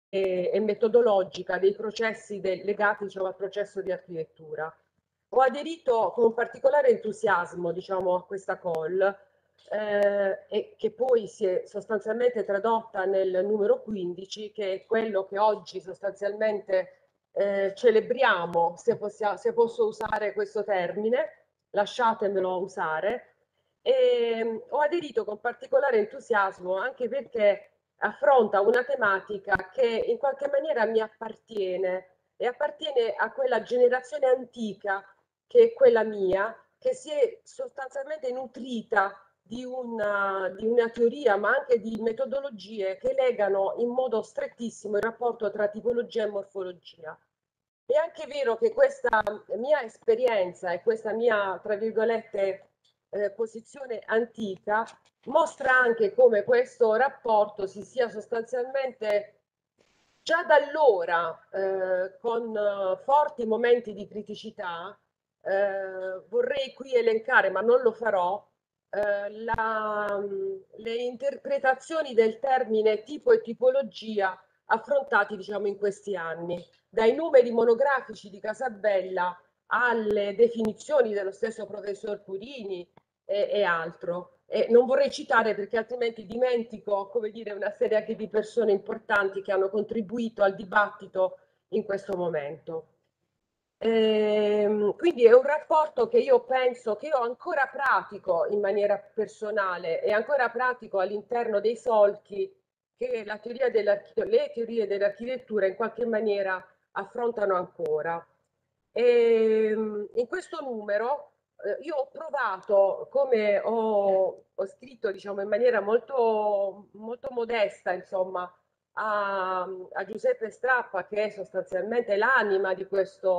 e metodologica dei processi legati, diciamo, al processo di architettura. Ho aderito con particolare entusiasmo, diciamo, a questa call, e che poi si è sostanzialmente tradotta nel numero 15, che è quello che oggi sostanzialmente celebriamo, se posso usare questo termine, lasciatemelo usare. E ho aderito con particolare entusiasmo anche perché affronta una tematica che in qualche maniera mi appartiene e appartiene a quella generazione antica che è quella mia, che si è sostanzialmente nutrita di una teoria, ma anche di metodologie che legano in modo strettissimo il rapporto tra tipologia e morfologia. È anche vero che questa mia esperienza e questa mia, tra virgolette, posizione antica mostra anche come questo rapporto si sia sostanzialmente già da allora, con forti momenti di criticità, vorrei qui elencare, ma non lo farò, le interpretazioni del termine tipo e tipologia affrontati, diciamo, in questi anni, dai numeri monografici di Casabella alle definizioni dello stesso professor Purini e altro. E non vorrei citare perché altrimenti dimentico, come dire, una serie anche di persone importanti che hanno contribuito al dibattito in questo momento. Quindi è un rapporto che io penso che io ancora pratico in maniera personale e ancora pratico all'interno dei solchi che le teorie dell'architettura in qualche maniera affrontano ancora. In questo numero io ho provato, come ho scritto, diciamo, in maniera molto modesta, insomma, a Giuseppe Strappa, che è sostanzialmente l'anima di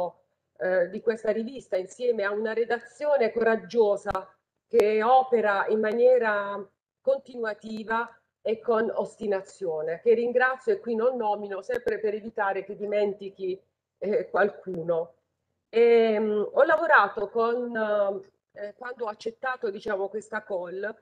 questa rivista, insieme a una redazione coraggiosa che opera in maniera continuativa e con ostinazione, che ringrazio e qui non nomino, sempre per evitare che dimentichi qualcuno. Ho lavorato quando ho accettato, diciamo, questa call,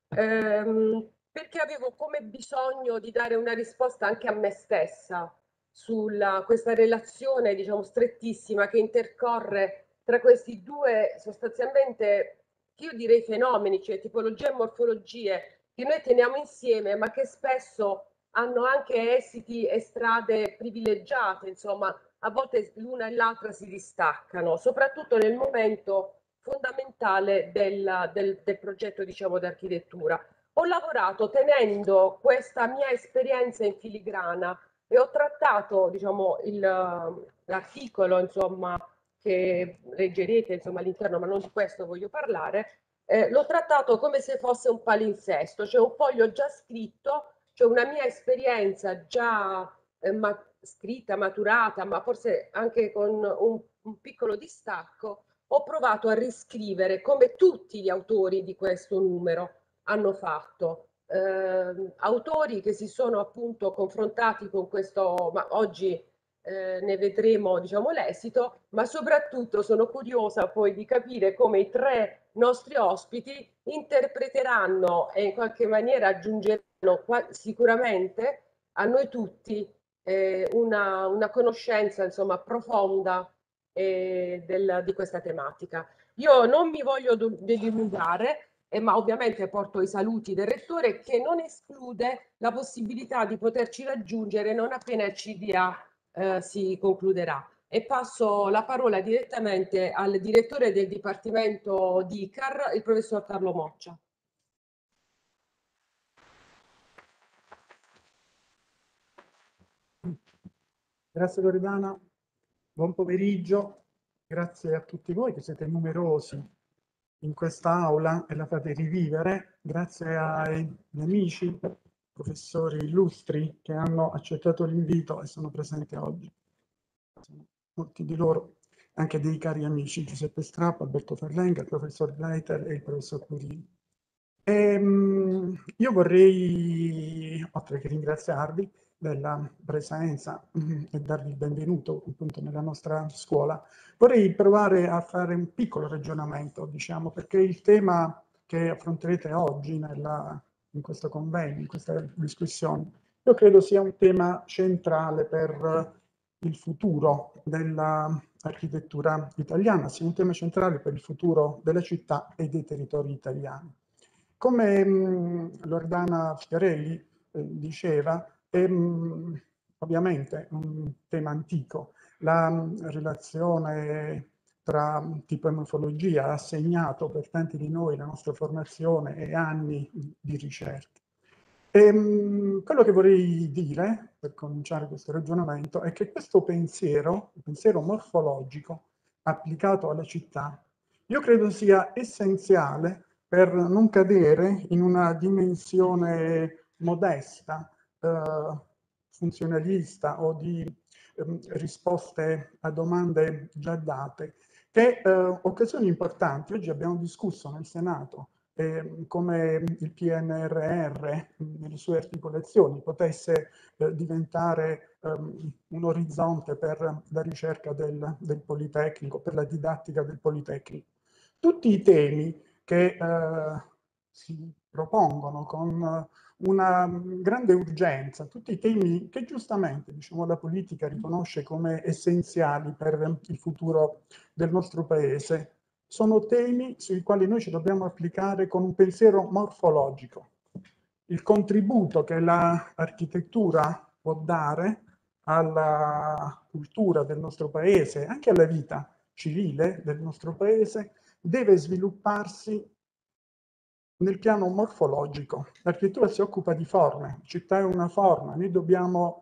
perché avevo come bisogno di dare una risposta anche a me stessa sulla questa relazione, diciamo, strettissima che intercorre tra questi due sostanzialmente, io direi fenomeni, cioè tipologie e morfologie che noi teniamo insieme, ma che spesso hanno anche esiti e strade privilegiate, insomma, a volte l'una e l'altra si distaccano, soprattutto nel momento fondamentale del progetto, diciamo, d'architettura. Ho lavorato tenendo questa mia esperienza in filigrana e ho trattato, diciamo, l'articolo, insomma, che leggerete, insomma, all'interno, ma non di questo voglio parlare, l'ho trattato come se fosse un palinsesto, cioè un foglio già scritto, cioè una mia esperienza già scritta, maturata, ma forse anche con un piccolo distacco, ho provato a riscrivere come tutti gli autori di questo numero hanno fatto. Autori che si sono appunto confrontati con questo, ma oggi ne vedremo, diciamo, l'esito, ma soprattutto sono curiosa poi di capire come i tre nostri ospiti interpreteranno e in qualche maniera aggiungeranno sicuramente a noi tutti una conoscenza, insomma, profonda di questa tematica. Io non mi voglio dilungare, ma ovviamente porto i saluti del rettore che non esclude la possibilità di poterci raggiungere non appena il CDA si concluderà. E passo la parola direttamente al direttore del Dipartimento di ICAR, il professor Carlo Moccia. Grazie Loredana, buon pomeriggio, grazie a tutti voi che siete numerosi in quest'aula e la fate rivivere, grazie ai miei amici, professori illustri che hanno accettato l'invito e sono presenti oggi. Molti di loro anche dei cari amici Giuseppe Strappa, Alberto Ferlenga, il professor Leiter e il professor Purini. Io vorrei, oltre che ringraziarvi della presenza e darvi il benvenuto appunto nella nostra scuola, vorrei provare a fare un piccolo ragionamento, diciamo, perché il tema che affronterete oggi in questo convegno, in questa discussione, io credo sia un tema centrale per il futuro dell'architettura italiana, sia un tema centrale per il futuro della città e dei territori italiani. Come Loredana Schiarelli diceva, è ovviamente un tema antico. La relazione tra tipo e morfologia ha segnato per tanti di noi la nostra formazione e anni di ricerca. Quello che vorrei dire, per cominciare questo ragionamento, è che questo pensiero, il pensiero morfologico applicato alla città, io credo sia essenziale per non cadere in una dimensione modesta, funzionalista o di risposte a domande già date, che occasioni importanti, oggi abbiamo discusso nel Senato come il PNRR nelle sue articolazioni potesse diventare un orizzonte per la ricerca del Politecnico, per la didattica del Politecnico. Tutti i temi che si propongono con una grande urgenza, tutti i temi che giustamente diciamo, la politica riconosce come essenziali per il futuro del nostro Paese, sono temi sui quali noi ci dobbiamo applicare con un pensiero morfologico. Il contributo che l'architettura può dare alla cultura del nostro paese, anche alla vita civile del nostro paese, deve svilupparsi nel piano morfologico. L'architettura si occupa di forme, la città è una forma, noi dobbiamo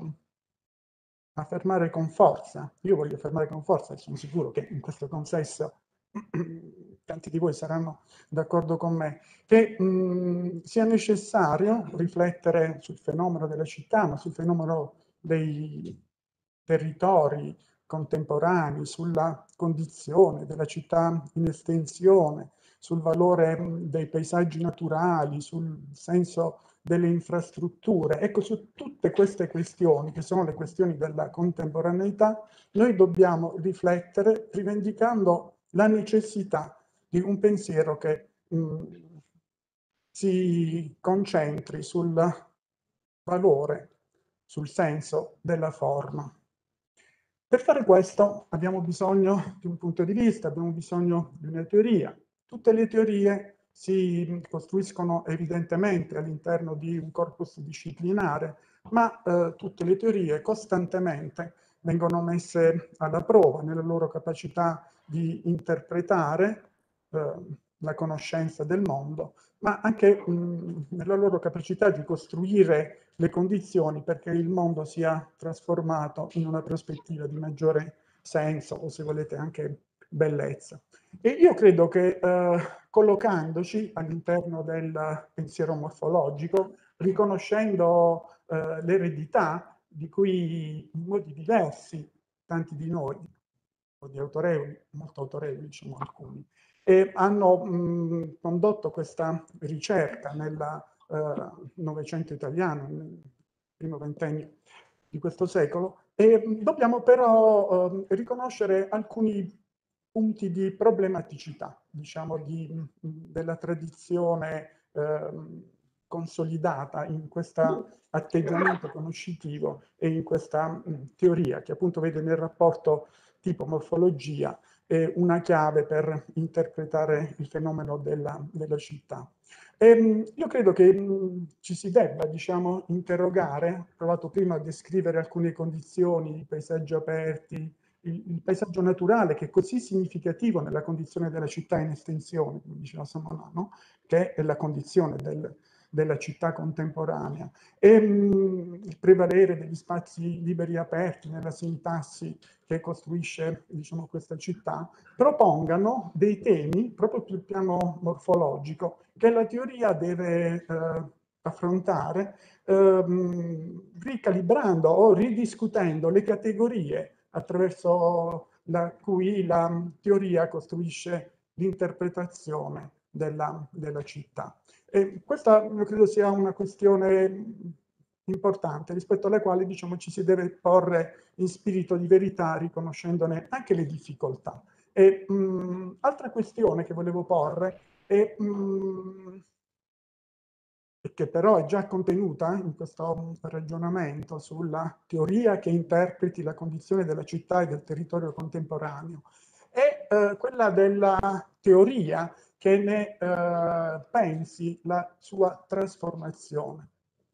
affermare con forza, io voglio affermare con forza e sono sicuro che in questo consesso tanti di voi saranno d'accordo con me, che sia necessario riflettere sul fenomeno della città, ma sul fenomeno dei territori contemporanei, sulla condizione della città in estensione, sul valore dei paesaggi naturali, sul senso delle infrastrutture. Ecco, su tutte queste questioni, che sono le questioni della contemporaneità, noi dobbiamo riflettere rivendicando la necessità di un pensiero che si concentri sul valore, sul senso della forma. Per fare questo abbiamo bisogno di un punto di vista, abbiamo bisogno di una teoria. Tutte le teorie si costruiscono evidentemente all'interno di un corpus disciplinare, ma tutte le teorie costantemente vengono messe alla prova nella loro capacità di interpretare la conoscenza del mondo, ma anche nella loro capacità di costruire le condizioni perché il mondo sia trasformato in una prospettiva di maggiore senso o, se volete, anche bellezza. E io credo che collocandoci all'interno del pensiero morfologico, riconoscendo l'eredità di cui in modi diversi tanti di noi, di autorevoli, molto autorevoli, diciamo alcuni, e hanno condotto questa ricerca nel Novecento italiano, nel primo ventennio di questo secolo, e dobbiamo però riconoscere alcuni punti di problematicità, diciamo, della tradizione consolidata in questo atteggiamento conoscitivo e in questa teoria che appunto vede nel rapporto tipo morfologia una chiave per interpretare il fenomeno della città. Io credo che ci si debba, diciamo, interrogare, ho provato prima a descrivere alcune condizioni, i paesaggi aperti, il paesaggio naturale che è così significativo nella condizione della città in estensione, come diceva Samonano, che è la condizione della città contemporanea, e il prevalere degli spazi liberi e aperti nella sintassi che costruisce, diciamo, questa città, propongano dei temi proprio sul piano morfologico che la teoria deve affrontare ricalibrando o ridiscutendo le categorie attraverso cui la teoria costruisce l'interpretazione della città. E questa io credo sia una questione importante rispetto alla quale diciamo, ci si deve porre in spirito di verità riconoscendone anche le difficoltà. E altra questione che volevo porre è e che però è già contenuta in questo ragionamento sulla teoria che interpreti la condizione della città e del territorio contemporaneo, è quella della teoria che ne pensi la sua trasformazione.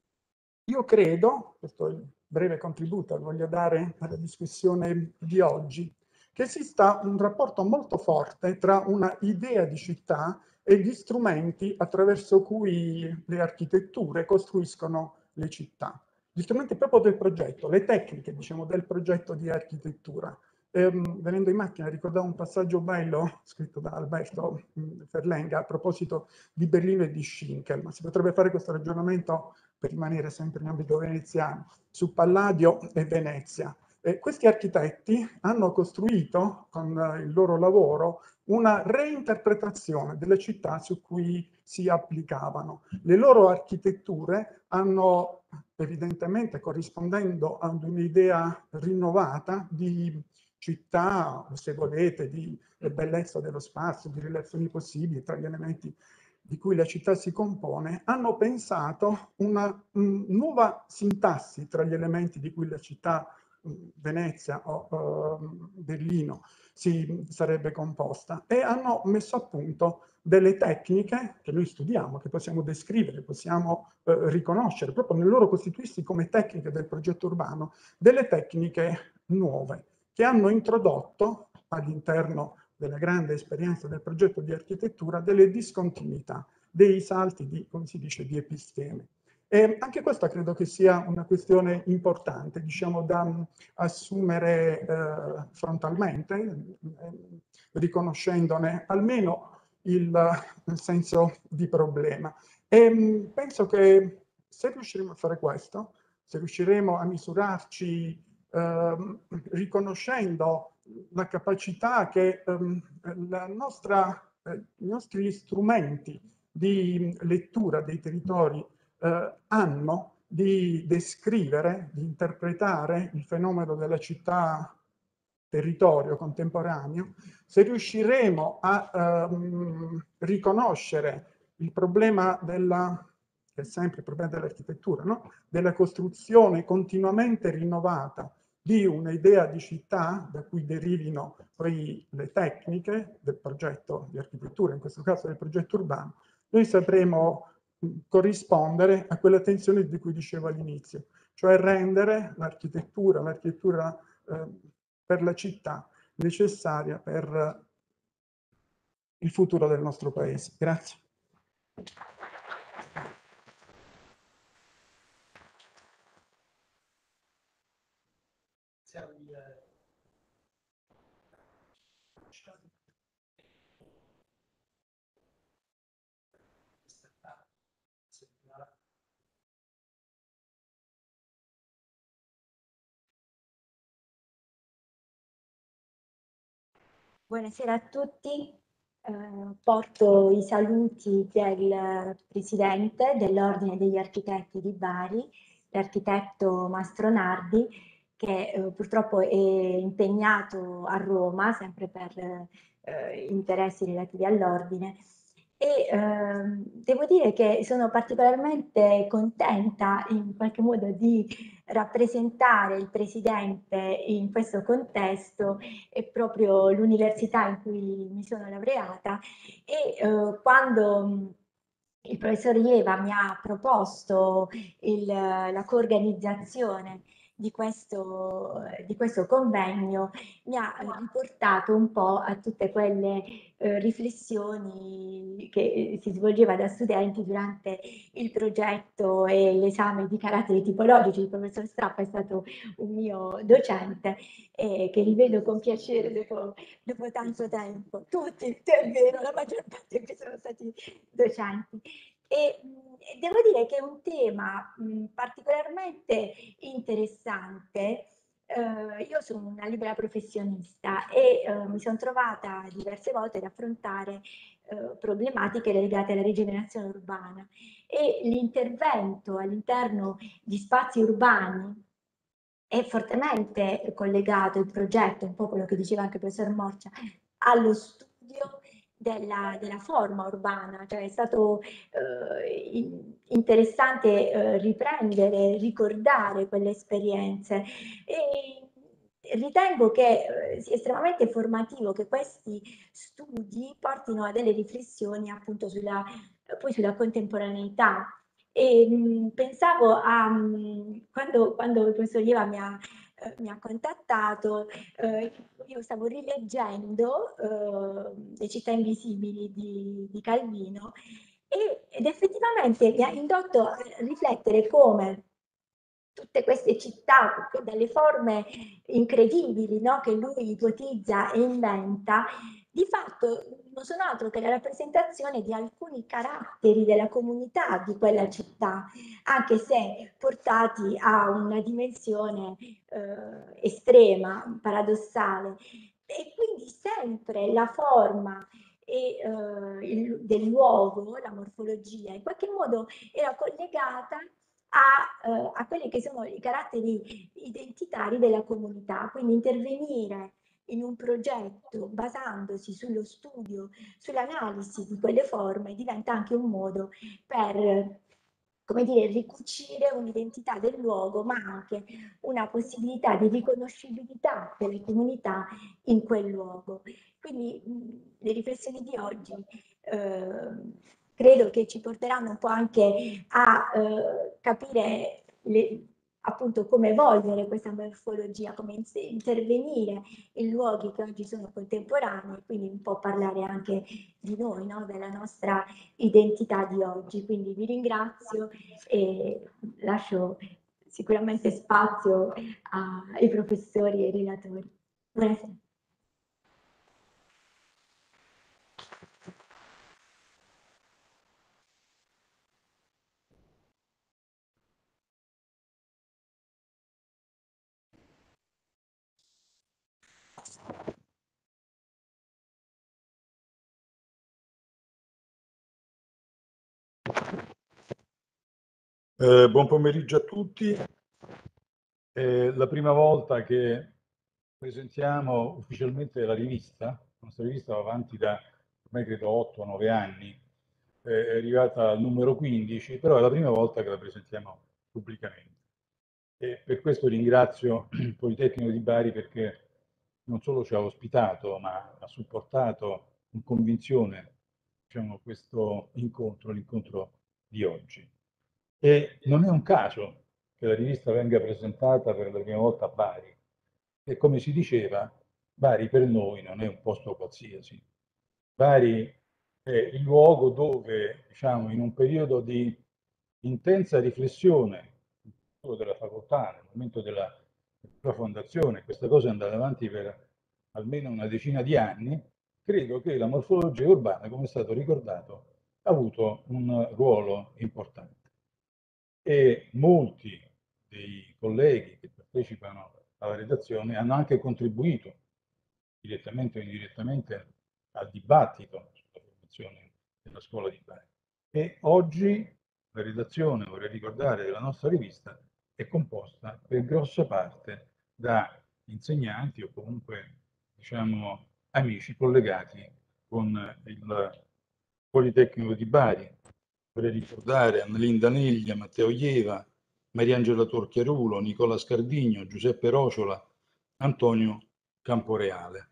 Io credo, questo è il breve contributo che voglio dare alla discussione di oggi, che esista un rapporto molto forte tra una idea di città e gli strumenti attraverso cui le architetture costruiscono le città. Gli strumenti proprio del progetto, le tecniche, diciamo, del progetto di architettura. Venendo in macchina ricordavo un passaggio bello scritto da Alberto Ferlenga a proposito di Berlino e di Schinkel, ma si potrebbe fare questo ragionamento per rimanere sempre in ambito veneziano, su Palladio e Venezia. Questi architetti hanno costruito con il loro lavoro una reinterpretazione delle città su cui si applicavano. Le loro architetture hanno, evidentemente corrispondendo ad un'idea rinnovata di città, se volete, di bellezza dello spazio, di relazioni possibili tra gli elementi di cui la città si compone, hanno pensato una nuova sintassi tra gli elementi di cui la città, Venezia o Berlino, si sarebbe composta, e hanno messo a punto delle tecniche che noi studiamo, che possiamo descrivere, possiamo riconoscere, proprio nel loro costituirsi come tecniche del progetto urbano, delle tecniche nuove che hanno introdotto all'interno della grande esperienza del progetto di architettura delle discontinuità, dei salti di, come si dice, di episteme. E anche questa credo che sia una questione importante, diciamo, da assumere frontalmente, riconoscendone almeno il senso di problema. E penso che se riusciremo a fare questo, se riusciremo a misurarci riconoscendo la capacità che i nostri strumenti di lettura dei territori hanno di descrivere, di interpretare il fenomeno della città territorio contemporaneo, se riusciremo a riconoscere il problema della, che è sempre il problema dell'architettura, no? Della costruzione continuamente rinnovata di un'idea di città da cui derivino poi le tecniche del progetto di architettura, in questo caso del progetto urbano, noi sapremo corrispondere a quella tensione di cui dicevo all'inizio, cioè rendere l'architettura per la città necessaria per il futuro del nostro paese. Grazie. Buonasera a tutti. Porto i saluti del Presidente dell'Ordine degli Architetti di Bari, l'architetto Mastronardi, che purtroppo è impegnato a Roma, sempre per interessi relativi all'Ordine. E devo dire che sono particolarmente contenta in qualche modo di rappresentare il Presidente in questo contesto è proprio l'università in cui mi sono laureata e quando il professor Ieva mi ha proposto la coorganizzazione di questo convegno, mi ha riportato un po' a tutte quelle riflessioni che si svolgeva da studenti durante il progetto e l'esame di caratteri tipologici. Il professor Strappa è stato un mio docente e che rivedo con piacere dopo tanto tempo. Tutti, è vero, la maggior parte qui sono stati docenti. E devo dire che è un tema particolarmente interessante. Io sono una libera professionista e mi sono trovata diverse volte ad affrontare problematiche legate alla rigenerazione urbana e l'intervento all'interno di spazi urbani è fortemente collegato il progetto, un po' quello che diceva anche il professor Morcia, allo studio della forma urbana, cioè è stato interessante riprendere, ricordare quelle esperienze e ritengo che sia estremamente formativo che questi studi portino a delle riflessioni appunto poi sulla contemporaneità. E pensavo a quando il professor Ieva mi ha contattato, io stavo rileggendo Le città invisibili di Calvino ed effettivamente mi ha indotto a riflettere come tutte queste città, dalle forme incredibili, no, che lui ipotizza e inventa, di fatto non sono altro che la rappresentazione di alcuni caratteri della comunità di quella città, anche se portati a una dimensione estrema, paradossale. E quindi sempre la forma del luogo, la morfologia, in qualche modo era collegata a quelli che sono i caratteri identitari della comunità, quindi intervenire in un progetto basandosi sullo studio, sull'analisi di quelle forme diventa anche un modo per, come dire, ricucire un'identità del luogo, ma anche una possibilità di riconoscibilità delle comunità in quel luogo. Quindi le riflessioni di oggi credo che ci porteranno un po' anche a capire appunto come evolvere questa morfologia, come intervenire in luoghi che oggi sono contemporanei, quindi un po' parlare anche di noi, no? Della nostra identità di oggi. Quindi vi ringrazio e lascio sicuramente spazio ai professori e ai relatori. Buonasera. Buon pomeriggio a tutti. È la prima volta che presentiamo ufficialmente la rivista. La nostra rivista va avanti da ormai credo 8-9 anni, è arrivata al numero 15, però è la prima volta che la presentiamo pubblicamente. E per questo ringrazio il Politecnico di Bari perché non solo ci ha ospitato, ma ha supportato con convinzione, diciamo, questo incontro, l'incontro di oggi. E non è un caso che la rivista venga presentata per la prima volta a Bari. E come si diceva, Bari per noi non è un posto qualsiasi. Bari è il luogo dove, diciamo, in un periodo di intensa riflessione della facoltà, nel momento della sua fondazione, questa cosa è andata avanti per almeno una decina di anni, credo che la morfologia urbana, come è stato ricordato, ha avuto un ruolo importante. E molti dei colleghi che partecipano alla redazione hanno anche contribuito, direttamente o indirettamente, al dibattito sulla formazione della scuola di Bari. E oggi la redazione, vorrei ricordare, della nostra rivista è composta per grossa parte da insegnanti o comunque, diciamo, amici collegati con il Politecnico di Bari. Vorrei ricordare Annalinda Neglia, Matteo Ieva, Mariangela Torchiarulo, Nicola Scardigno, Giuseppe Rociola, Antonio Camporeale.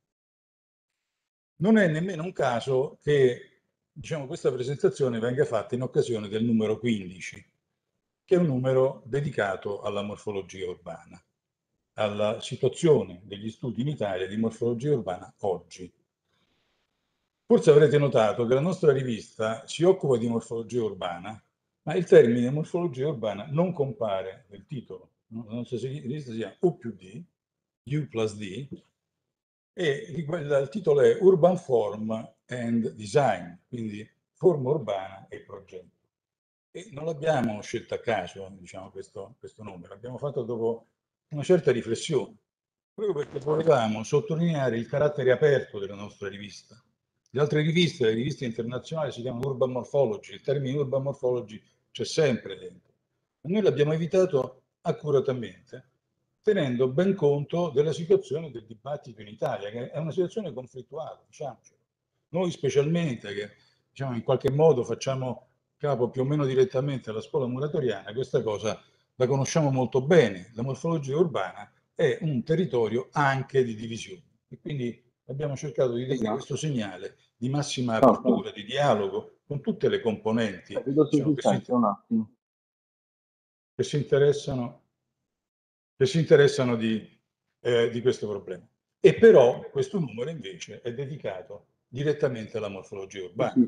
Non è nemmeno un caso che, diciamo, questa presentazione venga fatta in occasione del numero 15, che è un numero dedicato alla morfologia urbana, alla situazione degli studi in Italia di morfologia urbana oggi. Forse avrete notato che la nostra rivista si occupa di morfologia urbana, ma il termine morfologia urbana non compare nel titolo. La nostra rivista si chiama U+D, U+D, e il titolo è Urban Form and Design, quindi forma urbana e progetto. E non l'abbiamo scelto a caso, diciamo, questo nome, l'abbiamo fatto dopo una certa riflessione, proprio perché volevamo sottolineare il carattere aperto della nostra rivista. Le altre riviste, le riviste internazionali, si chiamano Urban Morphology, il termine Urban Morphology c'è sempre dentro. Noi l'abbiamo evitato accuratamente, tenendo ben conto della situazione del dibattito in Italia, che è una situazione conflittuale, diciamocelo. Noi specialmente, che diciamo in qualche modo facciamo capo più o meno direttamente alla scuola muratoriana, questa cosa la conosciamo molto bene. La morfologia urbana è un territorio anche di divisione e quindi abbiamo cercato di dare questo segnale di massima apertura, di dialogo con tutte le componenti diciamo, che si interessano di questo problema. E però questo numero invece è dedicato direttamente alla morfologia urbana.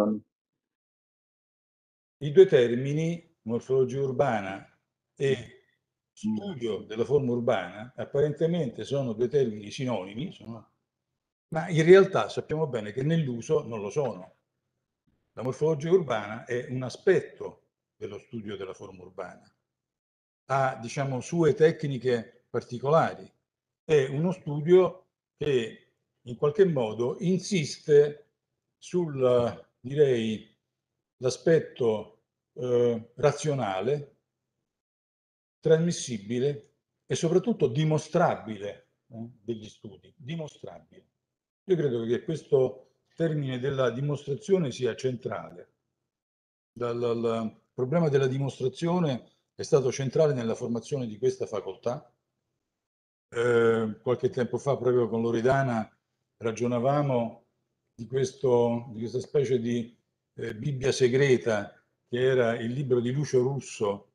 I due termini, morfologia urbana e studio della forma urbana, apparentemente sono due termini sinonimi, ma in realtà sappiamo bene che nell'uso non lo sono. La morfologia urbana è un aspetto dello studio della forma urbana. Ha, diciamo, sue tecniche particolari. È uno studio che in qualche modo insiste sul, direi, l'aspetto razionale, trasmissibile e soprattutto dimostrabile degli studi. Dimostrabile. Io credo che questo termine della dimostrazione sia centrale. Il problema della dimostrazione è stato centrale nella formazione di questa facoltà. Qualche tempo fa, proprio con Loredana, ragionavamo di questa specie di Bibbia segreta, che era il libro di Lucio Russo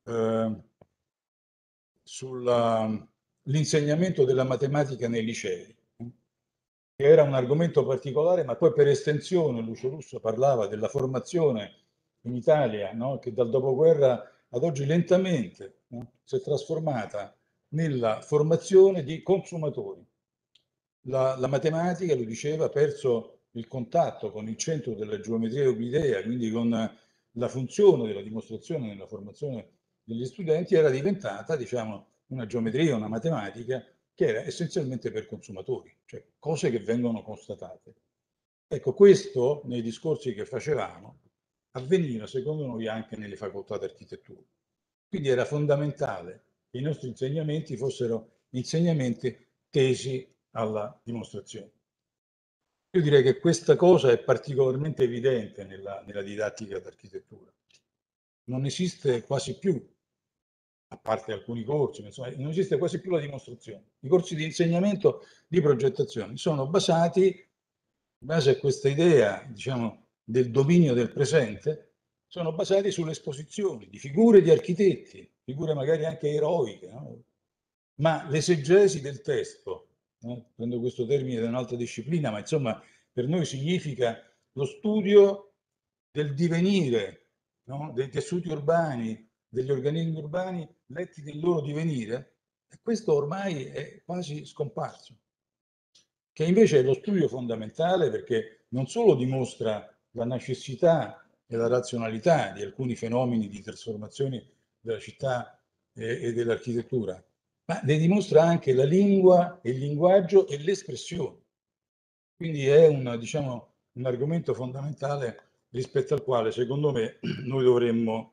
sull'insegnamento della matematica nei licei, che era un argomento particolare, ma poi per estensione Lucio Russo parlava della formazione in Italia, no? Che dal dopoguerra ad oggi lentamente, no? Si è trasformata nella formazione di consumatori. La matematica, lo diceva, ha perso il contatto con il centro della geometria euclidea, quindi con la funzione della dimostrazione nella formazione degli studenti, era diventata, diciamo, una geometria, una matematica che era essenzialmente per consumatori, cioè cose che vengono constatate. Ecco, questo nei discorsi che facevamo avveniva secondo noi anche nelle facoltà di architettura. Quindi era fondamentale che i nostri insegnamenti fossero insegnamenti tesi alla dimostrazione. Io direi che questa cosa è particolarmente evidente nella didattica d'architettura. Non esiste quasi più, a parte alcuni corsi, insomma, non esiste quasi più la dimostrazione. I corsi di insegnamento di progettazione sono basati, in base a questa idea, diciamo, del dominio del presente, sono basati sulle esposizioni di figure di architetti, figure magari anche eroiche, no? Ma l'esegesi del testo, prendo questo termine da un'altra disciplina, ma insomma per noi significa lo studio del divenire, no? Dei tessuti urbani, degli organismi urbani letti nel loro divenire, e questo ormai è quasi scomparso, che invece è lo studio fondamentale perché non solo dimostra la necessità e la razionalità di alcuni fenomeni di trasformazione della città e dell'architettura, ma ne dimostra anche la lingua, il linguaggio e l'espressione. Quindi è diciamo, un argomento fondamentale rispetto al quale, secondo me, noi dovremmo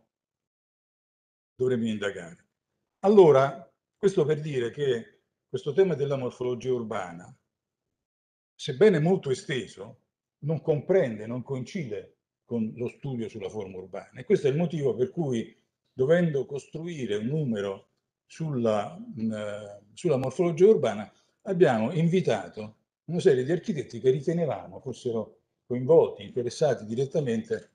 indagare. Allora, questo per dire che questo tema della morfologia urbana, sebbene molto esteso, non comprende, non coincide con lo studio sulla forma urbana. E questo è il motivo per cui, dovendo costruire un numero sulla morfologia urbana, abbiamo invitato una serie di architetti che ritenevamo fossero coinvolti, interessati direttamente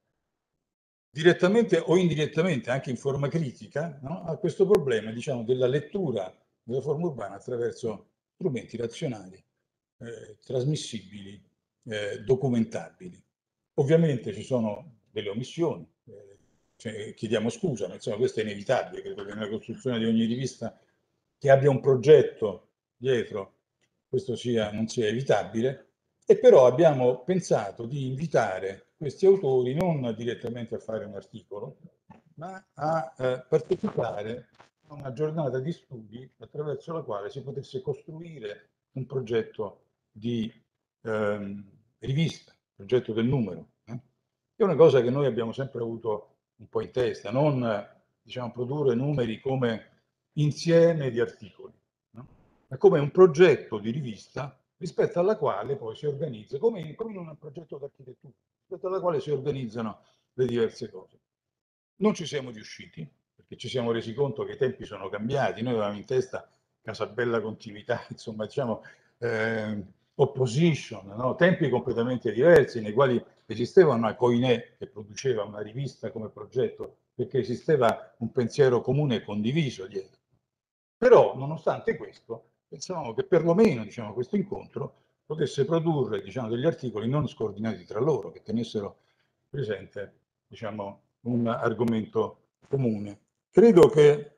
o indirettamente, anche in forma critica, no? A questo problema, diciamo, della lettura della forma urbana attraverso strumenti razionali, trasmissibili, documentabili. Ovviamente ci sono delle omissioni, cioè, chiediamo scusa, ma insomma questo è inevitabile, credo che nella costruzione di ogni rivista che abbia un progetto dietro questo non sia evitabile, e però abbiamo pensato di invitare questi autori non direttamente a fare un articolo, ma a partecipare a una giornata di studi attraverso la quale si potesse costruire un progetto di rivista, progetto del numero. È una cosa che noi abbiamo sempre avuto un po' in testa, non diciamo, produrre numeri come insieme di articoli, no? Ma come un progetto di rivista rispetto alla quale poi si organizza, come in un progetto d'architettura, rispetto alla quale si organizzano le diverse cose. Non ci siamo riusciti, perché ci siamo resi conto che i tempi sono cambiati. Noi avevamo in testa Casabella Continuità, insomma, diciamo, opposition, no? Tempi completamente diversi, nei quali esisteva una Koiné che produceva una rivista come progetto, perché esisteva un pensiero comune e condiviso dietro. Però, nonostante questo, pensavamo che perlomeno, diciamo, questo incontro potesse produrre, diciamo, degli articoli non scordinati tra loro, che tenessero presente, diciamo, un argomento comune. Credo che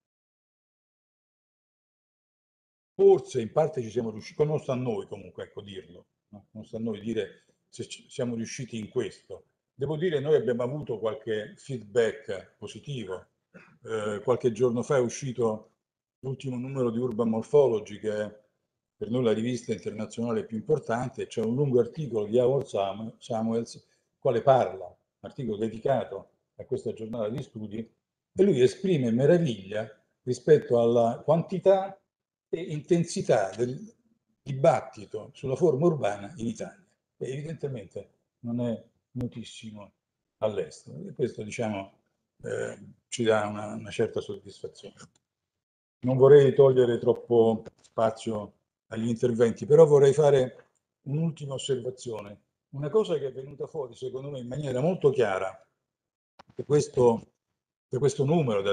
forse in parte ci siamo riusciti, non sta a noi comunque, ecco, dirlo, no? Non sta a noi dire se siamo riusciti in questo. Devo dire, noi abbiamo avuto qualche feedback positivo. Qualche giorno fa è uscito l'ultimo numero di Urban Morphology, che è per noi la rivista internazionale più importante. C'è un lungo articolo di Howard Samuels, quale parla, un articolo dedicato a questa giornata di studi, e lui esprime meraviglia rispetto alla quantità e intensità del dibattito sulla forma urbana in Italia. E evidentemente non è notissimo all'estero. E questo, diciamo, ci dà una certa soddisfazione. Non vorrei togliere troppo spazio agli interventi, però vorrei fare un'ultima osservazione. Una cosa che è venuta fuori, secondo me, in maniera molto chiara, da questo numero,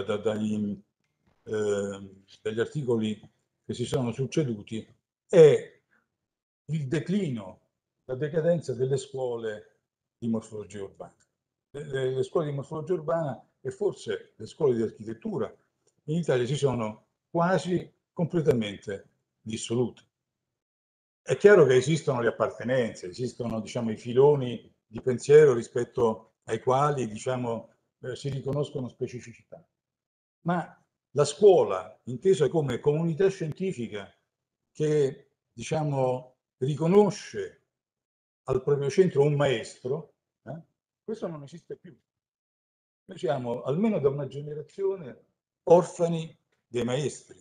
dagli articoli che si sono succeduti, è il declino, la decadenza delle scuole di morfologia urbana. Le scuole di morfologia urbana e forse le scuole di architettura in Italia si sono quasi completamente dissolute. È chiaro che esistono le appartenenze, esistono, diciamo, i filoni di pensiero rispetto ai quali, diciamo, si riconoscono specificità. Ma la scuola, intesa come comunità scientifica che, diciamo, riconosce al proprio centro un maestro, questo non esiste più. Noi siamo, almeno da una generazione, orfani dei maestri.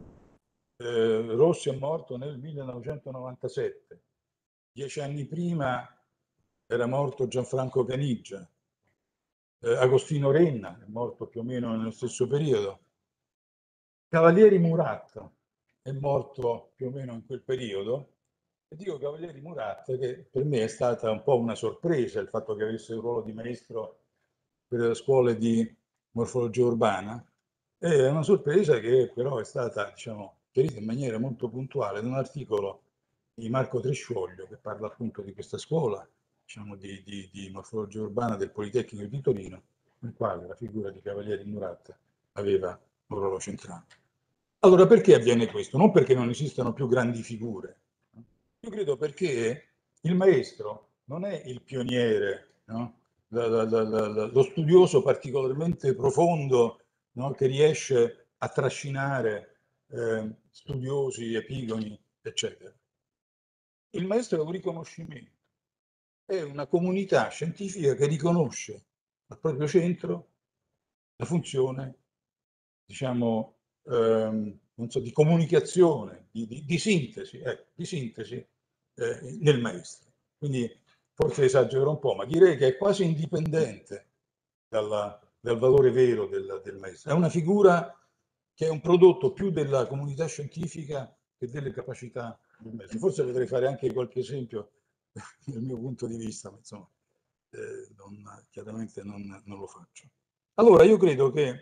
Rossi è morto nel 1997. 10 anni prima era morto Gianfranco Caniggia. Agostino Renna è morto più o meno nello stesso periodo. Cavalieri Murat è morto più o meno in quel periodo. E dico Cavalieri Murat che per me è stata un po' una sorpresa il fatto che avesse un ruolo di maestro per le scuole di morfologia urbana. È una sorpresa che però è stata, diciamo, chiarita in maniera molto puntuale da un articolo di Marco Trescioglio che parla appunto di questa scuola, diciamo, di morfologia urbana del Politecnico di Torino, nel quale la figura di Cavalieri Murat aveva un ruolo centrale. Allora, perché avviene questo? Non perché non esistano più grandi figure. Io credo perché il maestro non è il pioniere, no? Lo studioso particolarmente profondo, no? Che riesce a trascinare studiosi, epigoni, eccetera. Il maestro è un riconoscimento, è una comunità scientifica che riconosce al proprio centro la funzione, diciamo, non so, di comunicazione, di sintesi, nel maestro. Quindi forse esagero un po', ma direi che è quasi indipendente dal valore vero del maestro. È una figura che è un prodotto più della comunità scientifica che delle capacità del maestro. Forse potrei fare anche qualche esempio dal mio punto di vista, ma insomma, chiaramente non lo faccio. Allora, io credo che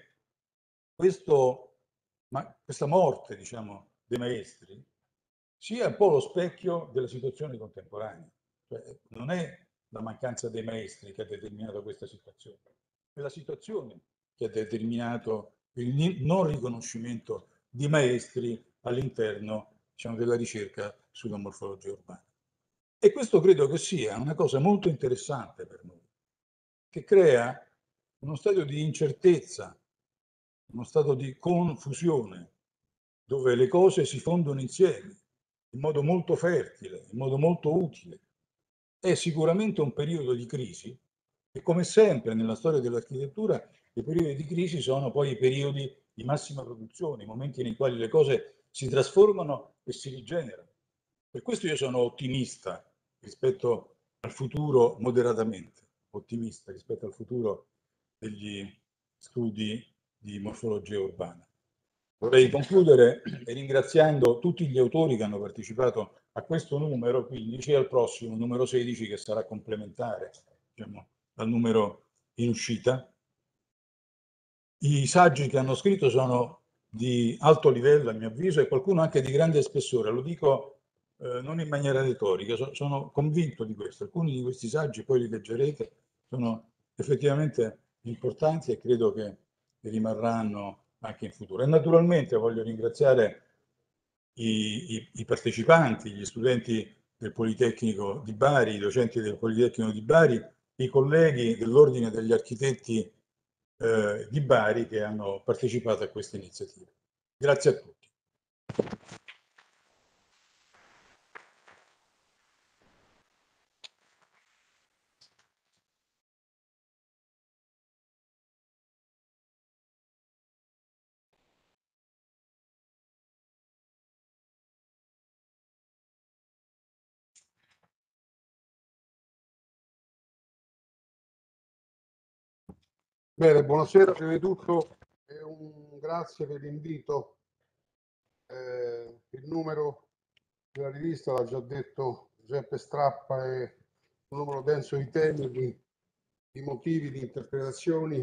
questa morte, diciamo, dei maestri sia un po' lo specchio della situazione contemporanea. Cioè, non è la mancanza dei maestri che ha determinato questa situazione, è la situazione che ha determinato il non riconoscimento di maestri all'interno, diciamo, della ricerca sulla morfologia urbana. E questo credo che sia una cosa molto interessante per noi, che crea uno stato di incertezza, uno stato di confusione, dove le cose si fondono insieme in modo molto fertile, in modo molto utile. È sicuramente un periodo di crisi e, come sempre nella storia dell'architettura, i periodi di crisi sono poi i periodi di massima produzione, i momenti nei quali le cose si trasformano e si rigenerano. Per questo io sono ottimista rispetto al futuro, moderatamente ottimista rispetto al futuro degli studi di morfologia urbana. Vorrei concludere ringraziando tutti gli autori che hanno partecipato a questo numero 15 e al prossimo numero 16, che sarà complementare, diciamo, al numero in uscita. I saggi che hanno scritto sono di alto livello, a mio avviso, e qualcuno anche di grande spessore. Lo dico non in maniera retorica, sono convinto di questo. Alcuni di questi saggi, poi li leggerete, sono effettivamente importanti e credo che rimarranno anche in futuro. E naturalmente voglio ringraziare i partecipanti, gli studenti del Politecnico di Bari, i docenti del Politecnico di Bari, i colleghi dell'Ordine degli Architetti di Bari che hanno partecipato a questa iniziativa. Grazie a tutti. Bene, buonasera prima di tutto e un grazie per l'invito. Il numero della rivista, l'ha già detto Giuseppe Strappa, è un numero denso di temi, di motivi, di interpretazioni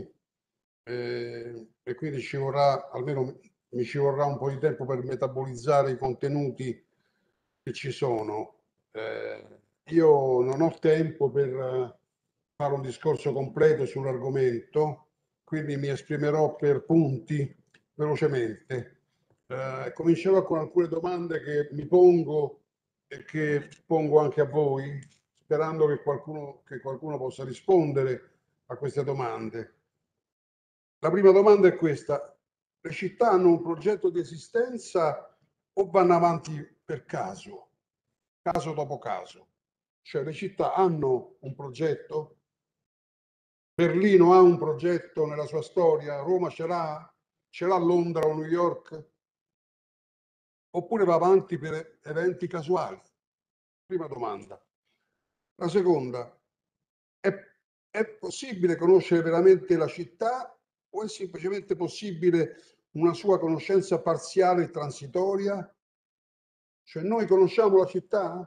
e quindi ci vorrà, almeno mi ci vorrà un po' di tempo per metabolizzare i contenuti che ci sono. Io non ho tempo per fare un discorso completo sull'argomento, quindi mi esprimerò per punti velocemente. Comincerò con alcune domande che mi pongo e che pongo anche a voi, sperando che qualcuno possa rispondere a queste domande. La prima domanda è questa: le città hanno un progetto di esistenza o vanno avanti per caso dopo caso? Cioè, le città hanno un progetto? Berlino ha un progetto nella sua storia? Roma ce l'ha? Ce l'ha Londra o New York? Oppure va avanti per eventi casuali? Prima domanda. La seconda, è possibile conoscere veramente la città o è semplicemente possibile una sua conoscenza parziale e transitoria? Cioè, noi conosciamo la città?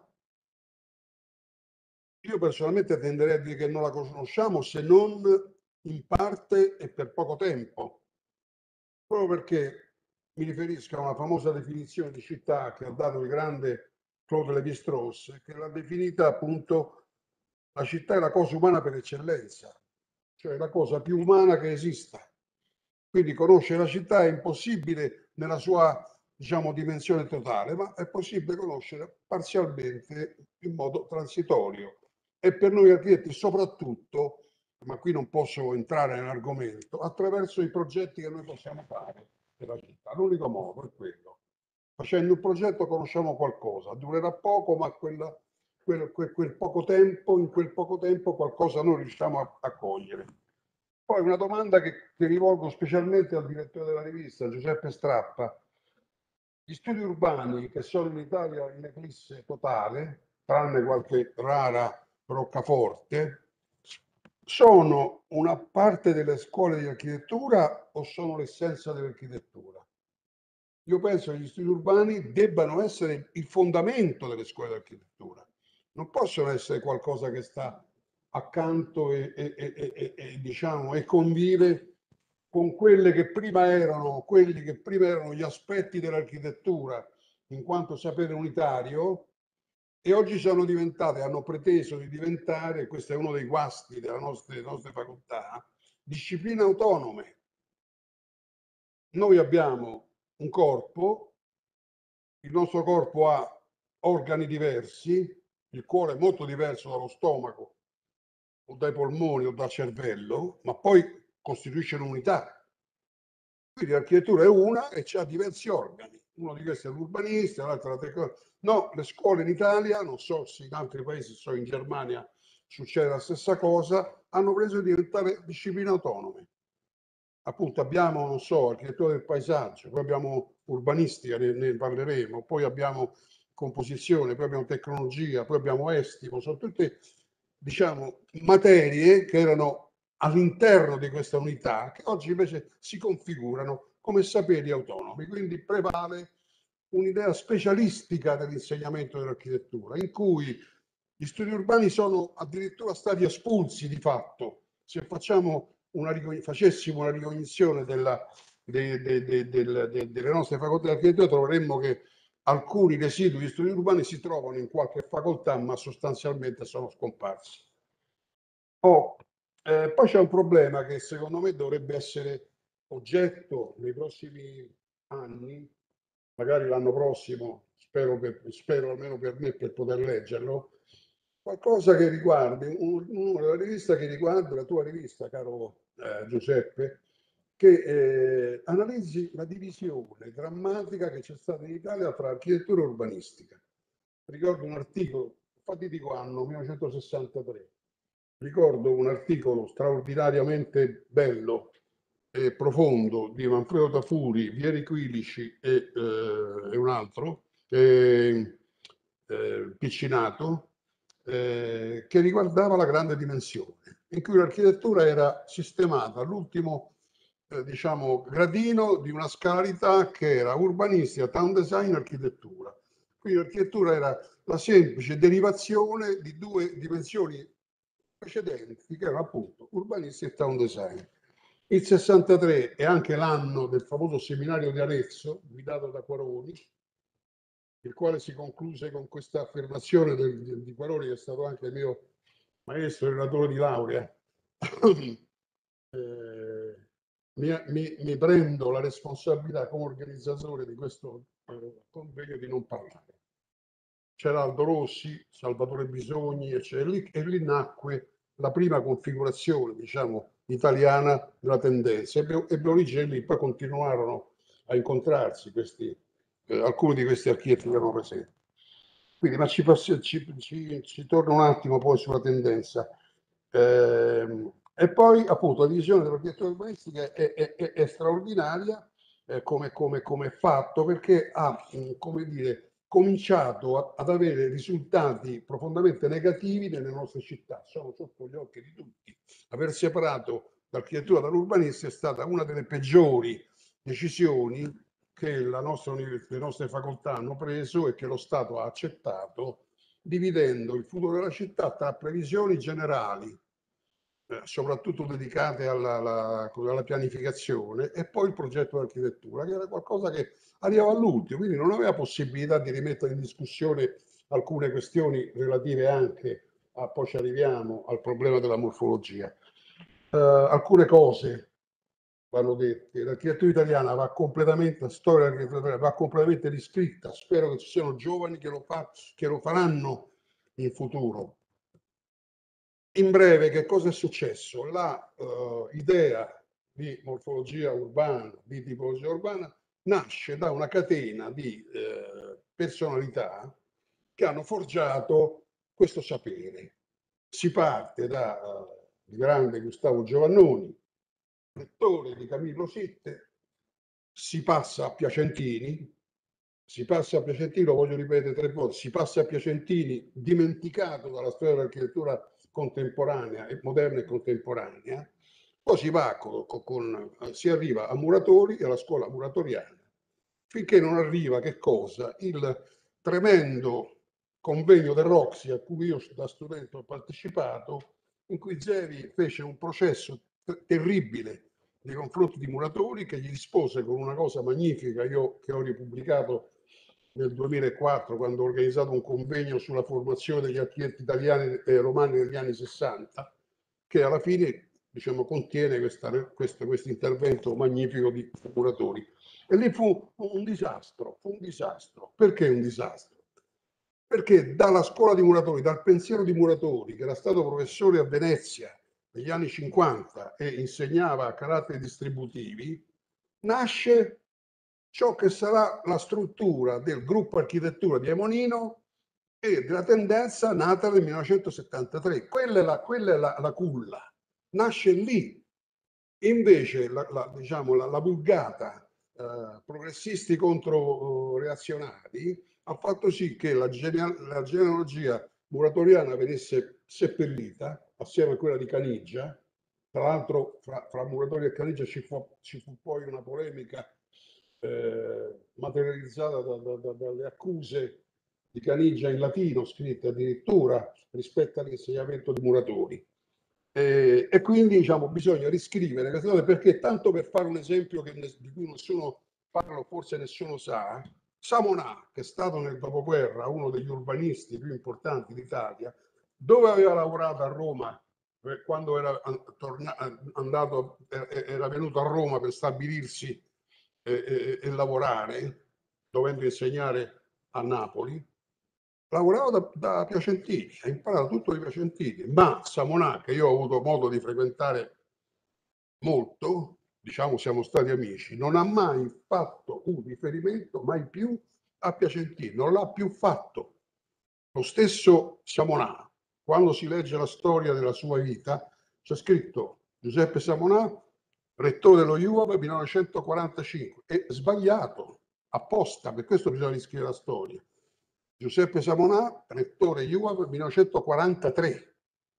Io personalmente tenderei a dire che non la conosciamo, se non in parte e per poco tempo, proprio perché mi riferisco a una famosa definizione di città che ha dato il grande Claude Lévi-Strauss, che l'ha definita appunto: la città è la cosa umana per eccellenza, cioè la cosa più umana che esista. Quindi conoscere la città è impossibile nella sua, diciamo, dimensione totale, ma è possibile conoscere parzialmente in modo transitorio. E per noi architetti soprattutto, ma qui non posso entrare nell'argomento, attraverso i progetti che noi possiamo fare della città. L'unico modo è quello. Facendo un progetto conosciamo qualcosa, durerà poco, ma quel poco tempo, in quel poco tempo qualcosa noi riusciamo a cogliere. Poi una domanda che rivolgo specialmente al direttore della rivista, Giuseppe Strappa. Gli studi urbani, che sono in Italia in eclisse totale, tranne qualche rara roccaforte, sono una parte delle scuole di architettura o sono l'essenza dell'architettura? Io penso che gli studi urbani debbano essere il fondamento delle scuole di architettura, non possono essere qualcosa che sta accanto e diciamo, e convive con quelli che prima erano gli aspetti dell'architettura in quanto sapere unitario, e oggi hanno preteso di diventare, e questo è uno dei guasti delle nostre facoltà, discipline autonome. Noi abbiamo un corpo, il nostro corpo ha organi diversi, il cuore è molto diverso dallo stomaco o dai polmoni o dal cervello, ma poi costituisce un'unità. Quindi l'architettura è una e ha diversi organi, uno di questi è l'urbanista, l'altro la tecnologia. No, le scuole in Italia, non so se in altri paesi, so in Germania succede la stessa cosa, hanno preso di diventare discipline autonome. Appunto abbiamo, non so, architettura del paesaggio, poi abbiamo urbanistica, ne parleremo, poi abbiamo composizione, poi abbiamo tecnologia, poi abbiamo estimo, sono tutte, diciamo, materie che erano all'interno di questa unità, che oggi invece si configurano come saperi autonomi, quindi prevale un'idea specialistica dell'insegnamento dell'architettura, in cui gli studi urbani sono addirittura stati espulsi di fatto. Se facessimo una ricognizione delle nostre facoltà di architettura, troveremmo che alcuni residui di studi urbani si trovano in qualche facoltà, ma sostanzialmente sono scomparsi. Poi c'è un problema che secondo me dovrebbe essere oggetto nei prossimi anni, magari l'anno prossimo, spero almeno per me, per poter leggerlo, qualcosa che riguardi, una rivista che riguarda la tua rivista, caro Giuseppe, che analizzi la divisione drammatica che c'è stata in Italia tra architettura e urbanistica. Ricordo un articolo, fatidico anno, 1963, ricordo un articolo straordinariamente bello e profondo di Manfredo Tafuri, Vieri Quilici e un altro, Piccinato, che riguardava la grande dimensione, in cui l'architettura era sistemata all'ultimo diciamo, gradino di una scalita che era urbanistica, town design, architettura. Quindi l'architettura era la semplice derivazione di due dimensioni precedenti, che erano appunto urbanistica e town design. Il 63 è anche l'anno del famoso seminario di Arezzo, guidato da Quaroni, il quale si concluse con questa affermazione di Quaroni, che è stato anche il mio maestro, relatore di laurea. Mi prendo la responsabilità come organizzatore di questo convegno di non parlare. C'era Aldo Rossi, Salvatore Bisogni, e lì nacque la prima configurazione, diciamo, italiana della tendenza. Ebbe origine lì, poi continuarono a incontrarsi alcuni di questi architetti che erano presenti. Quindi, ma ci torno un attimo poi sulla tendenza. E poi appunto la divisione dell'architettura urbanistica è straordinaria come fatto, perché ha, come dire, cominciato ad avere risultati profondamente negativi nelle nostre città. Sono sotto gli occhi di tutti. Aver separato l'architettura dall'urbanistica è stata una delle peggiori decisioni che le nostre facoltà hanno preso e che lo Stato ha accettato, dividendo il futuro della città tra previsioni generali, soprattutto dedicate alla pianificazione, e poi il progetto di architettura, che era qualcosa che arrivava all'ultimo, quindi non aveva possibilità di rimettere in discussione alcune questioni relative anche poi ci arriviamo al problema della morfologia. Alcune cose vanno dette: l'architettura italiana va completamente, la storia dell'architettura italiana va completamente riscritta. Spero che ci siano giovani che lo faranno in futuro. In breve, che cosa è successo? L'idea di morfologia urbana, di tipologia urbana, nasce da una catena di personalità che hanno forgiato questo sapere. Si parte da il grande Gustavo Giovannoni, lettore di Camillo Sitte, si passa a Piacentini, lo voglio ripetere 3 volte, si passa a Piacentini, dimenticato dalla storia dell'architettura contemporanea e moderna e contemporanea, poi si arriva a Muratori e alla scuola muratoriana, finché non arriva che cosa? Il tremendo convegno del Roxy, a cui io da studente ho partecipato, in cui Zevi fece un processo terribile nei confronti di Muratori, che gli rispose con una cosa magnifica, io che ho ripubblicato nel 2004, quando ho organizzato un convegno sulla formazione degli architetti italiani e romani negli anni 60, che alla fine, diciamo, contiene questo intervento magnifico di Muratori. E lì fu un disastro. Perché un disastro? Perché dalla scuola di Muratori, dal pensiero di Muratori, che era stato professore a Venezia negli anni 50 e insegnava caratteri distributivi, nasce ciò che sarà la struttura del gruppo architettura di Emonino e della tendenza nata nel 1973. Quella è la culla, nasce lì. Invece diciamo, la vulgata progressisti contro reazionari ha fatto sì che la genealogia muratoriana venisse seppellita assieme a quella di Caniggia. Tra l'altro fra Muratori e Caniggia ci fu poi una polemica materializzata dalle accuse di Caniggia in latino, scritte addirittura rispetto all'insegnamento di Muratori. E quindi diciamo, bisogna riscrivere queste cose, perché tanto per fare un esempio di cui nessuno parla, forse nessuno sa, Samonà, che è stato nel dopoguerra uno degli urbanisti più importanti d'Italia, dove aveva lavorato a Roma quando era venuto a Roma per stabilirsi e lavorare, dovendo insegnare a Napoli, lavorava da Piacentini, ha imparato tutto di Piacentini, ma Samonà, che io ho avuto modo di frequentare molto, diciamo siamo stati amici, non ha mai fatto un riferimento, mai più, a Piacentini, non l'ha più fatto. Lo stesso Samonà, quando si legge la storia della sua vita, c'è scritto Giuseppe Samonà, rettore dello IUAP 1945, è sbagliato, apposta, per questo bisogna riscrivere la storia. Giuseppe Samonà, rettore IUAP 1943.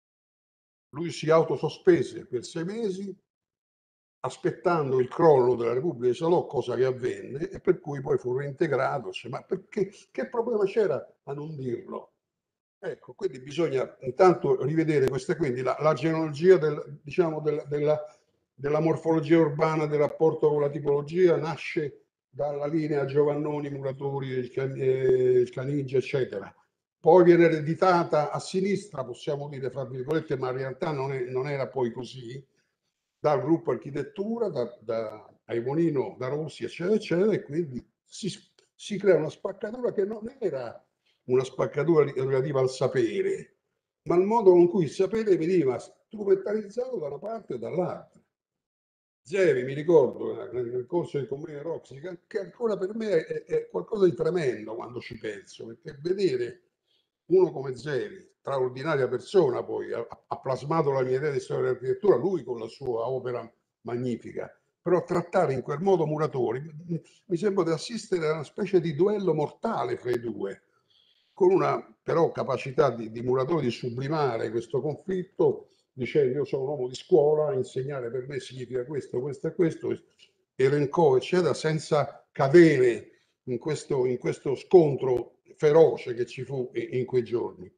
Lui si autosospese per 6 mesi aspettando il crollo della Repubblica di Salò, cosa che avvenne, e per cui poi fu reintegrato. Ma perché, che problema c'era a non dirlo? Ecco, quindi bisogna intanto rivedere queste, quindi la genealogia diciamo della morfologia urbana del rapporto con la tipologia nasce dalla linea Giovannoni, Muratori, il Caniggia, eccetera. Poi viene ereditata a sinistra, possiamo dire, fra virgolette, ma in realtà non era poi così, dal gruppo architettura, da Aimonino, da Rossi, eccetera, eccetera, e quindi si crea una spaccatura che non era una spaccatura relativa al sapere, ma al modo con cui il sapere veniva strumentalizzato da una parte e dall'altra. Zevi, mi ricordo, nel corso del Comune Roxy, che ancora per me è qualcosa di tremendo quando ci penso, perché vedere uno come Zevi, straordinaria persona, poi ha plasmato la mia idea di storia dell'architettura, lui con la sua opera magnifica, però trattare in quel modo Muratori mi sembra di assistere a una specie di duello mortale fra i due, con una però capacità di Muratori di sublimare questo conflitto, dicendo io sono un uomo di scuola, insegnare per me significa questo, questo e questo, elencò eccetera, senza cadere in questo scontro feroce che ci fu in quei giorni.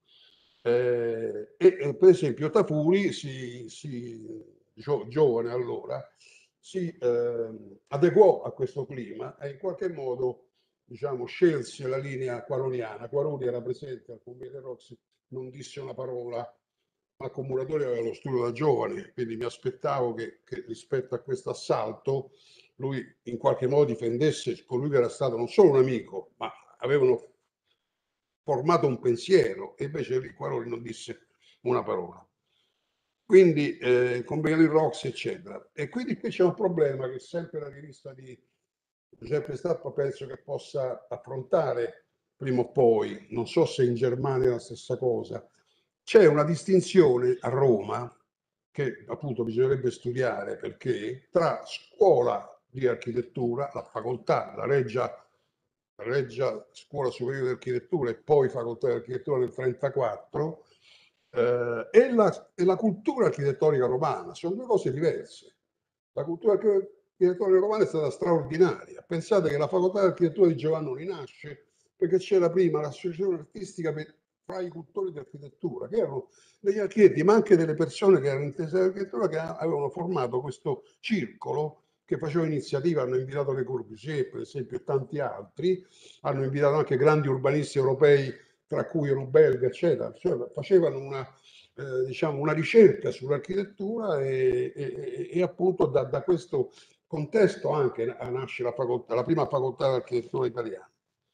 Per esempio Tafuri, giovane allora, si adeguò a questo clima e in qualche modo, diciamo, scelse la linea quaroniana. Quaroni era presente al Convegno Roxy, non disse una parola, ma con Muratori aveva lo studio da giovane, quindi mi aspettavo che rispetto a questo assalto lui in qualche modo difendesse colui che era stato non solo un amico, ma avevano formato un pensiero, e invece Quaroni non disse una parola. Quindi con Benjamin Roxy, eccetera. E quindi qui c'è un problema che sempre la rivista di Giuseppe Strappa penso che possa affrontare prima o poi, non so se in Germania è la stessa cosa. C'è una distinzione a Roma che appunto bisognerebbe studiare, perché tra scuola di architettura, la facoltà, la Reggia Scuola Superiore di Architettura e poi Facoltà di Architettura nel 1934, e la cultura architettonica romana, sono due cose diverse. La cultura architettonica romana è stata straordinaria. Pensate che la Facoltà di Architettura di Giovannoni nasce perché c'era prima l'associazione artistica fra i cultori di architettura, che erano degli architetti, ma anche delle persone che erano intese dall'architettura, che avevano formato questo circolo che faceva iniziative, hanno invitato Le Corbusier, per esempio, e tanti altri, hanno invitato anche grandi urbanisti europei, tra cui uno belga, eccetera, cioè, facevano diciamo una ricerca sull'architettura e appunto da questo contesto anche nasce la prima facoltà di architettura italiana.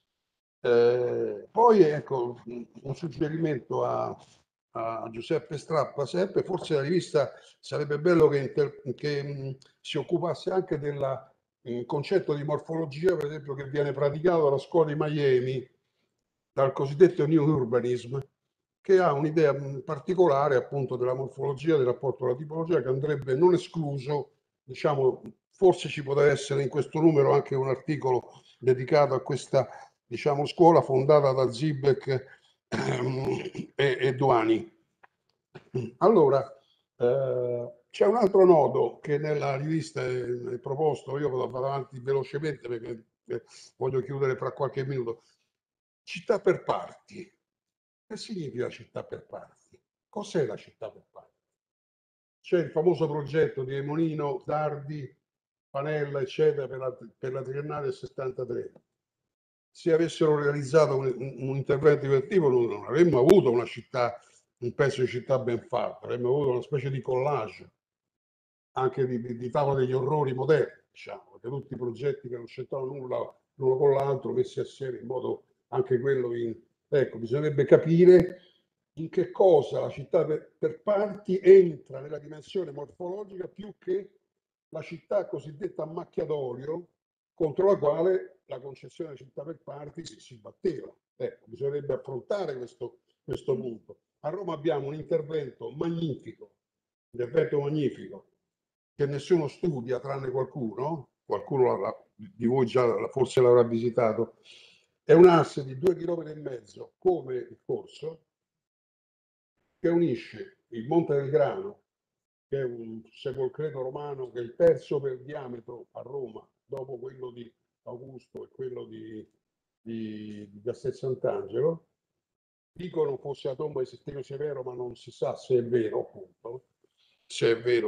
Poi ecco un suggerimento a Giuseppe Strappa, sempre forse la rivista sarebbe bello che si occupasse anche del concetto di morfologia, per esempio, che viene praticato dalla scuola di Miami, dal cosiddetto New Urbanism, che ha un'idea particolare appunto della morfologia, del rapporto alla tipologia, che andrebbe non escluso, diciamo, forse ci potrebbe essere in questo numero anche un articolo dedicato a questa, diciamo, scuola fondata da Zibek e Duani. Allora, c'è un altro nodo che nella rivista è proposto, io vado avanti velocemente perché voglio chiudere fra qualche minuto. Città per parti. Che significa città per parti? Cos'è la città per parti? C'è il famoso progetto di Emonino, Dardi, Panella, eccetera, per la triennale del 73. Se avessero realizzato un intervento di quel tipo non avremmo avuto una città, un pezzo di città ben fatto, avremmo avuto una specie di collage, anche di tavola degli orrori moderni, diciamo, perché tutti i progetti che non c'entravano nulla l'uno con l'altro messi assieme in modo anche quello ecco, bisognerebbe capire in che cosa la città per parti entra nella dimensione morfologica più che la città cosiddetta a macchia d'olio contro la quale la concezione della città per parti si batteva. Ecco, bisognerebbe affrontare questo punto. A Roma abbiamo un intervento magnifico che nessuno studia tranne qualcuno di voi già forse l'avrà visitato. È un asse di 2,5 km come il corso che unisce il Monte del Grano, che è un sepolcreto romano che è il terzo per diametro a Roma, dopo quello di Augusto e quello di Castel Sant'Angelo. Dicono fosse la tomba di Settimio Severo, ma non si sa se è vero, appunto. Se è vero,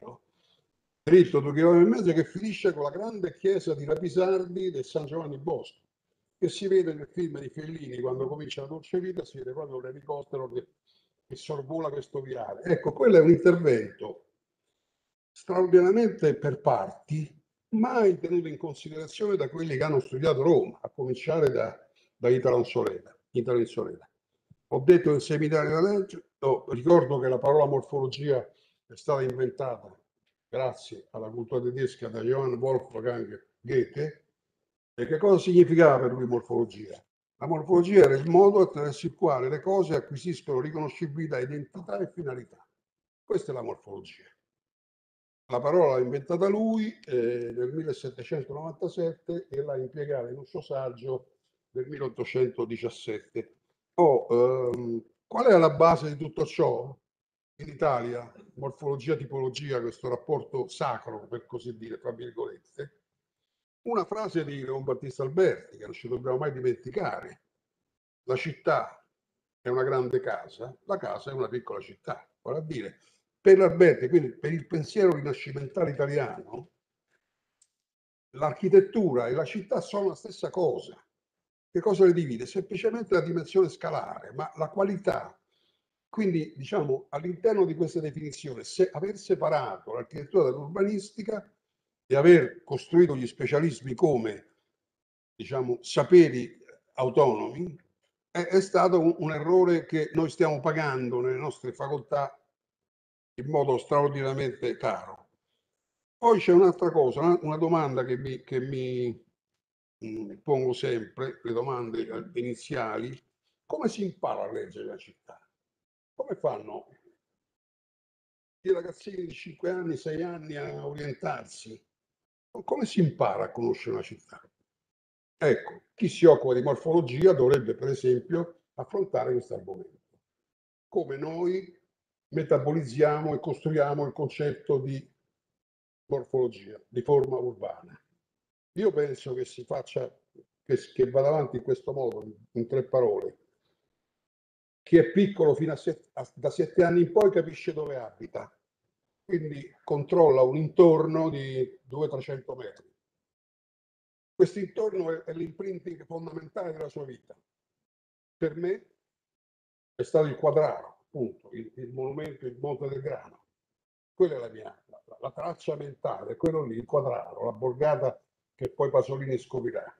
dritto 2,5 km che finisce con la grande chiesa di Rapisardi del San Giovanni Bosco, che si vede nel film di Fellini quando comincia la dolce vita, si vede proprio l'elicottero che sorvola questo viale. Ecco, quello è un intervento straordinariamente per parti, mai tenuto in considerazione da quelli che hanno studiato Roma, a cominciare da Italo Insoleda. Ho detto nel seminario della legge, ricordo che la parola morfologia è stata inventata grazie alla cultura tedesca da Johann Wolfgang Goethe. E che cosa significava per lui morfologia? La morfologia era il modo attraverso il quale le cose acquisiscono riconoscibilità, identità e finalità. Questa è la morfologia. La parola l'ha inventata lui nel 1797 e l'ha impiegata in un suo saggio del 1817. Qual è la base di tutto ciò? In Italia, morfologia, tipologia, questo rapporto sacro, per così dire, tra virgolette, una frase di Leon Battista Alberti, che non ci dobbiamo mai dimenticare. La città è una grande casa, la casa è una piccola città. Vuol dire, per Alberti, quindi per il pensiero rinascimentale italiano, l'architettura e la città sono la stessa cosa. Che cosa le divide? Semplicemente la dimensione scalare, ma la qualità. Quindi, diciamo, all'interno di questa definizione, aver separato l'architettura dall'urbanistica e aver costruito gli specialismi come, diciamo, saperi autonomi, è stato un errore che noi stiamo pagando nelle nostre facoltà in modo straordinariamente caro. Poi c'è un'altra cosa, una domanda che mi pongo sempre, le domande iniziali: come si impara a leggere la città? Come fanno i ragazzini di 5 anni, 6 anni a orientarsi? Come si impara a conoscere una città? Ecco, chi si occupa di morfologia dovrebbe, per esempio, affrontare questo argomento. Come noi metabolizziamo e costruiamo il concetto di morfologia, di forma urbana. Io penso che si faccia, che vada avanti in questo modo, in 3 parole. Chi è piccolo fino da 7 anni in poi capisce dove abita, quindi controlla un intorno di 200-300 metri. Questo intorno è l'imprinting fondamentale della sua vita. Per me è stato il Quadraro, appunto, il monumento, il Monte del Grano. Quella è la mia, la traccia mentale, quello lì, il Quadraro, la borgata che poi Pasolini scoprirà.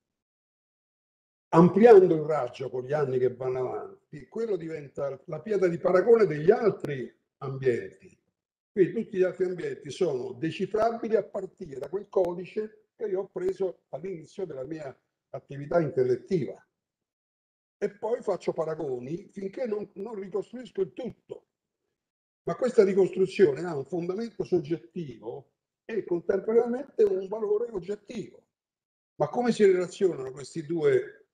Ampliando il raggio con gli anni che vanno avanti, quello diventa la pietra di paragone degli altri ambienti. Quindi tutti gli altri ambienti sono decifrabili a partire da quel codice che io ho preso all'inizio della mia attività intellettiva. E poi faccio paragoni finché non ricostruisco il tutto. Ma questa ricostruzione ha un fondamento soggettivo e contemporaneamente un valore oggettivo. Ma come si relazionano questi due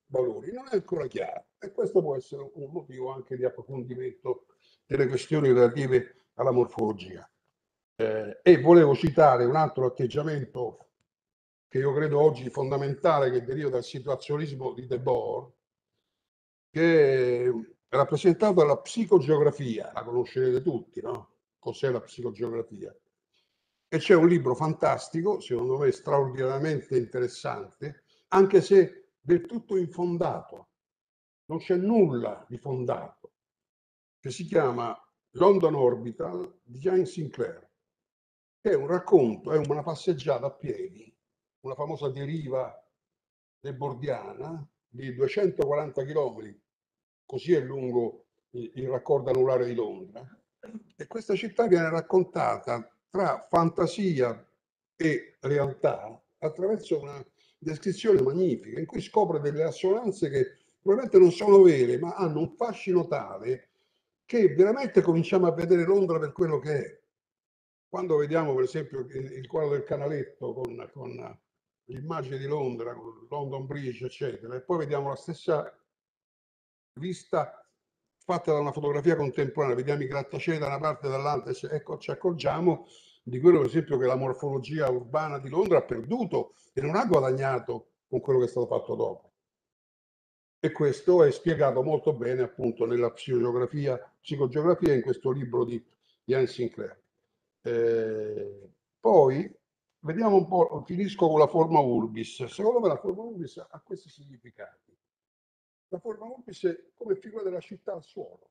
valori, non è ancora chiaro, e questo può essere un motivo anche di approfondimento delle questioni relative alla morfologia. E volevo citare un altro atteggiamento che io credo oggi fondamentale, che deriva dal situazionismo di Debord, che è rappresentato dalla psicogeografia, la conoscerete tutti, no? Cos'è la psicogeografia? E c'è un libro fantastico, secondo me straordinariamente interessante, anche se del tutto infondato, non c'è nulla di fondato, che si chiama London Orbital di Jane Sinclair, che è un racconto, è una passeggiata a piedi, una famosa deriva debordiana di 240 km, così è lungo il raccordo anulare di Londra, e questa città viene raccontata tra fantasia e realtà attraverso una descrizione magnifica in cui scopre delle assonanze che probabilmente non sono vere, ma hanno un fascino tale che veramente cominciamo a vedere Londra per quello che è. Quando vediamo per esempio il quadro del canaletto con l'immagine di Londra, con London Bridge, eccetera, e poi vediamo la stessa vista fatta da una fotografia contemporanea, vediamo i grattacieli da una parte e dall'altra, ecco, ci accorgiamo di quello per esempio che la morfologia urbana di Londra ha perduto e non ha guadagnato con quello che è stato fatto dopo. E questo è spiegato molto bene appunto nella psicogeografia in questo libro di Ian Sinclair. Poi vediamo un po', finisco con la forma urbis. Secondo me la forma urbis ha questi significati. La forma urbis è come figura della città al suolo.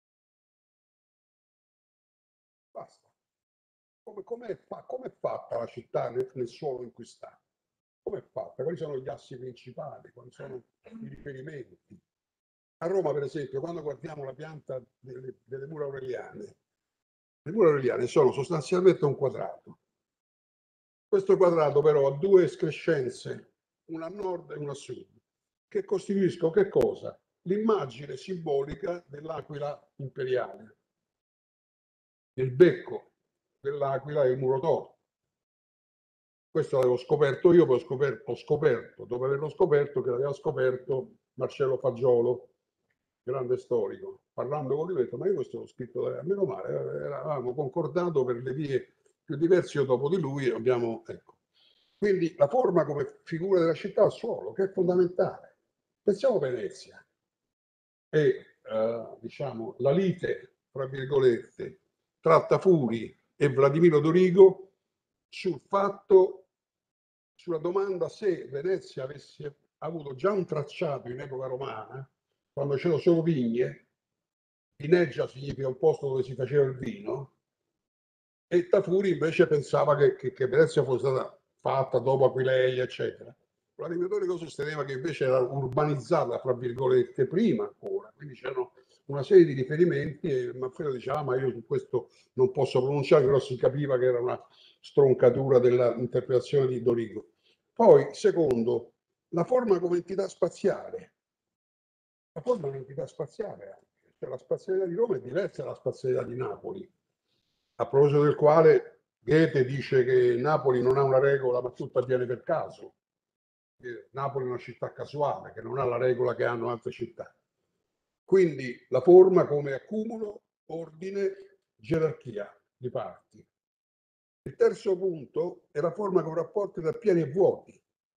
Basta. Come è fatta la città nel suolo in cui sta? Come è fatta? Quali sono gli assi principali? Quali sono i riferimenti? A Roma, per esempio, quando guardiamo la pianta delle mura aureliane, le mura aureliane sono sostanzialmente un quadrato. Questo quadrato però ha due escrescenze, una a nord e una a sud, che costituiscono che cosa? L'immagine simbolica dell'aquila imperiale. Il becco dell'aquila è il muro torto. Questo l'avevo scoperto io, poi ho scoperto, dopo averlo scoperto, che l'aveva scoperto Marcello Fagiolo, grande storico. Parlando con lui, ho detto, ma io questo l'ho scritto, meno male, eravamo concordato per le vie più diverse, io dopo di lui abbiamo, ecco. Quindi la forma come figura della città al suolo, che è fondamentale. Pensiamo a Venezia e diciamo la lite, tra virgolette, tra Tafuri e Vladimiro Dorigo sul fatto, sulla domanda se Venezia avesse avuto già un tracciato in epoca romana, quando c'erano solo vigne, Vineggia significa un posto dove si faceva il vino, e Tafuri invece pensava che Venezia fosse stata fatta dopo Aquileia, eccetera. Vladimiro Dorigo sosteneva che invece era urbanizzata, fra virgolette, prima ancora, quindi c'erano una serie di riferimenti e Manfredo diceva, ma io su questo non posso pronunciare, però si capiva che era una stroncatura dell'interpretazione di Dorigo. Poi, secondo, la forma come entità spaziale. La forma è un'entità spaziale anche. Cioè, la spazialità di Roma è diversa dalla spazialità di Napoli, a proposito del quale Goethe dice che Napoli non ha una regola, ma tutto avviene per caso. Napoli è una città casuale, che non ha la regola che hanno altre città. Quindi la forma come accumulo, ordine, gerarchia di parti. Il terzo punto è la forma con rapporti tra pieni e vuoti.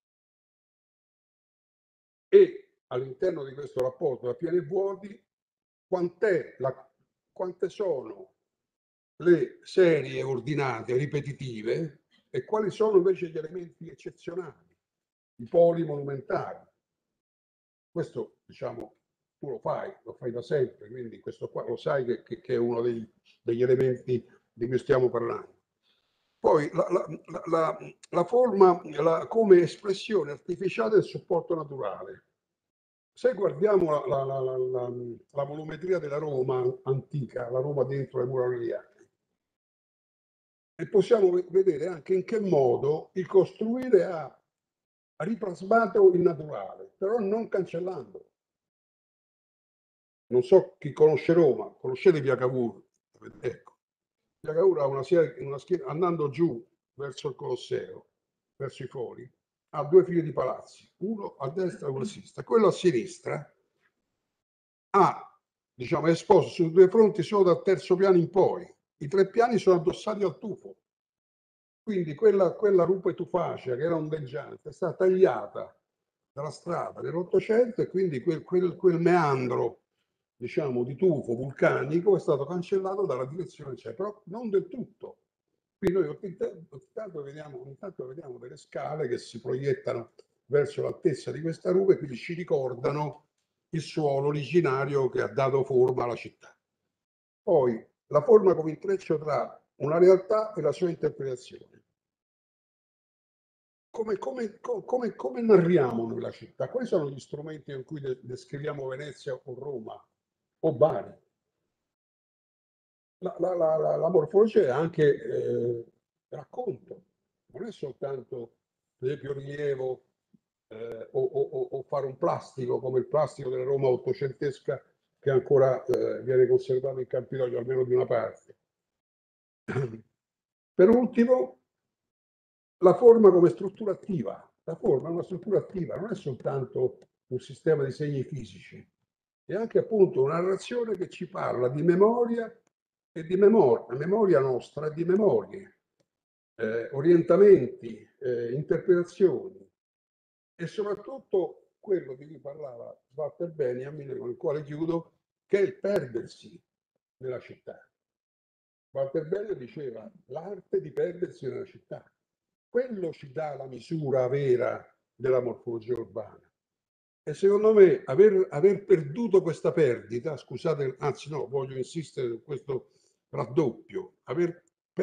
E all'interno di questo rapporto tra pieni e vuoti, quante sono le serie ordinate, ripetitive, e quali sono invece gli elementi eccezionali, i poli monumentali. Questo, diciamo, tu lo fai da sempre, quindi questo qua lo sai che è uno degli elementi di cui stiamo parlando. Poi la forma come espressione artificiale del supporto naturale. Se guardiamo la volumetria della Roma antica, la Roma dentro le mura aureliane, e possiamo vedere anche in che modo il costruire ha riplasmato il naturale, però non cancellando. Non so chi conosce Roma, conoscete Via Cavour? Ecco, Via Cavour ha una schiena, andando giù verso il Colosseo, verso i fori, ha due file di palazzi, uno a destra e uno a sinistra. Quello a sinistra ha, diciamo, è esposto su due fronti solo dal terzo piano in poi. I 3 piani sono addossati al tufo. Quindi quella rupe tufacea che era ondeggiante è stata tagliata dalla strada nell'Ottocento e quindi quel meandro, diciamo, di tufo vulcanico è stato cancellato dalla direzione, però non del tutto. Qui noi ogni tanto vediamo delle scale che si proiettano verso l'altezza di questa rupe, quindi ci ricordano il suolo originario che ha dato forma alla città. Poi la forma come intreccio tra una realtà e la sua interpretazione. Come narriamo noi la città? Quali sono gli strumenti in cui descriviamo Venezia o Roma o Bari? La morfologia è anche racconto, non è soltanto, per esempio, rilievo o fare un plastico come il plastico della Roma ottocentesca che ancora viene conservato in Campidoglio, almeno di una parte. Per ultimo, la forma come struttura attiva. La forma è una struttura attiva, non è soltanto un sistema di segni fisici, è anche appunto una narrazione che ci parla di memoria e di memoria nostra, di memorie, orientamenti, interpretazioni e soprattutto quello di cui parlava Walter Benjamin, con il quale chiudo, che è il perdersi nella città. Walter Benjamin diceva l'arte di perdersi nella città. Quello ci dà la misura vera della morfologia urbana. E secondo me aver perduto questa perdita, scusate, anzi no, voglio insistere su questo raddoppio, aver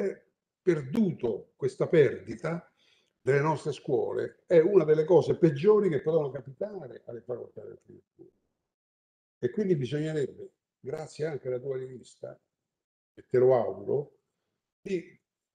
perduto questa perdita delle nostre scuole è una delle cose peggiori che potevano capitare alle facoltà di architettura. E quindi bisognerebbe, grazie anche alla tua rivista, e te lo auguro, di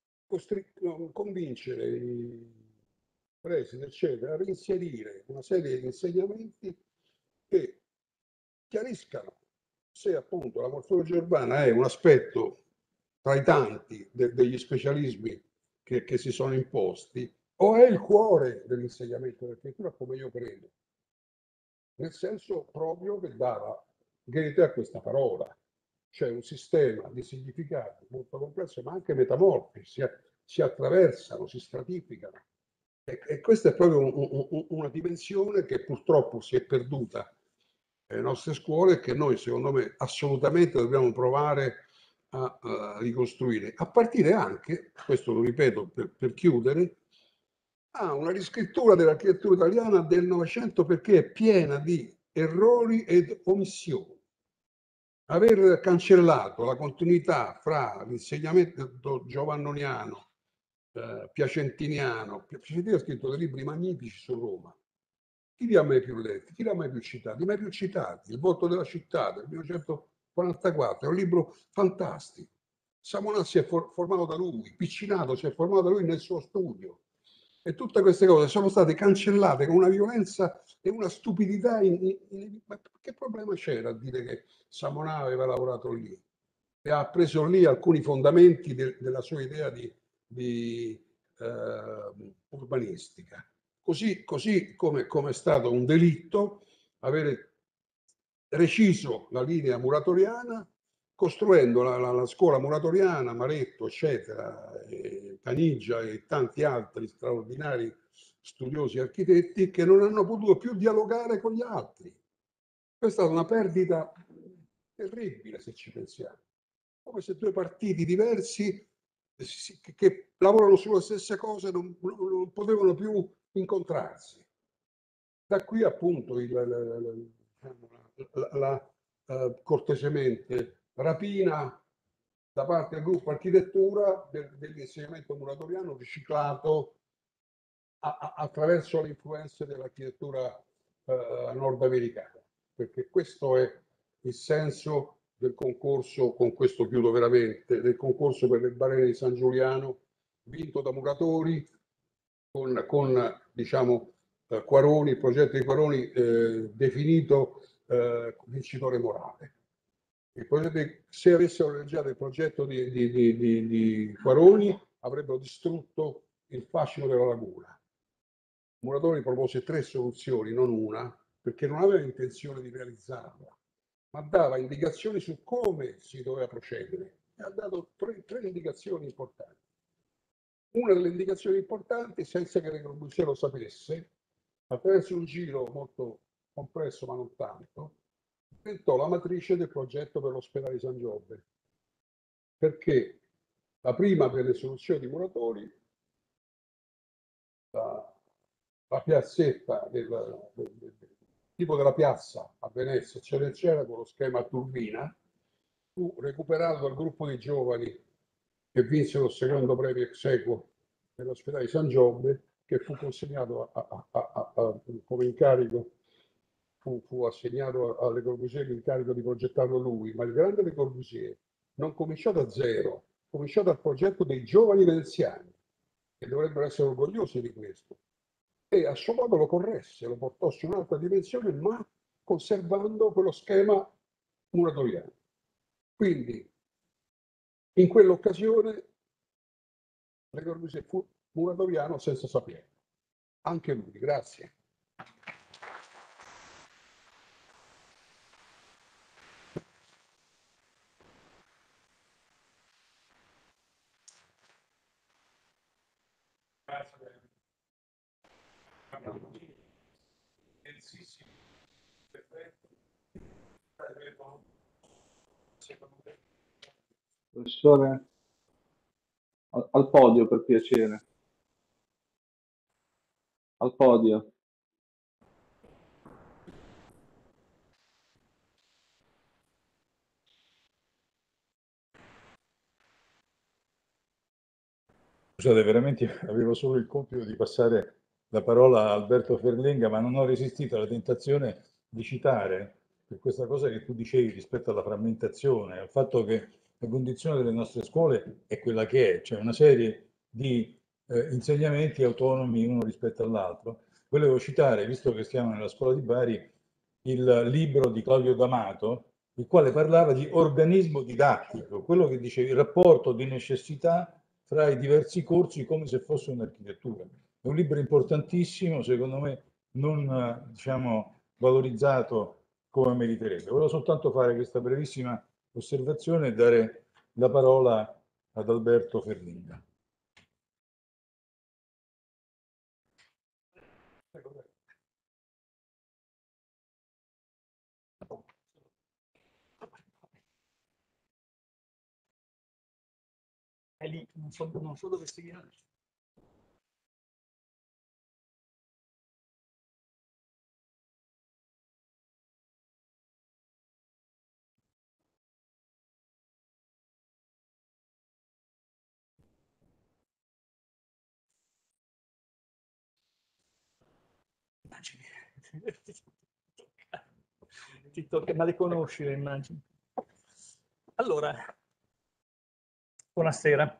convincere i presidi, eccetera, a reinserire una serie di insegnamenti che chiariscano se appunto la morfologia urbana è un aspetto tra i tanti degli specialismi che si sono imposti o è il cuore dell'insegnamento dell'architettura, come io credo, nel senso proprio che dava Goethe a questa parola, cioè un sistema di significati molto complesso ma anche metamorfi, si attraversano, si stratificano. E questa è proprio una dimensione che purtroppo si è perduta nelle nostre scuole e che noi, secondo me, assolutamente dobbiamo provare a ricostruire, a partire anche, questo lo ripeto per chiudere, a una riscrittura dell'architettura italiana del Novecento perché è piena di errori ed omissioni. Aver cancellato la continuità fra l'insegnamento giovannoniano, piacentiniano. Piacentini ha scritto dei libri magnifici su Roma. Chi li ha mai più letti? Chi li ha mai più citati? I mai più citati? Il volto della città del 1944 è un libro fantastico. Samonà si è formato da lui, Piccinato si è formato da lui nel suo studio. E tutte queste cose sono state cancellate con una violenza e una stupidità. Ma che problema c'era a dire che Samonà aveva lavorato lì? E ha preso lì alcuni fondamenti della sua idea di urbanistica. Così come è stato un delitto avere reciso la linea muratoriana, costruendo la scuola muratoriana, Maretto, eccetera, Caniggia e tanti altri straordinari studiosi architetti che non hanno potuto più dialogare con gli altri. Questa è stata una perdita terribile, se ci pensiamo. Come se due partiti diversi che lavorano sulle stesse cose non potevano più incontrarsi. Da qui appunto cortesemente rapina da parte del gruppo architettura dell'insegnamento muratoriano riciclato attraverso le influenze dell'architettura nordamericana, perché questo è il senso del concorso, con questo chiudo veramente, del concorso per le barene di San Giuliano, vinto da Muratori, con diciamo, Quaroni, il progetto di Quaroni definito vincitore morale. Se avessero realizzato il progetto di Quaroni avrebbero distrutto il fascino della laguna. Muratori propose 3 soluzioni, non una, perché non aveva intenzione di realizzarla, ma dava indicazioni su come si doveva procedere. E ha dato tre indicazioni importanti. Una delle indicazioni importanti, senza che Le Corbusier lo sapesse, attraverso un giro molto complesso ma non tanto, inventò la matrice del progetto per l'ospedale di San Giorgio, perché la prima delle soluzioni di Muratori, la piazzetta del tipo della piazza a Venezia, eccetera, con lo schema a turbina, fu recuperato dal gruppo di giovani che vinsero il secondo premio ex equo dell'ospedale di San Giorgio, che fu consegnato come incarico, fu assegnato a Le Corbusier l'incarico di progettarlo lui, ma il grande Le Corbusier non cominciò da zero, cominciò dal progetto dei giovani veneziani, che dovrebbero essere orgogliosi di questo, e a suo modo lo corresse, lo portò su un'altra dimensione, ma conservando quello schema muratoriano. Quindi, in quell'occasione, Le Corbusier fu muratoriano senza saperlo. Anche lui, grazie. Professore, al podio per piacere. Al podio. Scusate, veramente avevo solo il compito di passare la parola a Alberto Ferlenga, ma non ho resistito alla tentazione di citare per questa cosa che tu dicevi rispetto alla frammentazione, al fatto che la condizione delle nostre scuole è quella che è, cioè una serie di insegnamenti autonomi uno rispetto all'altro. Volevo citare, visto che stiamo nella scuola di Bari, il libro di Claudio D'Amato, il quale parlava di organismo didattico, quello che dice il rapporto di necessità fra i diversi corsi come se fosse un'architettura. È un libro importantissimo, secondo me non diciamo, valorizzato come meriterebbe. Volevo soltanto fare questa brevissima osservazione e dare la parola ad Alberto Ferlinga. È lì, non so dove sia. Immagini. Ti tocca, ma le conosci le immagini. Allora, buonasera.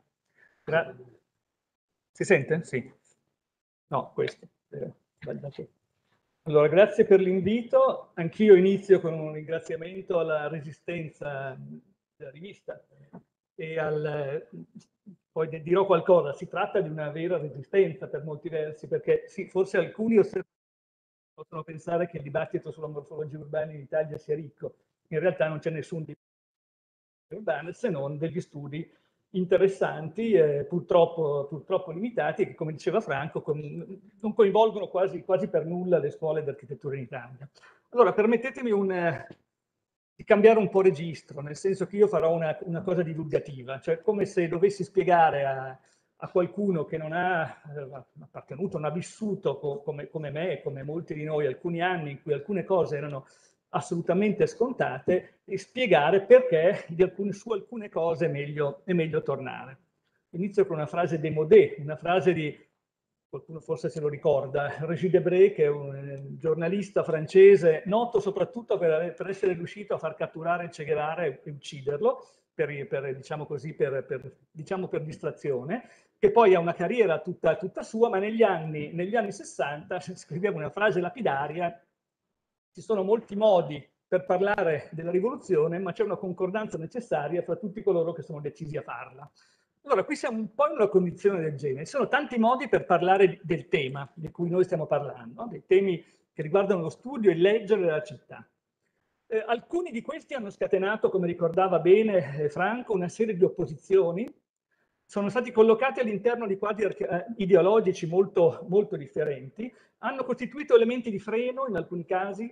Si sente? Sì. No, questo. Allora, grazie per l'invito. Anch'io inizio con un ringraziamento alla Resistenza della rivista e poi dirò qualcosa. Si tratta di una vera resistenza per molti versi, perché sì, forse alcuni possono pensare che il dibattito sulla morfologia urbana in Italia sia ricco. In realtà non c'è nessun dibattito urbana se non degli studi interessanti, purtroppo limitati, e che, come diceva Franco, non coinvolgono quasi per nulla le scuole di architettura in Italia. Allora, permettetemi di cambiare un po' registro, nel senso che io farò una cosa divulgativa, cioè come se dovessi spiegare a qualcuno che non ha appartenuto, non ha vissuto come me e come molti di noi alcuni anni in cui alcune cose erano assolutamente scontate, e spiegare perché su alcune cose è meglio tornare. Inizio con una frase démodé, una frase di, qualcuno forse se lo ricorda, Régis Debray, che è un giornalista francese noto soprattutto per essere riuscito a far catturare Che Guevara e ucciderlo, diciamo così, per distrazione, che poi ha una carriera tutta sua, ma negli anni 60 scriveva una frase lapidaria: ci sono molti modi per parlare della rivoluzione, ma c'è una concordanza necessaria fra tutti coloro che sono decisi a farla. Allora, qui siamo un po' in una condizione del genere. Ci sono tanti modi per parlare del tema di cui noi stiamo parlando, no? Dei temi che riguardano lo studio e il leggere della città. Alcuni di questi hanno scatenato, come ricordava bene Franco, una serie di opposizioni. Sono stati collocati all'interno di quadri ideologici molto, molto differenti, hanno costituito elementi di freno in alcuni casi,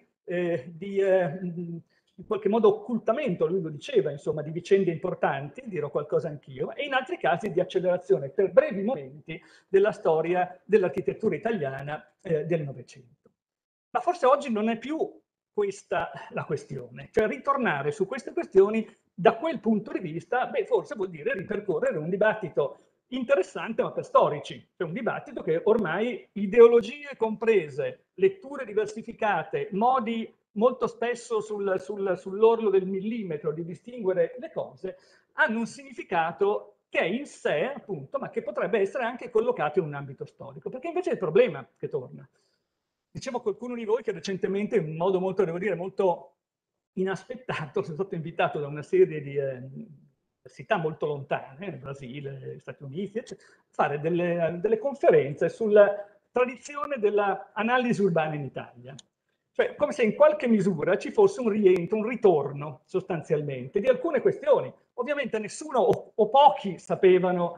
in qualche modo occultamento, lui lo diceva, insomma, di vicende importanti, dirò qualcosa anch'io, e in altri casi di accelerazione per brevi momenti della storia dell'architettura italiana del Novecento. Ma forse oggi non è più questa la questione, cioè ritornare su queste questioni da quel punto di vista, beh, forse vuol dire ripercorrere un dibattito interessante ma per storici, cioè un dibattito che ormai ideologie comprese, letture diversificate, modi molto spesso sull'orlo del millimetro di distinguere le cose, hanno un significato che è in sé, appunto, ma che potrebbe essere anche collocato in un ambito storico, perché invece è il problema che torna. Dicevo a qualcuno di voi che recentemente, in modo molto, devo dire, molto inaspettato, sono stato invitato da una serie di università molto lontane, Brasile, Stati Uniti, eccetera, a fare delle conferenze sulla tradizione dell'analisi urbana in Italia. Cioè, come se in qualche misura ci fosse un rientro, un ritorno sostanzialmente di alcune questioni. Ovviamente nessuno o pochi sapevano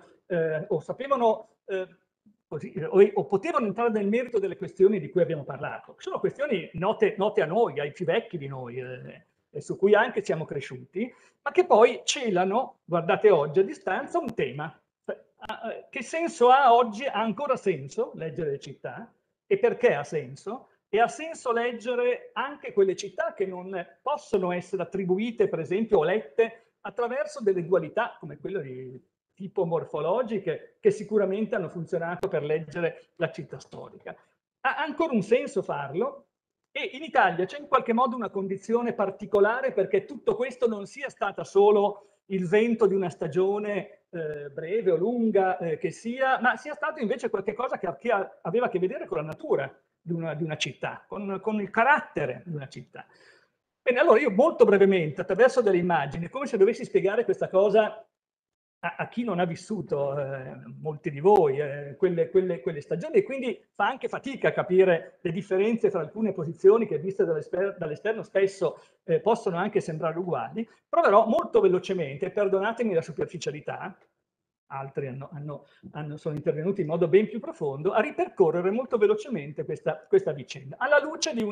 così, o potevano entrare nel merito delle questioni di cui abbiamo parlato. Sono questioni note a noi, ai più vecchi di noi, su cui anche siamo cresciuti, ma che poi celano, guardate oggi a distanza, un tema. Che senso ha oggi? Ha ancora senso leggere le città? E perché ha senso? E ha senso leggere anche quelle città che non possono essere attribuite, per esempio, o lette attraverso delle dualità, come quella di tipo morfologiche, che sicuramente hanno funzionato per leggere la città storica. Ha ancora un senso farlo? E in Italia c'è in qualche modo una condizione particolare perché tutto questo non sia stata solo il vento di una stagione breve o lunga che sia, ma sia stato invece qualche cosa che aveva a che vedere con la natura di una città, con il carattere di una città. Bene, allora io molto brevemente, attraverso delle immagini, come se dovessi spiegare questa cosa a chi non ha vissuto, molti di voi, quelle stagioni, e quindi fa anche fatica a capire le differenze tra alcune posizioni che viste dall'esterno spesso possono anche sembrare uguali. Proverò molto velocemente, perdonatemi la superficialità, altri sono intervenuti in modo ben più profondo, a ripercorrere molto velocemente questa vicenda, alla luce di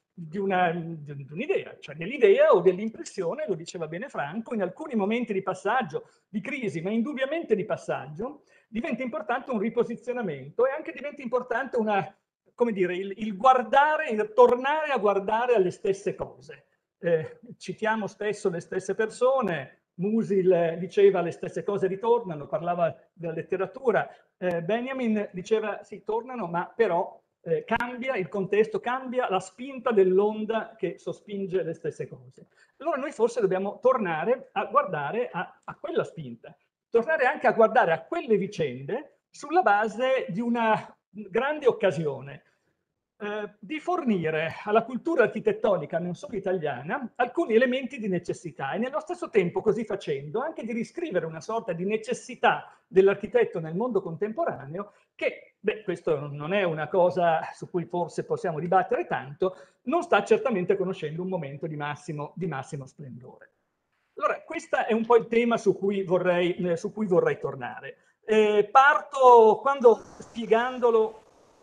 un'idea, cioè dell'idea o dell'impressione, lo diceva bene Franco, in alcuni momenti di passaggio, di crisi, ma indubbiamente di passaggio, diventa importante un riposizionamento e anche diventa importante come dire, il guardare, il tornare a guardare alle stesse cose. Citiamo spesso le stesse persone, Musil diceva le stesse cose ritornano, parlava della letteratura, Benjamin diceva sì, tornano, ma però cambia il contesto, cambia la spinta dell'onda che sospinge le stesse cose. Allora noi forse dobbiamo tornare a guardare a quella spinta, tornare anche a guardare a quelle vicende sulla base di una grande occasione, di fornire alla cultura architettonica, non solo italiana, alcuni elementi di necessità e nello stesso tempo, così facendo, anche di riscrivere una sorta di necessità dell'architetto nel mondo contemporaneo che, beh, questo non è una cosa su cui forse possiamo dibattere tanto, non sta certamente conoscendo un momento di massimo splendore. Allora, questo è un po' il tema su cui vorrei tornare. Parto quando spiegandolo.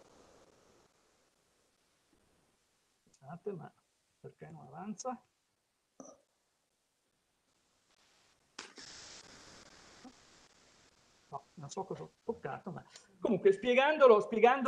Ma perché non avanza? No, non so cosa ho toccato, ma comunque spiegandolo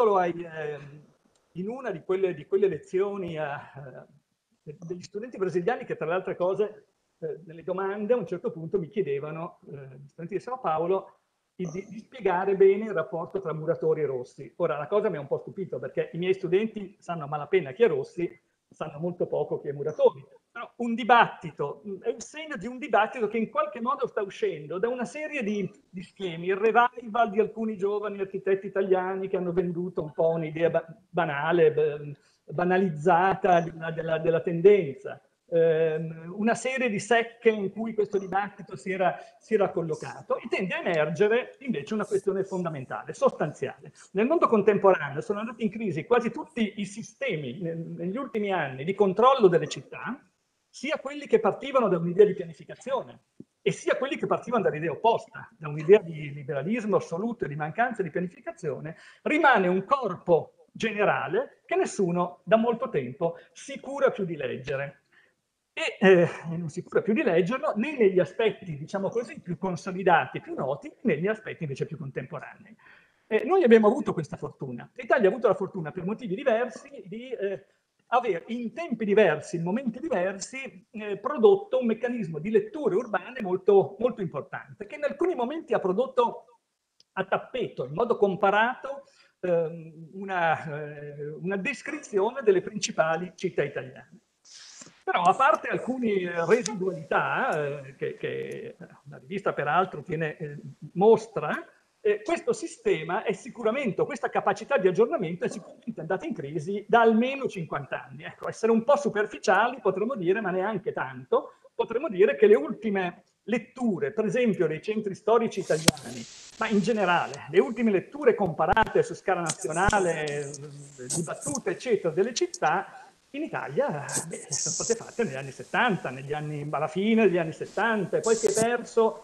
in una di quelle lezioni degli studenti brasiliani che tra le altre cose nelle domande a un certo punto mi chiedevano, gli studenti di Sao Paolo, di spiegare bene il rapporto tra Muratori e Rossi. Ora la cosa mi ha un po' stupito perché i miei studenti sanno a malapena chi è Rossi, sanno molto poco chi è Muratori. Però un dibattito, è il segno di un dibattito che in qualche modo sta uscendo da una serie di schemi, il revival di alcuni giovani architetti italiani che hanno venduto un po' un'idea banale, banalizzata della tendenza. una serie di secche in cui questo dibattito si era collocato, e tende a emergere invece una questione fondamentale, sostanziale. Nel mondo contemporaneo sono andati in crisi quasi tutti i sistemi negli ultimi anni di controllo delle città, sia quelli che partivano da un'idea di pianificazione e sia quelli che partivano dall'idea opposta, da un'idea di liberalismo assoluto e di mancanza di pianificazione. Rimane un corpo generale che nessuno da molto tempo si cura più di leggere. E non si cura più di leggerlo né negli aspetti, diciamo così, più consolidati, più noti, né negli aspetti invece più contemporanei. Noi abbiamo avuto questa fortuna. L'Italia ha avuto la fortuna, per motivi diversi, di avere in tempi diversi, in momenti diversi, prodotto un meccanismo di letture urbane molto, molto importante, che in alcuni momenti ha prodotto a tappeto, in modo comparato, una descrizione delle principali città italiane. Però, a parte alcune residualità, che la rivista peraltro mostra, questo sistema è sicuramente, questa capacità di aggiornamento è sicuramente andata in crisi da almeno 50 anni. Ecco, essere un po' superficiali potremmo dire, ma neanche tanto, potremmo dire che le ultime letture, per esempio dei centri storici italiani, ma in generale, le ultime letture comparate su scala nazionale, dibattute, eccetera, delle città, in Italia sono state fatte negli anni 70, alla fine degli anni 70, e poi si è perso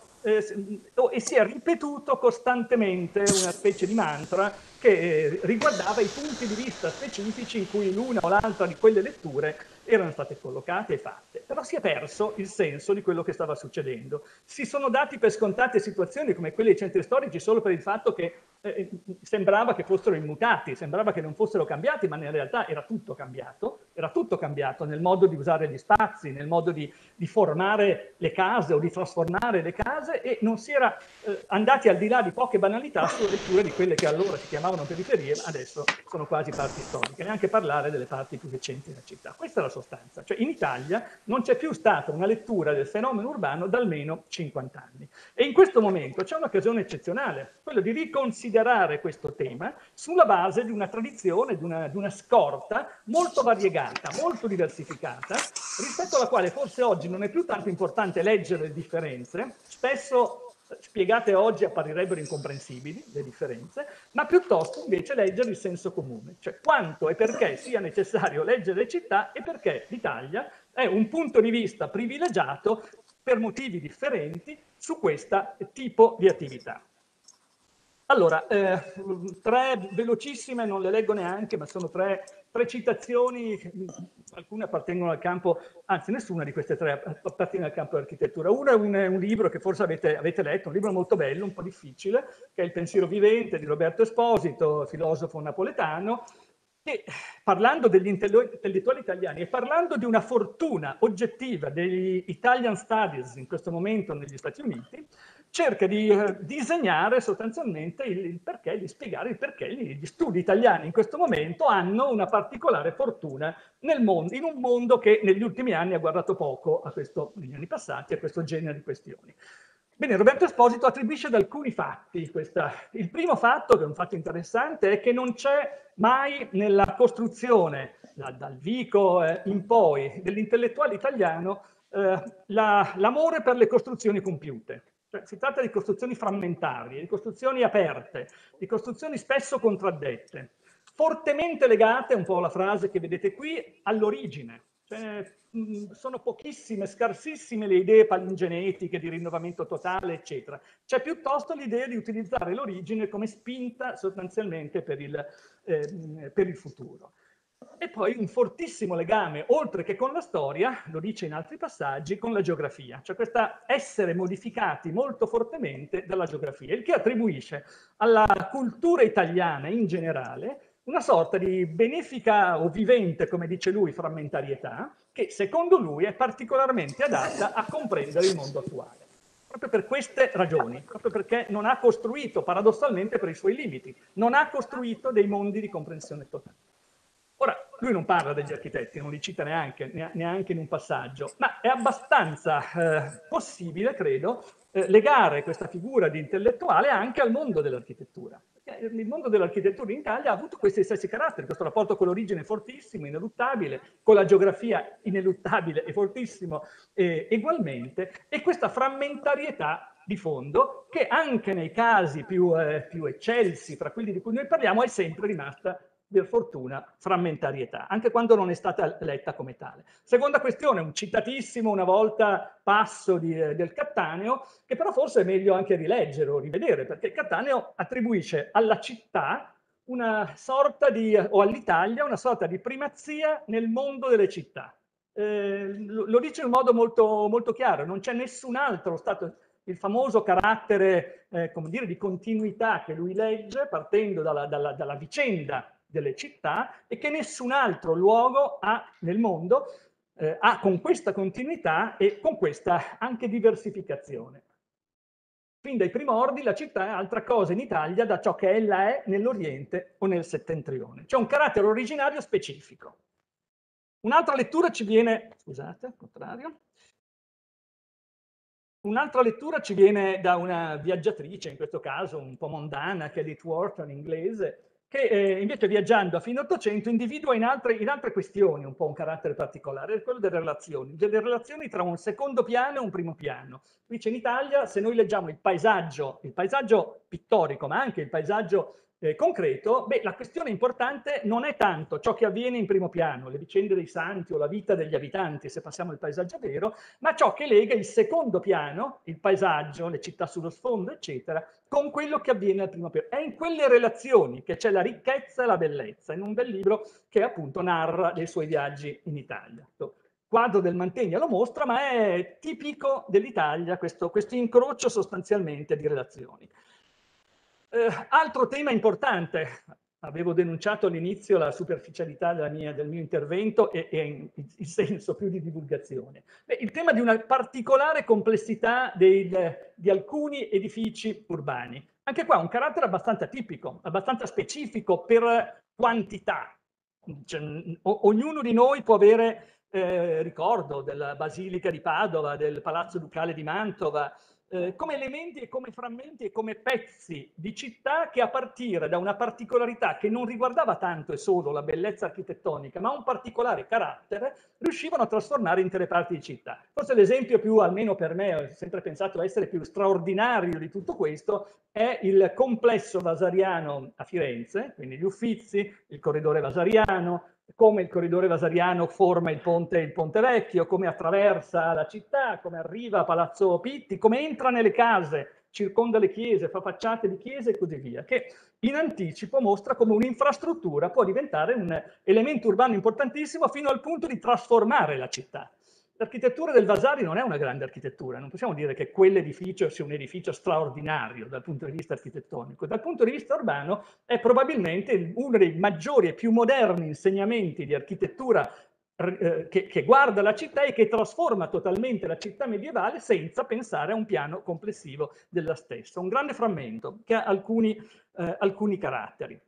e si è ripetuto costantemente una specie di mantra che riguardava i punti di vista specifici in cui l'una o l'altra di quelle letture erano state collocate e fatte. Però si è perso il senso di quello che stava succedendo. Si sono dati per scontate situazioni come quelle dei centri storici solo per il fatto che sembrava che fossero immutati, sembrava che non fossero cambiati, ma in realtà era tutto cambiato nel modo di usare gli spazi, nel modo di formare le case o di trasformare le case, e non si era andati al di là di poche banalità sulla lettura di quelle che allora si chiamavano periferie, ma adesso sono quasi parti storiche, neanche parlare delle parti più recenti della città. Questa è la sostanza, cioè in Italia non c'è più stata una lettura del fenomeno urbano da almeno 50 anni. E in questo momento c'è un'occasione eccezionale, quello di riconsiderare questo tema sulla base di una tradizione, di una scorta molto variegata, molto diversificata, rispetto alla quale forse oggi non è più tanto importante leggere le differenze, spesso spiegate oggi apparirebbero incomprensibili le differenze, ma piuttosto invece leggere il senso comune, cioè quanto e perché sia necessario leggere le città e perché l'Italia è un punto di vista privilegiato per motivi differenti su questo tipo di attività. Allora, tre velocissime, non le leggo neanche, ma sono tre citazioni, alcune appartengono al campo, anzi nessuna di queste tre appartiene al campo dell'architettura. Una è un libro che forse avete letto, un libro molto bello, un po' difficile, che è Il pensiero vivente di Roberto Esposito, filosofo napoletano, che parlando degli intellettuali italiani e parlando di una fortuna oggettiva degli Italian Studies in questo momento negli Stati Uniti, cerca di disegnare sostanzialmente il perché, di spiegare il perché gli studi italiani in questo momento hanno una particolare fortuna nel mondo, in un mondo che negli ultimi anni ha guardato poco a questo, negli anni passati, a questo genere di questioni. Bene, Roberto Esposito attribuisce ad alcuni fatti questa. Il primo fatto, che è un fatto interessante, è che non c'è mai nella costruzione, dal Vico in poi, dell'intellettuale italiano, l'amore per le costruzioni compiute. Cioè, si tratta di costruzioni frammentarie, di costruzioni aperte, di costruzioni spesso contraddette, fortemente legate, un po' la frase che vedete qui, all'origine. Cioè, sono pochissime, scarsissime le idee palingenetiche di rinnovamento totale, eccetera. C'è piuttosto l'idea di utilizzare l'origine come spinta sostanzialmente per il futuro. E poi un fortissimo legame, oltre che con la storia, lo dice in altri passaggi, con la geografia, cioè questa essere modificati molto fortemente dalla geografia, il che attribuisce alla cultura italiana in generale una sorta di benefica o vivente, come dice lui, frammentarietà, che secondo lui è particolarmente adatta a comprendere il mondo attuale. Proprio per queste ragioni, proprio perché non ha costruito, paradossalmente per i suoi limiti, non ha costruito dei mondi di comprensione totale. Ora, lui non parla degli architetti, non li cita neanche in un passaggio, ma è abbastanza possibile, credo, legare questa figura di intellettuale anche al mondo dell'architettura. il mondo dell'architettura in Italia ha avuto questi stessi caratteri, questo rapporto con l'origine fortissimo, ineluttabile, con la geografia ineluttabile e fortissimo ugualmente, e questa frammentarietà di fondo che anche nei casi più eccelsi, fra quelli di cui noi parliamo, è sempre rimasta per fortuna frammentarietà, anche quando non è stata letta come tale. Seconda questione, un citatissimo una volta passo del Cattaneo, che però forse è meglio anche rileggere o rivedere, perché Cattaneo attribuisce alla città una sorta di, o all'Italia, una sorta di primazia nel mondo delle città. Lo dice in modo molto, molto chiaro, non c'è nessun altro stato, il famoso carattere, come dire, di continuità che lui legge partendo dalla vicenda delle città, e che nessun altro luogo ha nel mondo, ha con questa continuità e con questa anche diversificazione. Fin dai primordi la città è altra cosa in Italia da ciò che ella è nell'Oriente o nel Settentrione. C'è un carattere originario specifico. Un'altra lettura ci viene, scusate, al contrario, un'altra lettura ci viene da una viaggiatrice, in questo caso un po' mondana, che è Edith Wharton, inglese, che invece viaggiando a fine Ottocento individua in altre questioni un po' un carattere particolare, quello delle relazioni tra un secondo piano e un primo piano. Dice in Italia, se noi leggiamo il paesaggio pittorico, ma anche il paesaggio concreto, beh, la questione importante non è tanto ciò che avviene in primo piano, le vicende dei santi o la vita degli abitanti, se passiamo al paesaggio vero, ma ciò che lega il secondo piano, il paesaggio, le città sullo sfondo, eccetera, con quello che avviene al primo piano. È in quelle relazioni che c'è la ricchezza e la bellezza, in un bel libro che appunto narra dei suoi viaggi in Italia. Il quadro del Mantegna lo mostra, ma è tipico dell'Italia questo incrocio sostanzialmente di relazioni. Altro tema importante, avevo denunciato all'inizio la superficialità del mio intervento e il senso più di divulgazione. Beh, il tema di una particolare complessità di alcuni edifici urbani. Anche qua un carattere abbastanza tipico, abbastanza specifico per quantità. Cioè, ognuno di noi può avere ricordo della Basilica di Padova, del Palazzo Ducale di Mantova, come elementi e come frammenti e come pezzi di città che, a partire da una particolarità che non riguardava tanto e solo la bellezza architettonica, ma un particolare carattere, riuscivano a trasformare intere parti di città. Forse l'esempio più, almeno per me, ho sempre pensato essere più straordinario di tutto questo, è il complesso vasariano a Firenze, quindi gli Uffizi, il corridore vasariano, come il corridore vasariano forma il ponte Vecchio, come attraversa la città, come arriva a Palazzo Pitti, come entra nelle case, circonda le chiese, fa facciate di chiese e così via, che in anticipo mostra come un'infrastruttura può diventare un elemento urbano importantissimo fino al punto di trasformare la città. L'architettura del Vasari non è una grande architettura, non possiamo dire che quell'edificio sia un edificio straordinario dal punto di vista architettonico. Dal punto di vista urbano è probabilmente uno dei maggiori e più moderni insegnamenti di architettura che guarda la città e che trasforma totalmente la città medievale senza pensare a un piano complessivo della stessa. Un grande frammento che ha alcuni caratteri.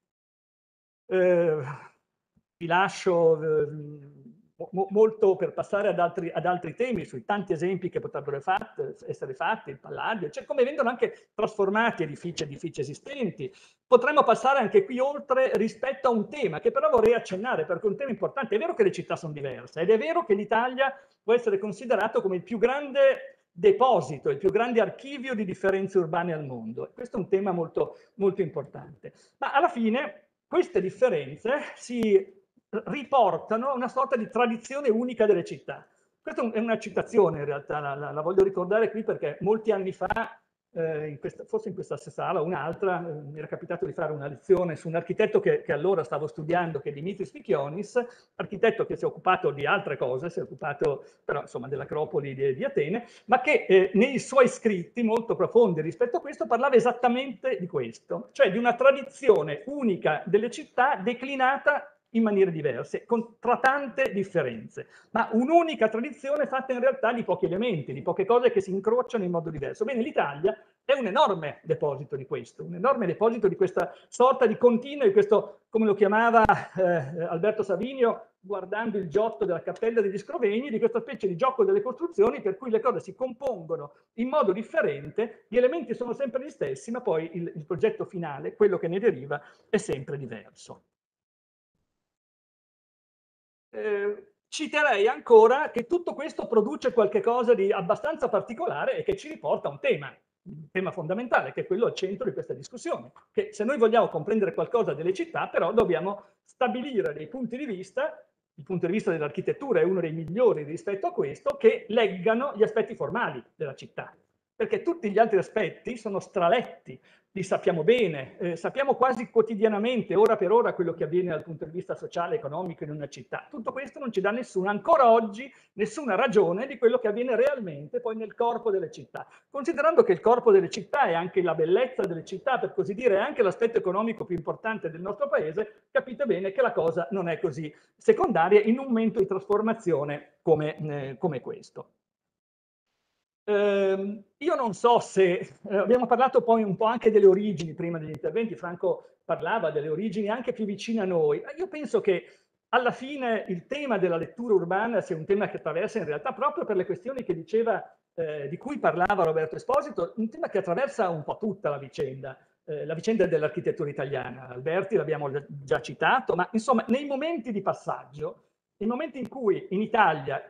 Vi lascio molto per passare ad altri temi, sui tanti esempi che potrebbero essere fatti, il Palladio, cioè come vengono anche trasformati edifici esistenti. Potremmo passare anche qui oltre rispetto a un tema che però vorrei accennare, perché è un tema importante. È vero che le città sono diverse ed è vero che l'Italia può essere considerato come il più grande deposito, il più grande archivio di differenze urbane al mondo. Questo è un tema molto, molto importante. Ma alla fine queste differenze si riportano a una sorta di tradizione unica delle città. Questa è una citazione, in realtà, la voglio ricordare qui perché molti anni fa, forse in questa sala o un'altra, mi era capitato di fare una lezione su un architetto che allora stavo studiando, che è Dimitris Fikionis, architetto che si è occupato di altre cose, si è occupato però insomma dell'Acropoli di Atene, ma che nei suoi scritti molto profondi rispetto a questo parlava esattamente di questo, cioè di una tradizione unica delle città declinata in maniere diverse, tra tante differenze, ma un'unica tradizione fatta in realtà di pochi elementi, di poche cose che si incrociano in modo diverso. Bene, l'Italia è un enorme deposito di questo, un enorme deposito di questa sorta di continuo, di questo, come lo chiamava Alberto Savinio, guardando il giotto della Cappella degli Scrovegni, di questa specie di gioco delle costruzioni per cui le cose si compongono in modo differente, gli elementi sono sempre gli stessi, ma poi il progetto finale, quello che ne deriva, è sempre diverso. Citerei ancora che tutto questo produce qualcosa di abbastanza particolare e che ci riporta a un tema fondamentale, che è quello al centro di questa discussione, che se noi vogliamo comprendere qualcosa delle città, però dobbiamo stabilire dei punti di vista, il punto di vista dell'architettura è uno dei migliori rispetto a questo, che leggano gli aspetti formali della città, perché tutti gli altri aspetti sono straletti, li sappiamo bene, sappiamo quasi quotidianamente, ora per ora, quello che avviene dal punto di vista sociale e economico in una città. Tutto questo non ci dà ancora oggi, nessuna ragione di quello che avviene realmente poi nel corpo delle città. Considerando che il corpo delle città è anche la bellezza delle città, per così dire, è anche l'aspetto economico più importante del nostro paese, capite bene che la cosa non è così secondaria in un momento di trasformazione come questo. Io non so se abbiamo parlato poi un po' anche delle origini prima degli interventi, Franco parlava delle origini anche più vicine a noi. Io penso che alla fine il tema della lettura urbana sia un tema che attraversa in realtà, proprio per le questioni che diceva, di cui parlava Roberto Esposito, un tema che attraversa un po' tutta la vicenda dell'architettura italiana. Alberti l'abbiamo già citato, ma insomma nei momenti di passaggio, nel momento in cui in Italia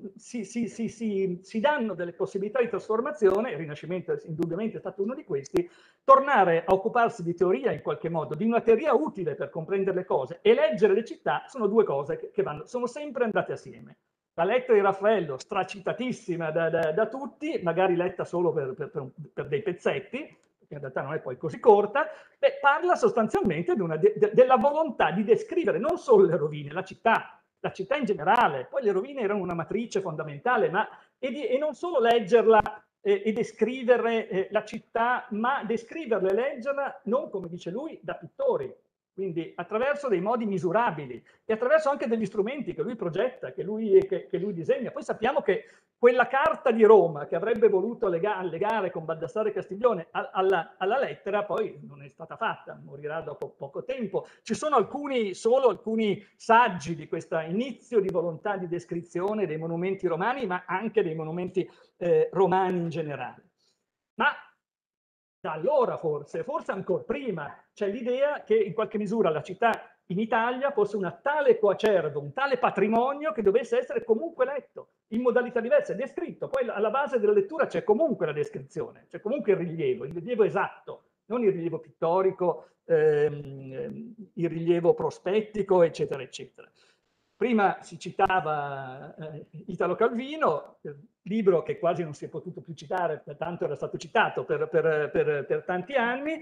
si danno delle possibilità di trasformazione, il Rinascimento indubbiamente è stato uno di questi, tornare a occuparsi di teoria in qualche modo, di una teoria utile per comprendere le cose e leggere le città, sono due cose che sono sempre andate assieme. La lettera di Raffaello, stracitatissima da tutti, magari letta solo per dei pezzetti, che in realtà non è poi così corta, parla sostanzialmente della volontà di descrivere non solo le rovine, la città in generale, poi le rovine erano una matrice fondamentale, e non solo leggerla e descrivere la città, ma descriverla e leggerla non, come dice lui, da pittori, quindi attraverso dei modi misurabili e attraverso anche degli strumenti che lui progetta, che lui disegna. Poi sappiamo che quella carta di Roma che avrebbe voluto allegare con Baldassare Castiglione alla lettera poi non è stata fatta, morirà dopo poco tempo. Ci sono solo alcuni saggi di questo inizio di volontà di descrizione dei monumenti romani, ma anche dei monumenti romani in generale. Ma da allora forse ancora prima, c'è l'idea che in qualche misura la città in Italia fosse una tale coacervo, un tale patrimonio che dovesse essere comunque letto in modalità diverse, descritto. Poi alla base della lettura c'è comunque la descrizione, c'è comunque il rilievo esatto, non il rilievo pittorico, il rilievo prospettico, eccetera, eccetera. Prima si citava Italo Calvino, libro che quasi non si è potuto più citare, tanto era stato citato per tanti anni.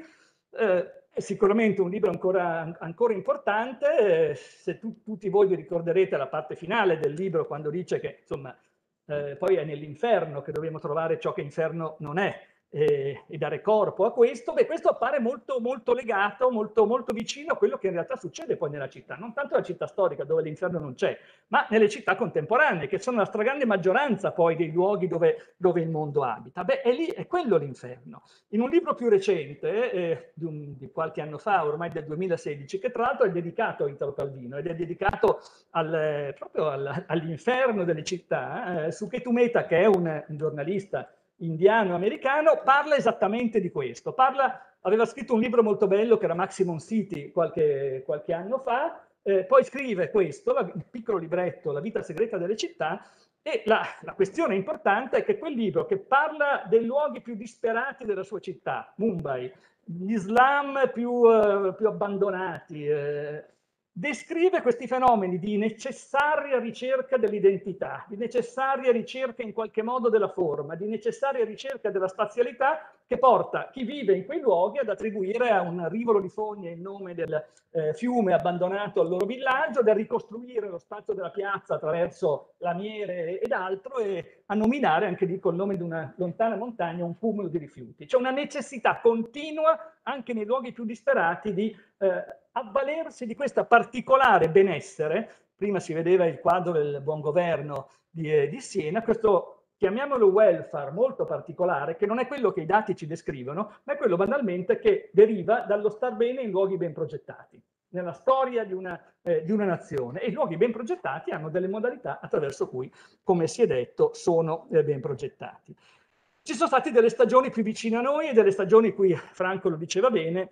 È sicuramente un libro ancora importante. Se tutti voi vi ricorderete la parte finale del libro, quando dice che insomma poi è nell'inferno che dobbiamo trovare ciò che inferno non è, e dare corpo a questo. Questo appare molto, molto legato, molto, molto vicino a quello che in realtà succede poi nella città, non tanto la città storica dove l'inferno non c'è, ma nelle città contemporanee, che sono la stragrande maggioranza poi dei luoghi dove il mondo abita. È quello l'inferno. In un libro più recente, di qualche anno fa, ormai del 2016, che tra l'altro è dedicato a Italo Calvino ed è dedicato proprio all'inferno delle città, Suketu Mehta, che è un giornalista indiano-americano, parla esattamente di questo. Aveva scritto un libro molto bello che era Maximum City qualche anno fa, poi scrive questo, il piccolo libretto La vita segreta delle città, e la questione importante è che quel libro, che parla dei luoghi più disperati della sua città, Mumbai, gli slam più abbandonati, descrive questi fenomeni di necessaria ricerca dell'identità, di necessaria ricerca in qualche modo della forma, di necessaria ricerca della spazialità, che porta chi vive in quei luoghi ad attribuire a un rivolo di fogne il nome del fiume abbandonato al loro villaggio, da ricostruire lo spazio della piazza attraverso lamiere ed altro, e a nominare anche lì col nome di una lontana montagna un cumulo di rifiuti. C'è una necessità continua anche nei luoghi più disperati di avvalersi di questa particolare benessere. Prima si vedeva il quadro del buon governo di Siena, questo chiamiamolo welfare molto particolare, che non è quello che i dati ci descrivono, ma è quello banalmente che deriva dallo star bene in luoghi ben progettati. nella storia di una nazione, e i luoghi ben progettati hanno delle modalità attraverso cui, come si è detto, sono ben progettati. Ci sono state delle stagioni più vicine a noi e delle stagioni in cui, Franco lo diceva bene,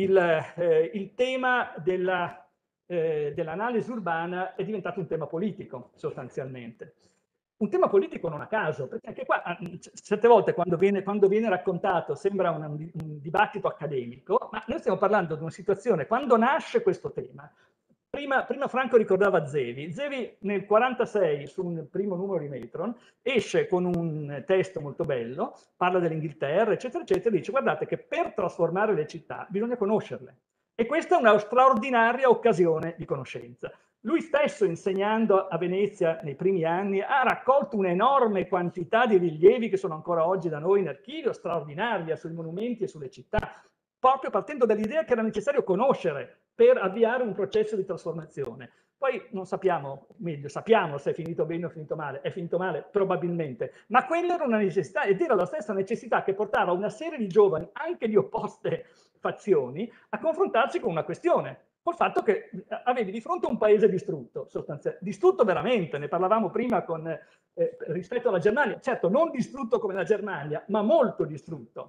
il tema dell'analisi urbana è diventato un tema politico, sostanzialmente. Un tema politico non a caso, perché anche qua certe volte quando viene raccontato sembra un dibattito accademico, ma noi stiamo parlando di una situazione, quando nasce questo tema. Prima Franco ricordava Zevi. Zevi nel 1946, su un primo numero di Metron, esce con un testo molto bello, parla dell'Inghilterra, eccetera, eccetera, e dice: guardate che per trasformare le città bisogna conoscerle. E questa è una straordinaria occasione di conoscenza. Lui stesso, insegnando a Venezia nei primi anni, ha raccolto un'enorme quantità di rilievi che sono ancora oggi da noi in archivio, straordinaria, sui monumenti e sulle città, proprio partendo dall'idea che era necessario conoscere per avviare un processo di trasformazione. Poi non sappiamo, meglio, sappiamo se è finito bene o finito male. È finito male probabilmente, ma quella era una necessità, ed era la stessa necessità che portava una serie di giovani, anche di opposte fazioni, a confrontarsi con una questione, col fatto che avevi di fronte un paese distrutto, sostanzialmente, distrutto veramente, ne parlavamo prima rispetto alla Germania, certo non distrutto come la Germania, ma molto distrutto,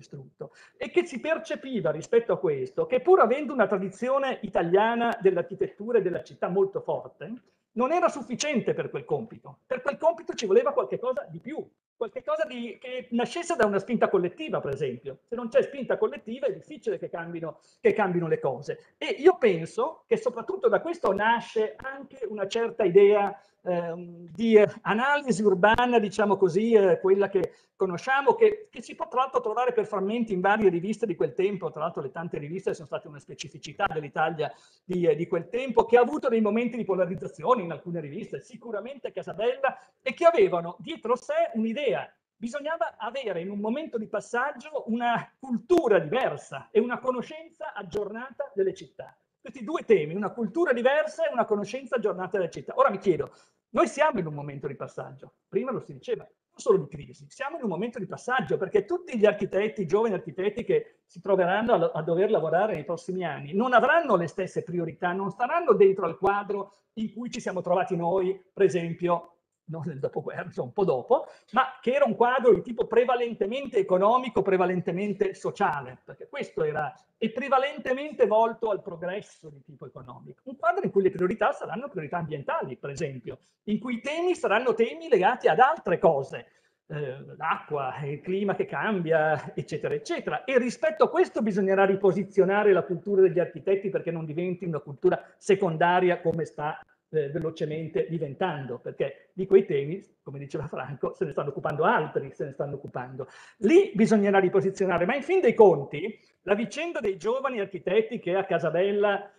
e che si percepiva rispetto a questo, che pur avendo una tradizione italiana dell'architettura e della città molto forte, non era sufficiente per quel compito. Per quel compito ci voleva qualche cosa di più, qualcosa che nascesse da una spinta collettiva, per esempio. Se non c'è spinta collettiva è difficile che cambino le cose. E io penso che soprattutto da questo nasce anche una certa idea di analisi urbana, diciamo così, quella che conosciamo, che si può tra l'altro trovare per frammenti in varie riviste di quel tempo. Tra l'altro le tante riviste sono state una specificità dell'Italia di quel tempo, che ha avuto dei momenti di polarizzazione in alcune riviste, sicuramente Casabella, e che avevano dietro sé un'idea. Bisognava avere in un momento di passaggio una cultura diversa e una conoscenza aggiornata delle città. Questi due temi, una cultura diversa e una conoscenza aggiornata delle città. Ora mi chiedo, noi siamo in un momento di passaggio, prima lo si diceva, non solo di crisi, siamo in un momento di passaggio, perché tutti gli architetti, i giovani architetti che si troveranno a dover lavorare nei prossimi anni, non avranno le stesse priorità, non staranno dentro al quadro in cui ci siamo trovati noi, per esempio, non nel dopoguerra, un po' dopo, ma che era un quadro di tipo prevalentemente economico, prevalentemente sociale, perché questo era, e prevalentemente volto al progresso di tipo economico. Un quadro in cui le priorità saranno priorità ambientali, per esempio, in cui i temi saranno temi legati ad altre cose, l'acqua, il clima che cambia, eccetera, eccetera. E rispetto a questo bisognerà riposizionare la cultura degli architetti perché non diventi una cultura secondaria come sta velocemente diventando, perché di quei temi, come diceva Franco, se ne stanno occupando altri, se ne stanno occupando. Lì bisognerà riposizionare, ma in fin dei conti la vicenda dei giovani architetti che a Casabella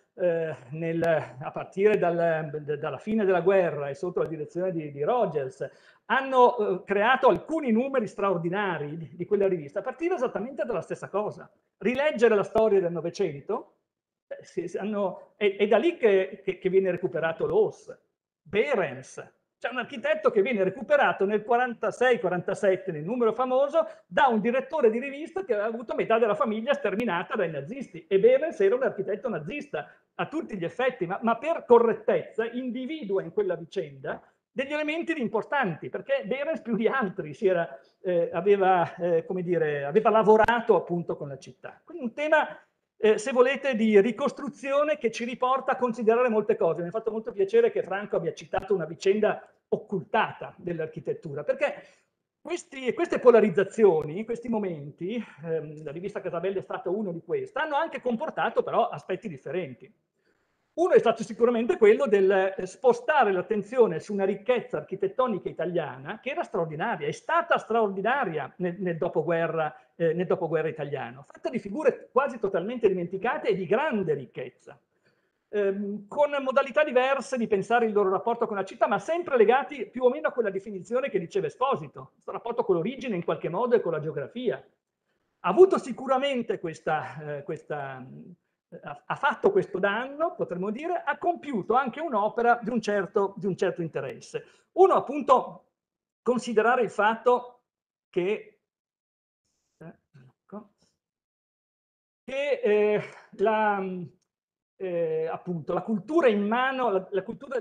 a partire dalla fine della guerra e sotto la direzione di Rogers hanno creato alcuni numeri straordinari di quella rivista, partiva esattamente dalla stessa cosa. Rileggere la storia del Novecento, è da lì che viene recuperato Loos, Behrens. C'è un architetto che viene recuperato nel 46-47, nel numero famoso, da un direttore di rivista che aveva avuto metà della famiglia sterminata dai nazisti. E Behrens era un architetto nazista a tutti gli effetti, ma per correttezza individua in quella vicenda degli elementi importanti, perché Behrens più di altri aveva lavorato appunto con la città. Quindi un tema, se volete, di ricostruzione che ci riporta a considerare molte cose. Mi ha fatto molto piacere che Franco abbia citato una vicenda occultata dell'architettura, perché queste polarizzazioni, questi momenti, la rivista Casabella è stato uno di questi, hanno anche comportato però aspetti differenti. Uno è stato sicuramente quello del spostare l'attenzione su una ricchezza architettonica italiana che era straordinaria, è stata straordinaria nel dopoguerra italiano, fatta di figure quasi totalmente dimenticate e di grande ricchezza, con modalità diverse di pensare il loro rapporto con la città, ma sempre legati più o meno a quella definizione che diceva Esposito, questo rapporto con l'origine in qualche modo e con la geografia. Ha avuto sicuramente ha fatto questo danno, potremmo dire, ha compiuto anche un'opera di un certo interesse. Uno, appunto, considerare il fatto che appunto la cultura in mano, la cultura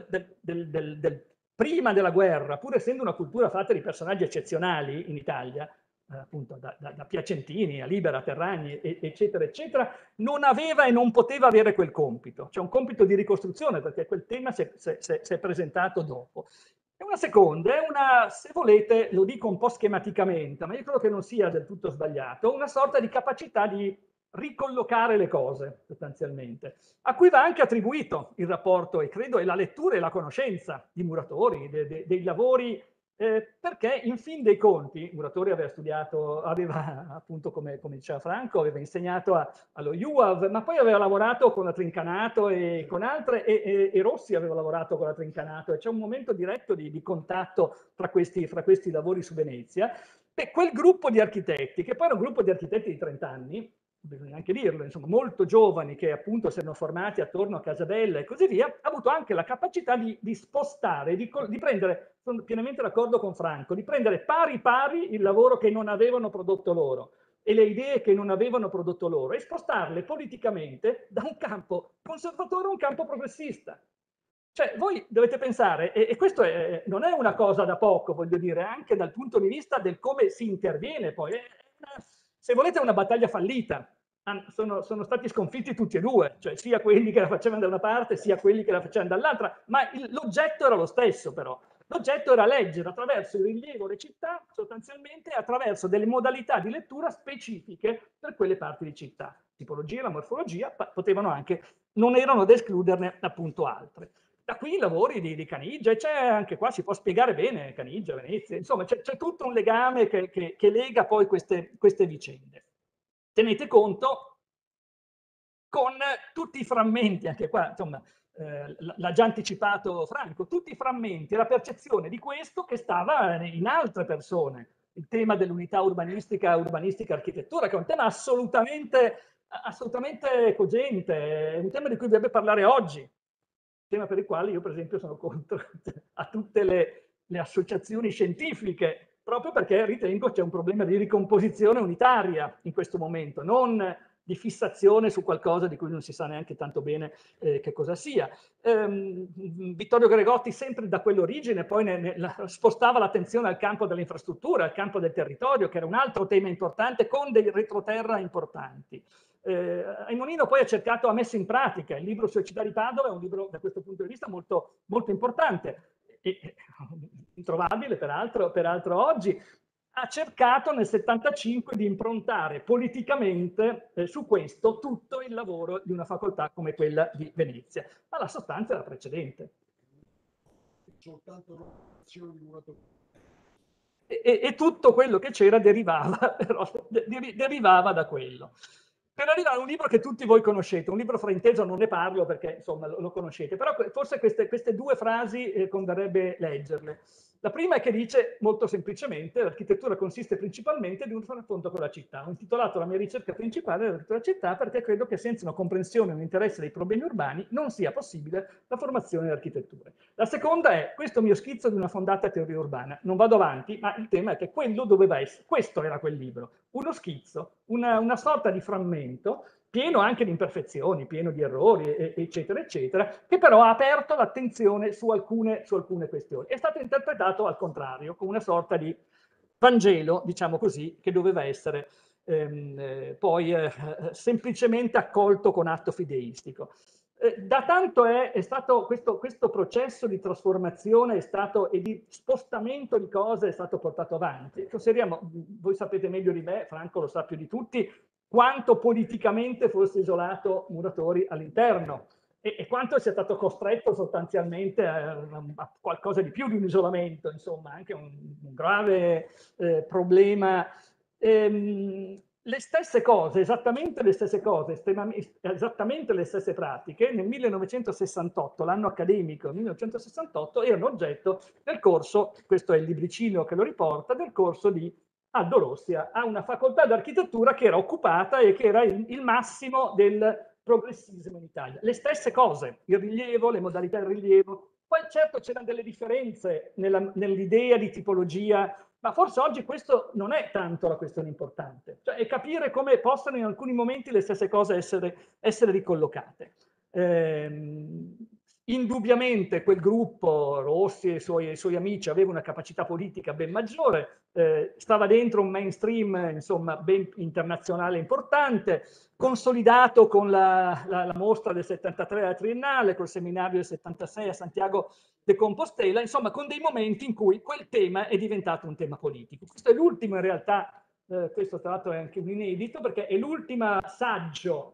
prima della guerra, pur essendo una cultura fatta di personaggi eccezionali in Italia, appunto da Piacentini a Libera, Terragni, eccetera, eccetera, non aveva e non poteva avere quel compito. C'è un compito di ricostruzione, perché quel tema si è presentato dopo. E una seconda è una, se volete, lo dico un po' schematicamente, ma io credo che non sia del tutto sbagliato, una sorta di capacità di ricollocare le cose, sostanzialmente, a cui va anche attribuito il rapporto, e credo, e la lettura e la conoscenza di Muratori, dei lavori, perché in fin dei conti, Muratori aveva studiato, aveva appunto, come diceva Franco, aveva insegnato allo UAV, ma poi aveva lavorato con la Trincanato e con altre, e Rossi aveva lavorato con la Trincanato, e c'è un momento diretto di contatto fra questi lavori su Venezia. E quel gruppo di architetti, che poi era un gruppo di architetti di 30 anni, bisogna anche dirlo, insomma, molto giovani, che appunto si erano formati attorno a Casabella e così via, ha avuto anche la capacità di spostare, di prendere, sono pienamente d'accordo con Franco, di prendere pari pari il lavoro che non avevano prodotto loro e le idee che non avevano prodotto loro e spostarle politicamente da un campo conservatore a un campo progressista. Cioè, voi dovete pensare, e questo non è una cosa da poco, voglio dire, anche dal punto di vista del come si interviene poi, se volete è una battaglia fallita, sono stati sconfitti tutti e due, cioè sia quelli che la facevano da una parte sia quelli che la facevano dall'altra, ma l'oggetto era lo stesso però. L'oggetto era leggere attraverso il rilievo le città, sostanzialmente attraverso delle modalità di lettura specifiche per quelle parti di città. Tipologia, la morfologia, potevano anche, non erano da escluderne appunto altre. Da qui i lavori di Caniggia, e c'è anche qua, si può spiegare bene Caniggia, Venezia, insomma c'è tutto un legame che lega poi queste vicende. Tenete conto con tutti i frammenti, anche qua insomma l'ha già anticipato Franco, tutti i frammenti, la percezione di questo che stava in altre persone. Il tema dell'unità urbanistica, architettura, che è un tema assolutamente cogente, è un tema di cui bisogna parlare oggi, tema per il quale io per esempio sono contro a tutte le associazioni scientifiche, proprio perché ritengo c'è un problema di ricomposizione unitaria in questo momento, non di fissazione su qualcosa di cui non si sa neanche tanto bene che cosa sia. Vittorio Gregotti sempre da quell'origine poi spostava l'attenzione al campo dell'infrastruttura, al campo del territorio, che era un altro tema importante con dei retroterra importanti. Aimonino poi ha messo in pratica il libro sulle città di Padova, è un libro da questo punto di vista molto, molto importante, e introvabile peraltro oggi. Ha cercato nel 75 di improntare politicamente su questo tutto il lavoro di una facoltà come quella di Venezia, ma la sostanza era precedente. E tutto quello che c'era derivava da quello. Per arrivare a un libro che tutti voi conoscete, un libro frainteso, non ne parlo perché insomma lo conoscete, però forse queste due frasi converrebbe leggerle. La prima è che dice molto semplicemente: l'architettura consiste principalmente di un confronto con la città. Ho intitolato la mia ricerca principale l'architettura città perché credo che senza una comprensione e un interesse dei problemi urbani non sia possibile la formazione delle architetture. La seconda è questo mio schizzo di una fondata teoria urbana. Non vado avanti, ma il tema è che quello doveva essere, questo era quel libro, uno schizzo, una sorta di frammento pieno anche di imperfezioni, pieno di errori, eccetera, eccetera, che però ha aperto l'attenzione su alcune questioni. È stato interpretato al contrario, come una sorta di Vangelo, diciamo così, che doveva essere poi semplicemente accolto con atto fideistico. Da tanto è stato questo processo di trasformazione e di spostamento di cose è stato portato avanti. Consideriamo, voi sapete meglio di me, Franco lo sa più di tutti, quanto politicamente fosse isolato Muratori all'interno e quanto sia stato costretto sostanzialmente a qualcosa di più di un isolamento, insomma, anche un grave problema. Le stesse cose, esattamente le stesse cose, esattamente le stesse pratiche, nel 1968, l'anno accademico 1968, erano oggetto del corso, questo è il libricino che lo riporta, del corso di Aldo Rossi a una facoltà d'architettura che era occupata e che era il massimo del progressismo in Italia. Le stesse cose, il rilievo, le modalità del rilievo. Poi certo c'erano delle differenze nell'idea di tipologia, ma forse oggi questo non è tanto la questione importante, cioè è capire come possono in alcuni momenti le stesse cose essere ricollocate. Indubbiamente quel gruppo, Rossi e i suoi amici, aveva una capacità politica ben maggiore, stava dentro un mainstream, insomma, ben internazionale importante, consolidato con la mostra del 73 alla Triennale, col seminario del 76 a Santiago de Compostela, insomma, con dei momenti in cui quel tema è diventato un tema politico. Questo è l'ultimo, in realtà, questo tra l'altro è anche un inedito, perché è l'ultimo saggio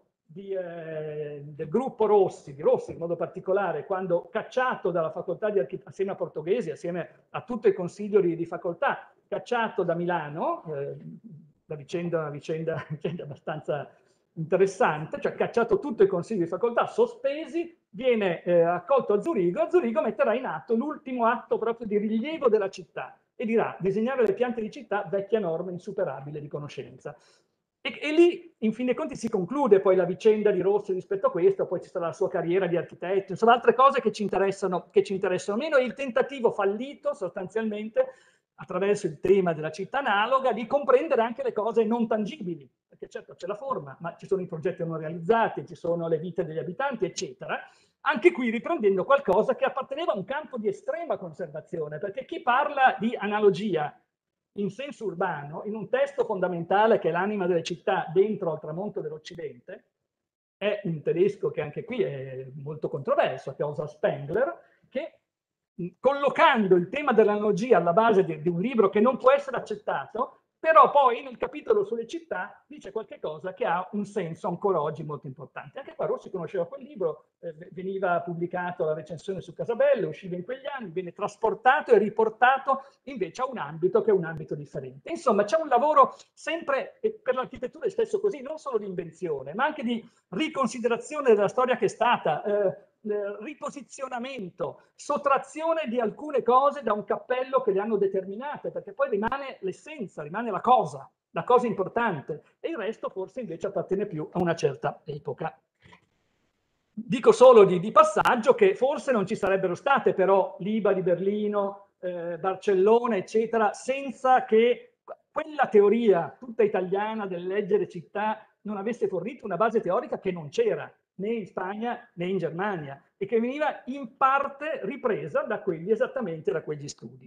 del gruppo Rossi, di Rossi in modo particolare, quando cacciato dalla facoltà di architettura, assieme a Portoghesi, assieme a tutto il consiglio di facoltà, cacciato da Milano, una vicenda abbastanza interessante, cioè cacciato tutto il consiglio di facoltà, sospesi, viene accolto a Zurigo metterà in atto l'ultimo atto proprio di rilievo della città e dirà: disegnare le piante di città, vecchia norma insuperabile di conoscenza. E lì, in fin dei conti, si conclude poi la vicenda di Rossi rispetto a questo, poi ci sarà la sua carriera di architetto, insomma altre cose che ci interessano meno, e il tentativo fallito sostanzialmente, attraverso il tema della città analoga, di comprendere anche le cose non tangibili, perché certo c'è la forma, ma ci sono i progetti non realizzati, ci sono le vite degli abitanti, eccetera. Anche qui riprendendo qualcosa che apparteneva a un campo di estrema conservazione, perché chi parla di analogia in senso urbano, in un testo fondamentale che è l'anima delle città dentro al tramonto dell'Occidente, è un tedesco che anche qui è molto controverso, che è Oswald Spengler, che collocando il tema dell'analogia alla base di un libro che non può essere accettato, però poi nel capitolo sulle città dice qualche cosa che ha un senso ancora oggi molto importante. Anche qua Rossi conosceva quel libro, veniva pubblicato la recensione su Casabelle, usciva in quegli anni, viene trasportato e riportato invece a un ambito che è un ambito differente. Insomma, c'è un lavoro sempre, per l'architettura è stesso così, non solo di invenzione, ma anche di riconsiderazione della storia che è stata, riposizionamento, sottrazione di alcune cose da un cappello che le hanno determinate, perché poi rimane l'essenza, rimane la cosa importante, e il resto forse invece appartiene più a una certa epoca. Dico solo di passaggio che forse non ci sarebbero state però l'IBA di Berlino, Barcellona, eccetera, senza che quella teoria tutta italiana del leggere città non avesse fornito una base teorica che non c'era né in Spagna né in Germania, e che veniva in parte ripresa esattamente da quegli studi,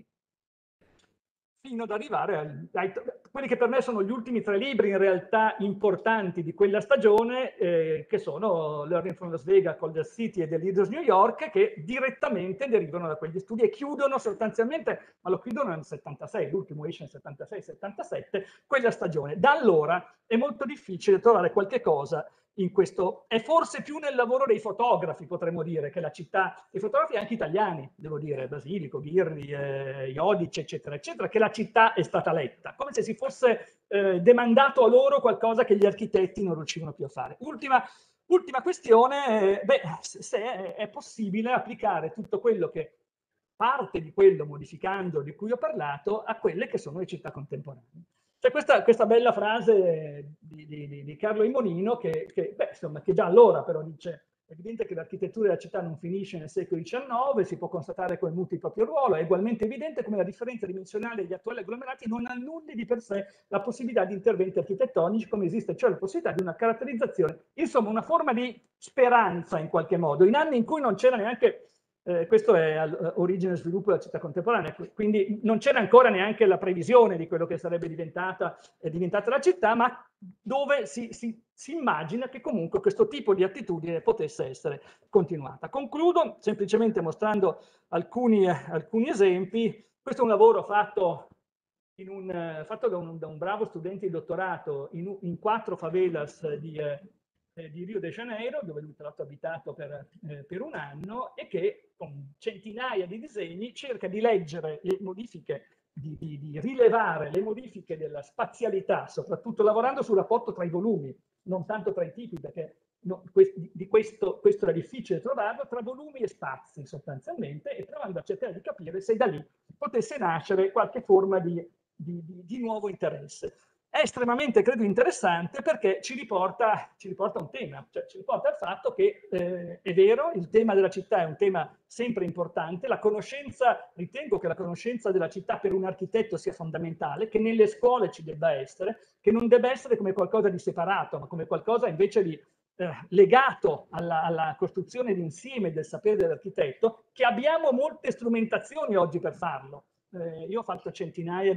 fino ad arrivare a quelli che per me sono gli ultimi 3 libri in realtà importanti di quella stagione, che sono Learning from Las Vegas, Culver City e The Leaders New York, che direttamente derivano da quegli studi e chiudono sostanzialmente, ma lo chiudono nel 76, l'ultimo esce nel 76-77, quella stagione. Da allora è molto difficile trovare qualche cosa in questo, è forse più nel lavoro dei fotografi, potremmo dire, che la città, i fotografi anche italiani, devo dire, Basilico, Birri, Iodice, eccetera, eccetera, che la città è stata letta, come se si fosse demandato a loro qualcosa che gli architetti non riuscivano più a fare. Ultima questione, se è possibile applicare tutto quello che parte di quello, modificando, di cui ho parlato, a quelle che sono le città contemporanee. C'è questa bella frase di Carlo Imonino che già allora però dice: è evidente che l'architettura della città non finisce nel secolo XIX, si può constatare come muti il proprio ruolo, è ugualmente evidente come la differenza dimensionale degli attuali agglomerati non annulli di per sé la possibilità di interventi architettonici, come esiste cioè la possibilità di una caratterizzazione, insomma una forma di speranza in qualche modo, in anni in cui non c'era neanche... questo è origine e sviluppo della città contemporanea, quindi non c'era ancora neanche la previsione di quello che sarebbe diventata la città, ma dove si immagina che comunque questo tipo di attitudine potesse essere continuata. Concludo semplicemente mostrando alcuni esempi. Questo è un lavoro fatto da un bravo studente di dottorato in 4 favelas di Rio de Janeiro, dove lui tra l'altro ha abitato per un anno, e che con centinaia di disegni cerca di leggere le modifiche, di rilevare le modifiche della spazialità, soprattutto lavorando sul rapporto tra i volumi, non tanto tra i tipi, perché questo era difficile trovarlo, tra volumi e spazi sostanzialmente, e provando a cercare di capire se da lì potesse nascere qualche forma di nuovo interesse. È estremamente, credo, interessante perché ci riporta a un tema, cioè ci riporta al fatto che è vero, il tema della città è un tema sempre importante, ritengo che la conoscenza della città per un architetto sia fondamentale, che nelle scuole ci debba essere, che non debba essere come qualcosa di separato, ma come qualcosa invece di legato alla costruzione d'insieme del sapere dell'architetto, che abbiamo molte strumentazioni oggi per farlo. Io ho fatto centinaia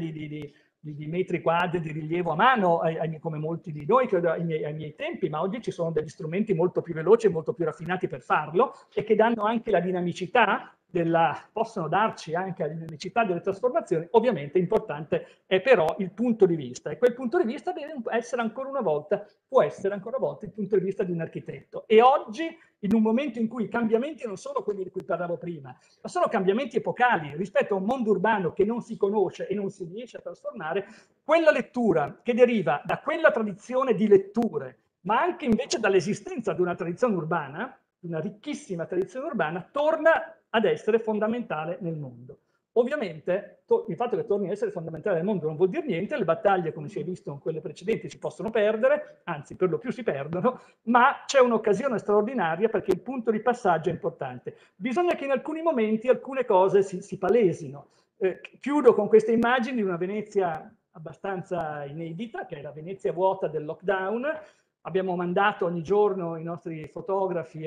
di metri quadri di rilievo a mano, come molti di noi, credo, ai miei tempi, ma oggi ci sono degli strumenti molto più veloci e molto più raffinati per farlo, e che danno anche la dinamicità possono darci anche la dinamicità delle trasformazioni. Ovviamente importante è però il punto di vista, e quel punto di vista deve essere ancora una volta, può essere ancora una volta il punto di vista di un architetto. E oggi, in un momento in cui i cambiamenti non sono quelli di cui parlavo prima, ma sono cambiamenti epocali rispetto a un mondo urbano che non si conosce e non si riesce a trasformare, quella lettura che deriva da quella tradizione di letture, ma anche invece dall'esistenza di una tradizione urbana, una ricchissima tradizione urbana, torna ad essere fondamentale nel mondo. Ovviamente il fatto che torni a essere fondamentale nel mondo non vuol dire niente, le battaglie, come si è visto in quelle precedenti, si possono perdere, anzi per lo più si perdono, ma c'è un'occasione straordinaria perché il punto di passaggio è importante. Bisogna che in alcuni momenti alcune cose si palesino. Chiudo con queste immagini di una Venezia abbastanza inedita, che è la Venezia vuota del lockdown. Abbiamo mandato ogni giorno i nostri fotografi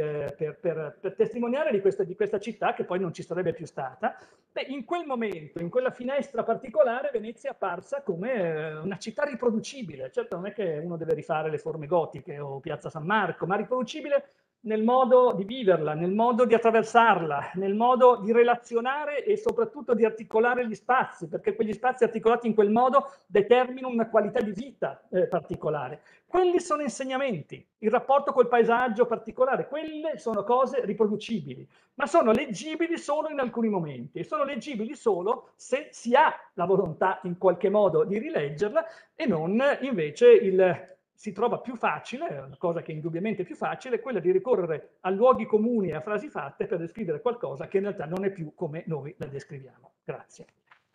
per testimoniare di questa città che poi non ci sarebbe più stata. Beh, in quel momento, in quella finestra particolare, Venezia è apparsa come una città riproducibile. Certo, non è che uno deve rifare le forme gotiche o Piazza San Marco, ma riproducibile nel modo di viverla, nel modo di attraversarla, nel modo di relazionare e soprattutto di articolare gli spazi, perché quegli spazi articolati in quel modo determinano una qualità di vita particolare. Quelli sono insegnamenti, il rapporto col paesaggio particolare, quelle sono cose riproducibili, ma sono leggibili solo in alcuni momenti, e sono leggibili solo se si ha la volontà in qualche modo di rileggerla, e non invece si trova più facile, una cosa che indubbiamente è più facile, quella di ricorrere a luoghi comuni e a frasi fatte per descrivere qualcosa che in realtà non è più come noi la descriviamo. Grazie.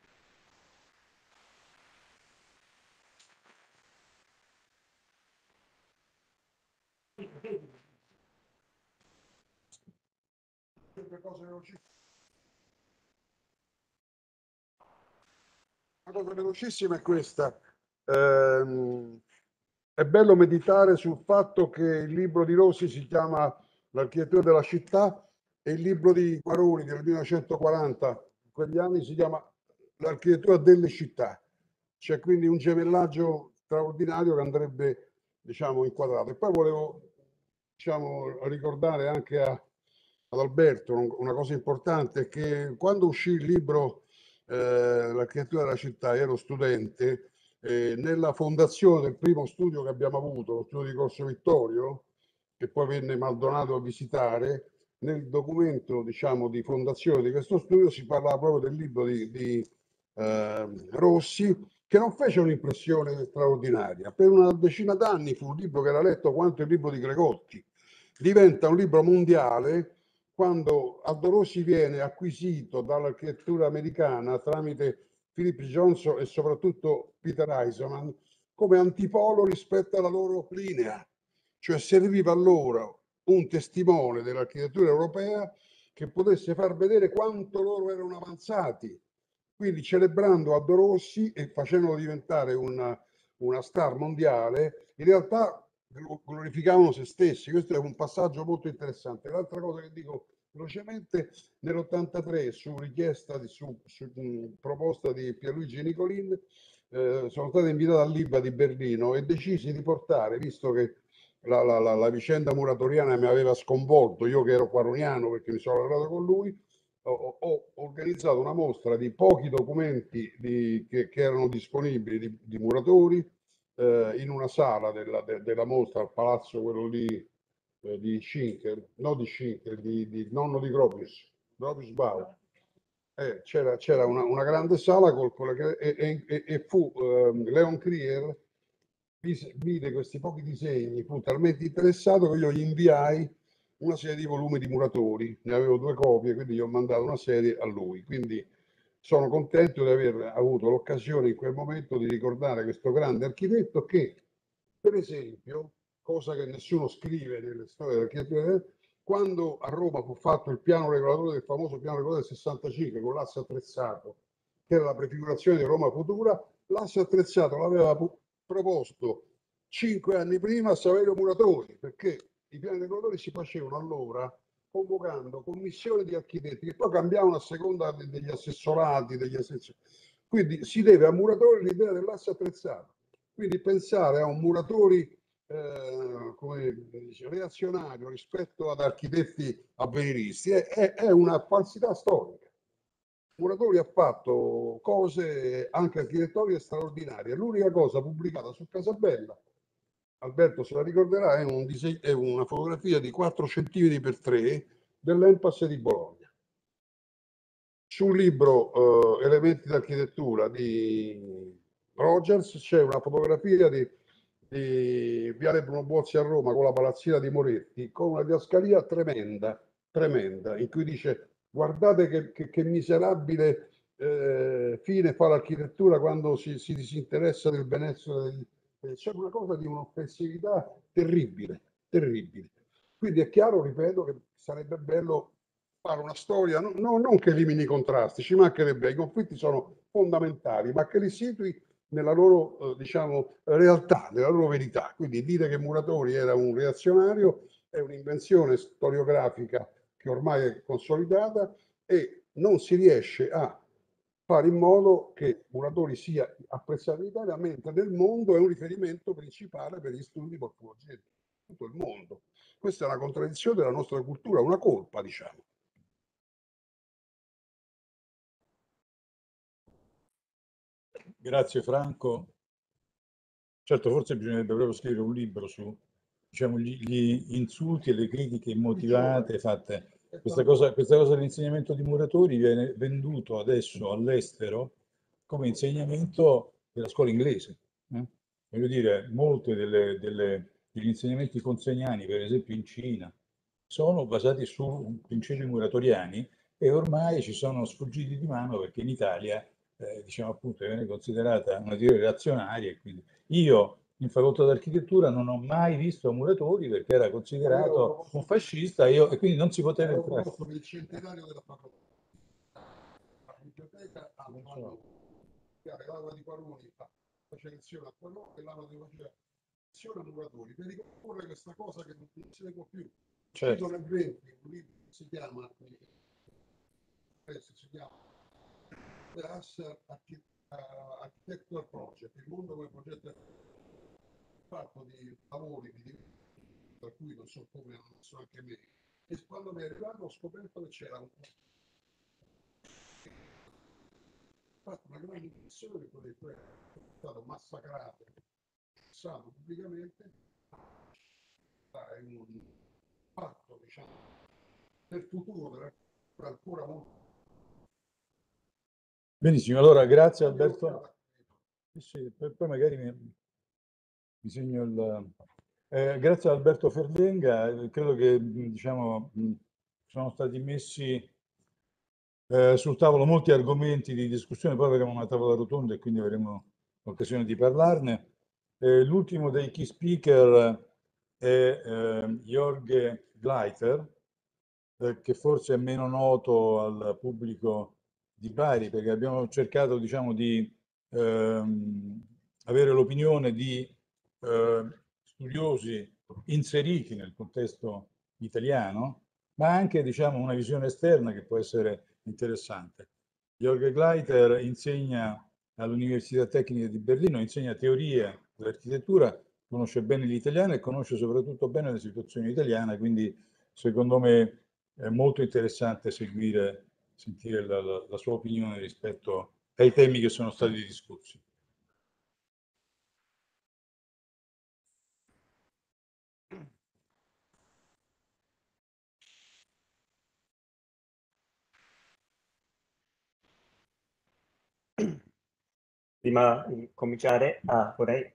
Una cosa velocissima è questa. È bello meditare sul fatto che il libro di Rossi si chiama L'architettura della città e il libro di Quaroni del 1940, in quegli anni, si chiama L'architettura delle città. C'è quindi un gemellaggio straordinario che andrebbe, diciamo, inquadrato. E poi volevo, diciamo, ricordare anche ad Alberto una cosa importante, che quando uscì il libro L'architettura della città, ero studente, nella fondazione del primo studio che abbiamo avuto, lo studio di Corso Vittorio, che poi venne Maldonado a visitare, nel documento, diciamo, di fondazione di questo studio si parlava proprio del libro di Rossi, che non fece un'impressione straordinaria. Per una decina d'anni fu un libro che era letto quanto il libro di Gregotti. Diventa un libro mondiale quando Aldo Rossi viene acquisito dall'architettura americana tramite Philip Johnson e soprattutto Peter Eisenman come antipolo rispetto alla loro linea, cioè serviva a loro un testimone dell'architettura europea che potesse far vedere quanto loro erano avanzati, quindi celebrando Aldo Rossi e facendolo diventare una star mondiale, in realtà glorificavano se stessi. Questo è un passaggio molto interessante. L'altra cosa che dico velocemente, nell'83 su richiesta su proposta di Pierluigi Nicolin sono stato invitato all'IBA di Berlino e decisi di portare, visto che la vicenda muratoriana mi aveva sconvolto, io che ero quaroniano perché mi sono lavorato con lui, ho organizzato una mostra di pochi documenti che erano disponibili di muratori in una sala della mostra al palazzo, quello lì di Schinkel, no di Schinkel, di nonno di Gropius Bauer. C'era una grande sala e fu Leon Krier vide questi pochi disegni, fu talmente interessato che io gli inviai una serie di volumi di muratori, ne avevo 2 copie, quindi gli ho mandato una serie a lui. Quindi sono contento di aver avuto l'occasione in quel momento di ricordare questo grande architetto che, per esempio, cosa che nessuno scrive nelle storie dell'architettura, quando a Roma fu fatto il piano regolatore, del famoso piano regolatore del 65 con l'asse attrezzato, che era la prefigurazione di Roma futura, l'asse attrezzato l'aveva proposto 5 anni prima Saverio Muratori, perché i piani regolatori si facevano allora convocando commissioni di architetti che poi cambiavano a seconda degli assessorati, quindi si deve a muratori l'idea dell'asse attrezzato. Quindi pensare a un muratori come dice, reazionario rispetto ad architetti avveniristi è una falsità storica. Muratori ha fatto cose anche architettoniche straordinarie. L'unica cosa pubblicata su Casabella, Alberto se la ricorderà, è una fotografia di 4 cm per 3 dell'Empass di Bologna. Sul libro Elementi d'architettura di Rogers c'è una fotografia di Viale Bruno Buozzi a Roma con la palazzina di Moretti, con una didascalia tremenda, in cui dice guardate che miserabile fine fa l'architettura quando si disinteressa del benessere. C'è una cosa di un'offensività terribile. Quindi è chiaro, ripeto, che sarebbe bello fare una storia, non che elimini i contrasti, ci mancherebbe, i conflitti sono fondamentali, ma che li situi nella loro diciamo, realtà, nella loro verità. Quindi dire che Muratori era un reazionario è un'invenzione storiografica che ormai è consolidata e non si riesce a fare in modo che Muratori sia apprezzato in Italia, mentre nel mondo è un riferimento principale per gli studi di morfologia di tutto il mondo. Questa è una contraddizione della nostra cultura, una colpa, diciamo. Grazie Franco. Certo, forse bisognerebbe proprio scrivere un libro su, diciamo, gli insulti e le critiche immotivate fatte. Questa cosa dell'insegnamento di Muratori viene venduto adesso all'estero come insegnamento della scuola inglese. Voglio dire, molti degli insegnamenti consegnani, per esempio in Cina, sono basati su principi muratoriani e ormai ci sono sfuggiti di mano perché in Italia diciamo appunto viene considerata una teoria reazionaria e quindi io in facoltà d'architettura non ho mai visto Muratori perché era considerato un fascista e quindi non si poteva entrare. Il centenario della facoltà. La biblioteca ha l'Aula di Quaroni faceva lezione a Quaroni e l'Aula di faceva lezione a Muratori per ricorrere questa cosa che non se ne può più. Certo. Nel 20, un libro si chiama Architecture Project, il mondo come progetto fatto di lavori per cui non so come hanno messo anche me, e quando mi è arrivato ho scoperto che c'era fatto una grande impressione che quello è stato massacrato, passato pubblicamente, è un fatto diciamo del futuro ancora molto. Benissimo, allora grazie Alberto. Sì, poi magari mi segno il... grazie a Alberto Ferlenga, credo che diciamo, sono stati messi sul tavolo molti argomenti di discussione, poi avremo una tavola rotonda e quindi avremo l'occasione di parlarne. L'ultimo dei key speaker è Jörg Gleiter, che forse è meno noto al pubblico di Bari, perché abbiamo cercato diciamo, di avere l'opinione di studiosi inseriti nel contesto italiano, ma anche diciamo, una visione esterna che può essere interessante. Jörg Gleiter insegna all'Università Tecnica di Berlino, insegna teoria dell'architettura, conosce bene l'italiano e conosce soprattutto bene la situazione italiana, quindi secondo me è molto interessante sentire la sua opinione rispetto ai temi che sono stati discussi. Prima di cominciare vorrei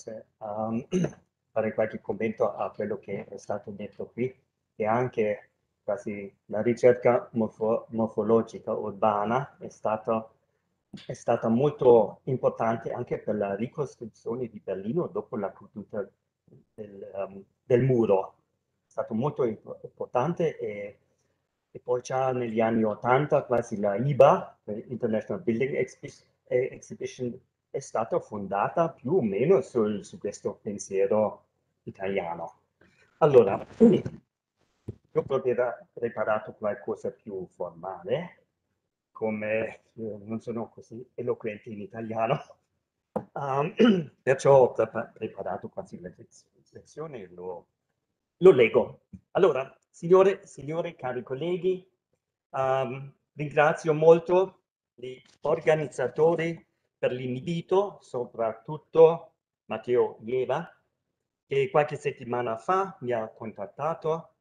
fare qualche commento a quello che è stato detto qui, che anche quasi la ricerca morfologica urbana è stata molto importante anche per la ricostruzione di Berlino dopo la caduta del muro. È stato molto importante e poi già negli anni 80 quasi la IBA, International Building Exhibition, è stata fondata più o meno su questo pensiero italiano. Allora, io ho preparato qualcosa più formale, come non sono così eloquente in italiano, perciò ho preparato quasi la lezione e lo leggo. Allora, signore, cari colleghi, ringrazio molto gli organizzatori per l'invito, soprattutto Matteo Ieva, che qualche settimana fa mi ha contattato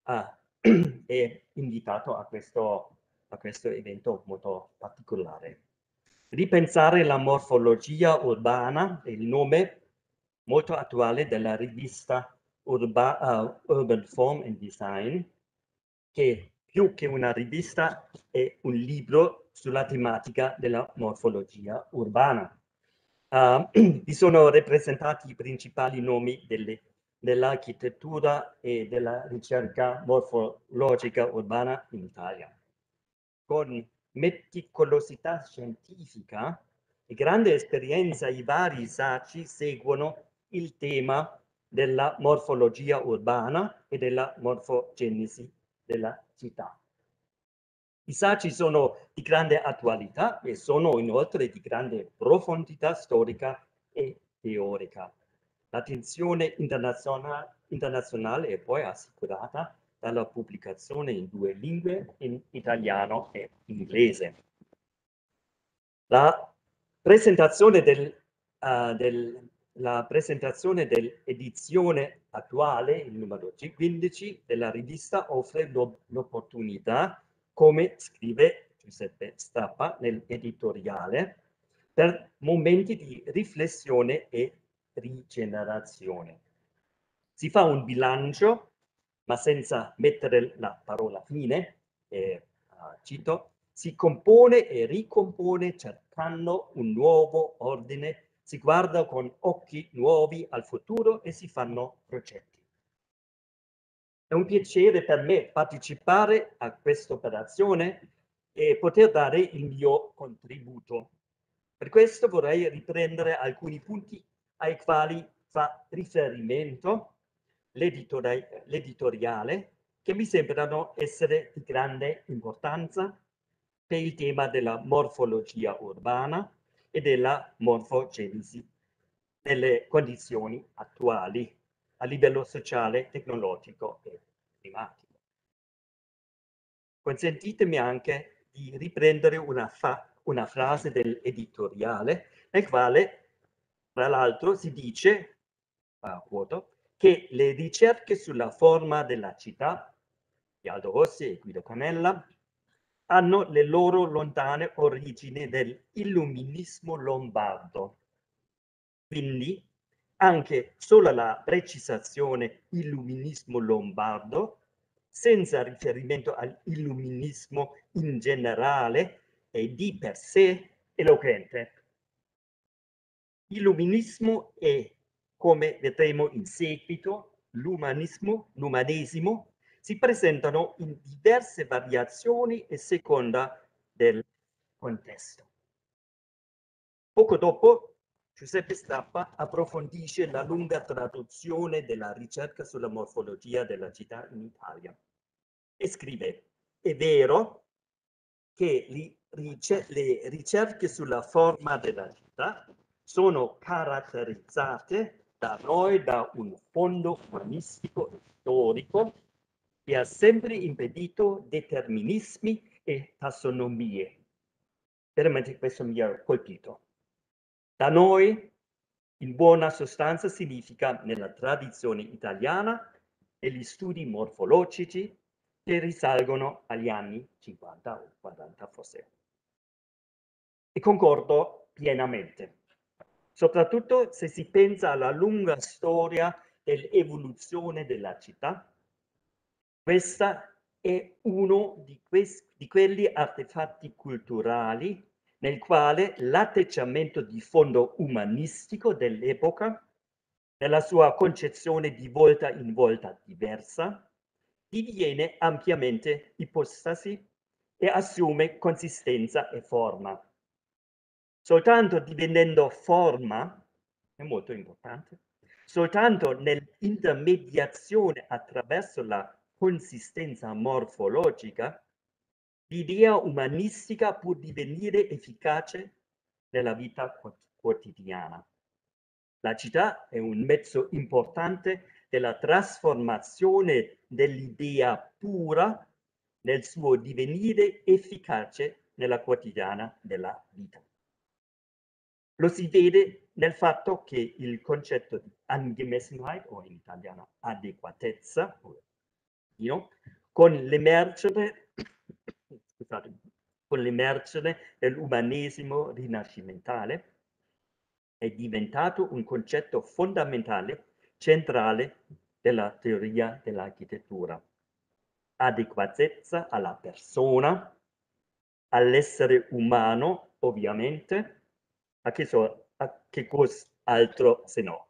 e invitato a questo evento molto particolare. Ripensare la morfologia urbana è il nome molto attuale della rivista Urban Form and Design, che più che una rivista è un libro sulla tematica della morfologia urbana. Vi sono rappresentati i principali nomi dell'architettura e della ricerca morfologica urbana in Italia. Con meticolosità scientifica e grande esperienza, i vari saggi seguono il tema della morfologia urbana e della morfogenesi della città. I saggi sono di grande attualità e sono inoltre di grande profondità storica e teorica. L'attenzione internazionale è poi assicurata dalla pubblicazione in 2 lingue, in italiano e inglese. La presentazione dell'edizione attuale, il numero 15 della rivista, offre l'opportunità, come scrive Giuseppe Stappa nell'editoriale, per momenti di riflessione e rigenerazione. Si fa un bilancio, ma senza mettere la parola fine, cito, si compone e ricompone cercando un nuovo ordine, si guarda con occhi nuovi al futuro e si fanno progetti. È un piacere per me partecipare a questa operazione e poter dare il mio contributo. Per questo vorrei riprendere alcuni punti ai quali fa riferimento l'editoriale, che mi sembrano essere di grande importanza per il tema della morfologia urbana e della morfogenesi nelle condizioni attuali a livello sociale, tecnologico e climatico. Consentitemi anche di riprendere una frase dell'editoriale, nel quale, tra l'altro, si dice, quoto, che le ricerche sulla forma della città di Aldo Rossi e Guido Canella hanno le loro lontane origini nell'illuminismo lombardo. Quindi anche solo la precisazione illuminismo lombardo, senza riferimento all'illuminismo in generale, è di per sé eloquente. Illuminismo è, come vedremo in seguito, l'umanesimo, si presentano in diverse variazioni a seconda del contesto. Poco dopo, Giuseppe Stappa approfondisce la lunga traduzione della ricerca sulla morfologia della città in Italia e scrive: è vero che le ricerche sulla forma della città sono caratterizzate da un fondo umanistico e storico che ha sempre impedito determinismi e tassonomie. Veramente questo mi ha colpito. Da noi, in buona sostanza, significa nella tradizione italiana degli studi morfologici che risalgono agli anni 50 o 40 forse. E concordo pienamente, soprattutto se si pensa alla lunga storia dell'evoluzione della città. Questa è uno di quegli artefatti culturali nel quale l'atteggiamento di fondo umanistico dell'epoca, nella sua concezione di volta in volta diversa, diviene ampiamente ipostasi e assume consistenza e forma. Soltanto divenendo forma, è molto importante, Soltanto nell'intermediazione attraverso la consistenza morfologica, l'idea umanistica può divenire efficace nella vita quotidiana. La città è un mezzo importante della trasformazione dell'idea pura nel suo divenire efficace nella quotidiana della vita. Lo si vede nel fatto che il concetto di Angemessenheit, o in italiano adeguatezza, con l'emergere dell'umanesimo rinascimentale, è diventato un concetto fondamentale, centrale della teoria dell'architettura. Adeguatezza alla persona, all'essere umano, ovviamente, a che cos'altro se no.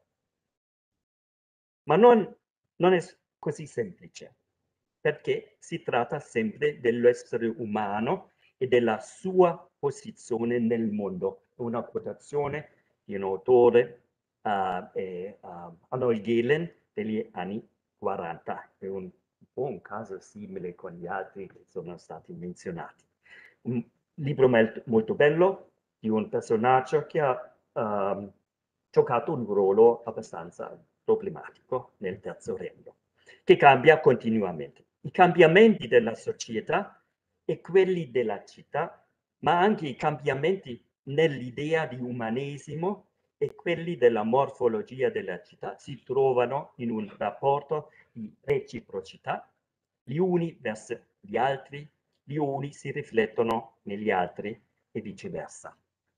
Ma non è così semplice, perché si tratta sempre dell'essere umano e della sua posizione nel mondo. Una quotazione di un autore, Arnold Gehlen, degli anni 40. È un po' un caso simile con gli altri che sono stati menzionati. Un libro molto bello di un personaggio che ha giocato un ruolo abbastanza problematico nel Terzo Regno, che cambia continuamente. I cambiamenti della società e quelli della città, ma anche i cambiamenti nell'idea di umanesimo e quelli della morfologia della città si trovano in un rapporto di reciprocità, gli uni verso gli altri, gli uni si riflettono negli altri e viceversa.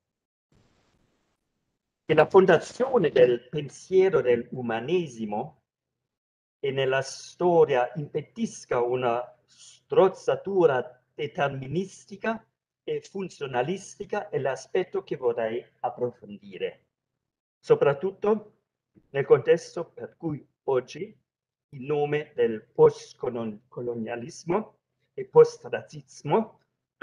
Che la fondazione del pensiero dell'umanesimo e nella storia impedisca una strozzatura deterministica e funzionalistica è l'aspetto che vorrei approfondire, soprattutto nel contesto per cui oggi in nome del post-colonialismo e post-razzismo,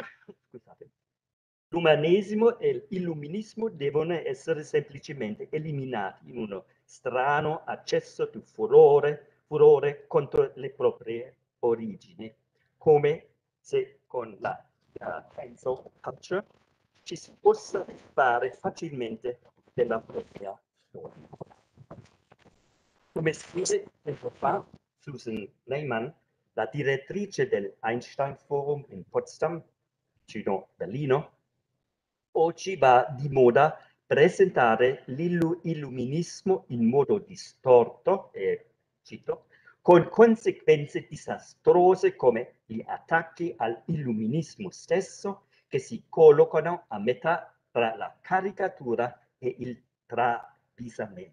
l'umanesimo e l'illuminismo devono essere semplicemente eliminati in uno strano accesso di furore contro le proprie origini, come se con la cancel culture ci si possa fare facilmente della propria storia. Come scrive tempo fa Susan Lehmann, la direttrice del Einstein Forum in Potsdam, vicino Berlino, oggi va di moda presentare l'illuminismo in modo distorto, cito, con conseguenze disastrose come gli attacchi all'illuminismo stesso che si collocano a metà tra la caricatura e il travisamento.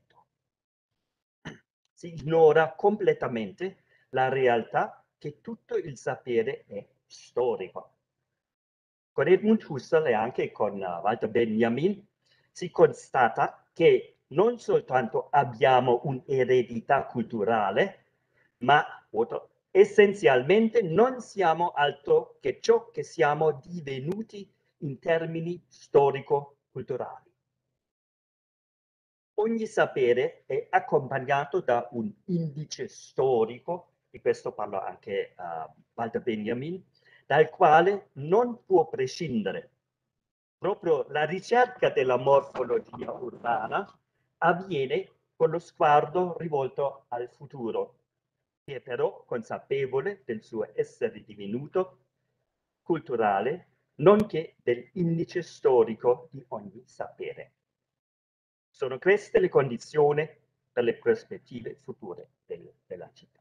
Si ignora completamente la realtà che tutto il sapere è storico. Con Edmund Husserl e anche con Walter Benjamin si constata che non soltanto abbiamo un'eredità culturale, ma essenzialmente non siamo altro che ciò che siamo divenuti in termini storico-culturali. Ogni sapere è accompagnato da un indice storico, di questo parla anche Walter Benjamin, dal quale non può prescindere. Proprio la ricerca della morfologia urbana avviene con lo sguardo rivolto al futuro, che è però consapevole del suo essere divenuto culturale, nonché dell'indice storico di ogni sapere. Sono queste le condizioni per le prospettive future della città.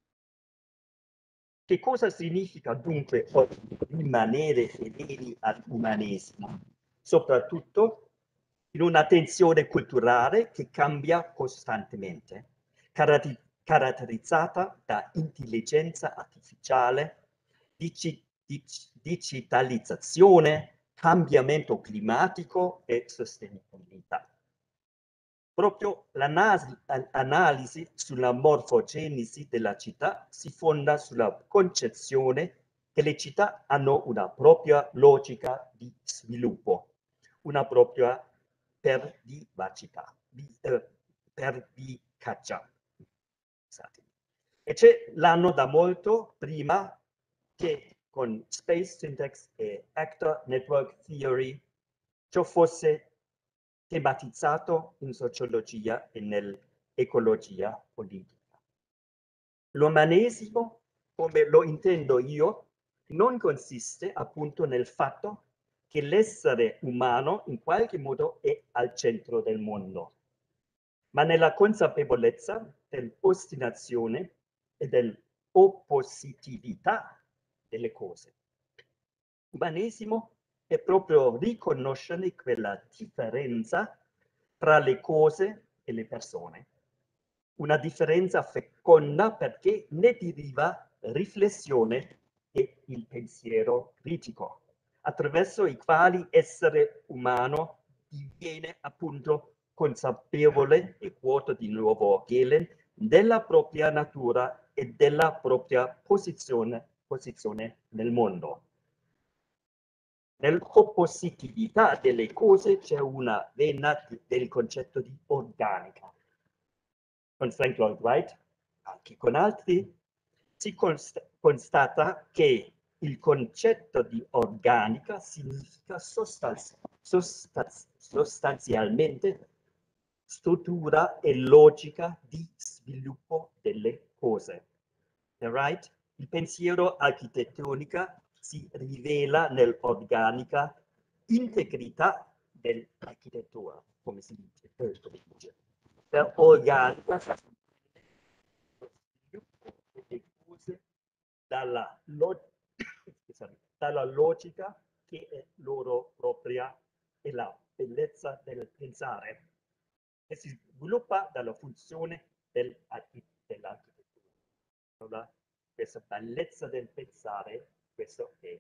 Che cosa significa dunque rimanere fedeli all'umanesimo? Soprattutto in una tensione culturale che cambia costantemente, caratterizzata da intelligenza artificiale, digitalizzazione, cambiamento climatico e sostenibilità. Proprio l'analisi sulla morfogenesi della città si fonda sulla concezione che le città hanno una propria logica di sviluppo, una propria pervicacità, caccia. E l'hanno da molto prima che con Space Syntax e Actor Network Theory ciò fosse tematizzato in sociologia e nell'ecologia politica. L'umanesimo, come lo intendo io, non consiste appunto nel fatto che l'essere umano in qualche modo è al centro del mondo, ma nella consapevolezza dell'ostinazione e dell'oppositività delle cose. Umanesimo è proprio riconoscere quella differenza tra le cose e le persone. Una differenza feconda perché ne deriva riflessione e il pensiero critico, attraverso i quali essere umano diviene appunto consapevole, e quoto di nuovo Gehlen, della propria natura e della propria posizione nel mondo. Nell'oppositività delle cose c'è una vena del concetto di organica. Con Frank Lloyd Wright, anche con altri, si constata che il concetto di organica significa sostanzialmente struttura e logica di sviluppo delle cose. Per Wright, il pensiero architettonica si rivela nell'organica integrità dell'architettura, come si dice. Per organica sviluppo delle cose dalla logica che è loro propria e la bellezza del pensare, che si sviluppa dalla funzione dell'architettura. Questa bellezza del pensare, questo che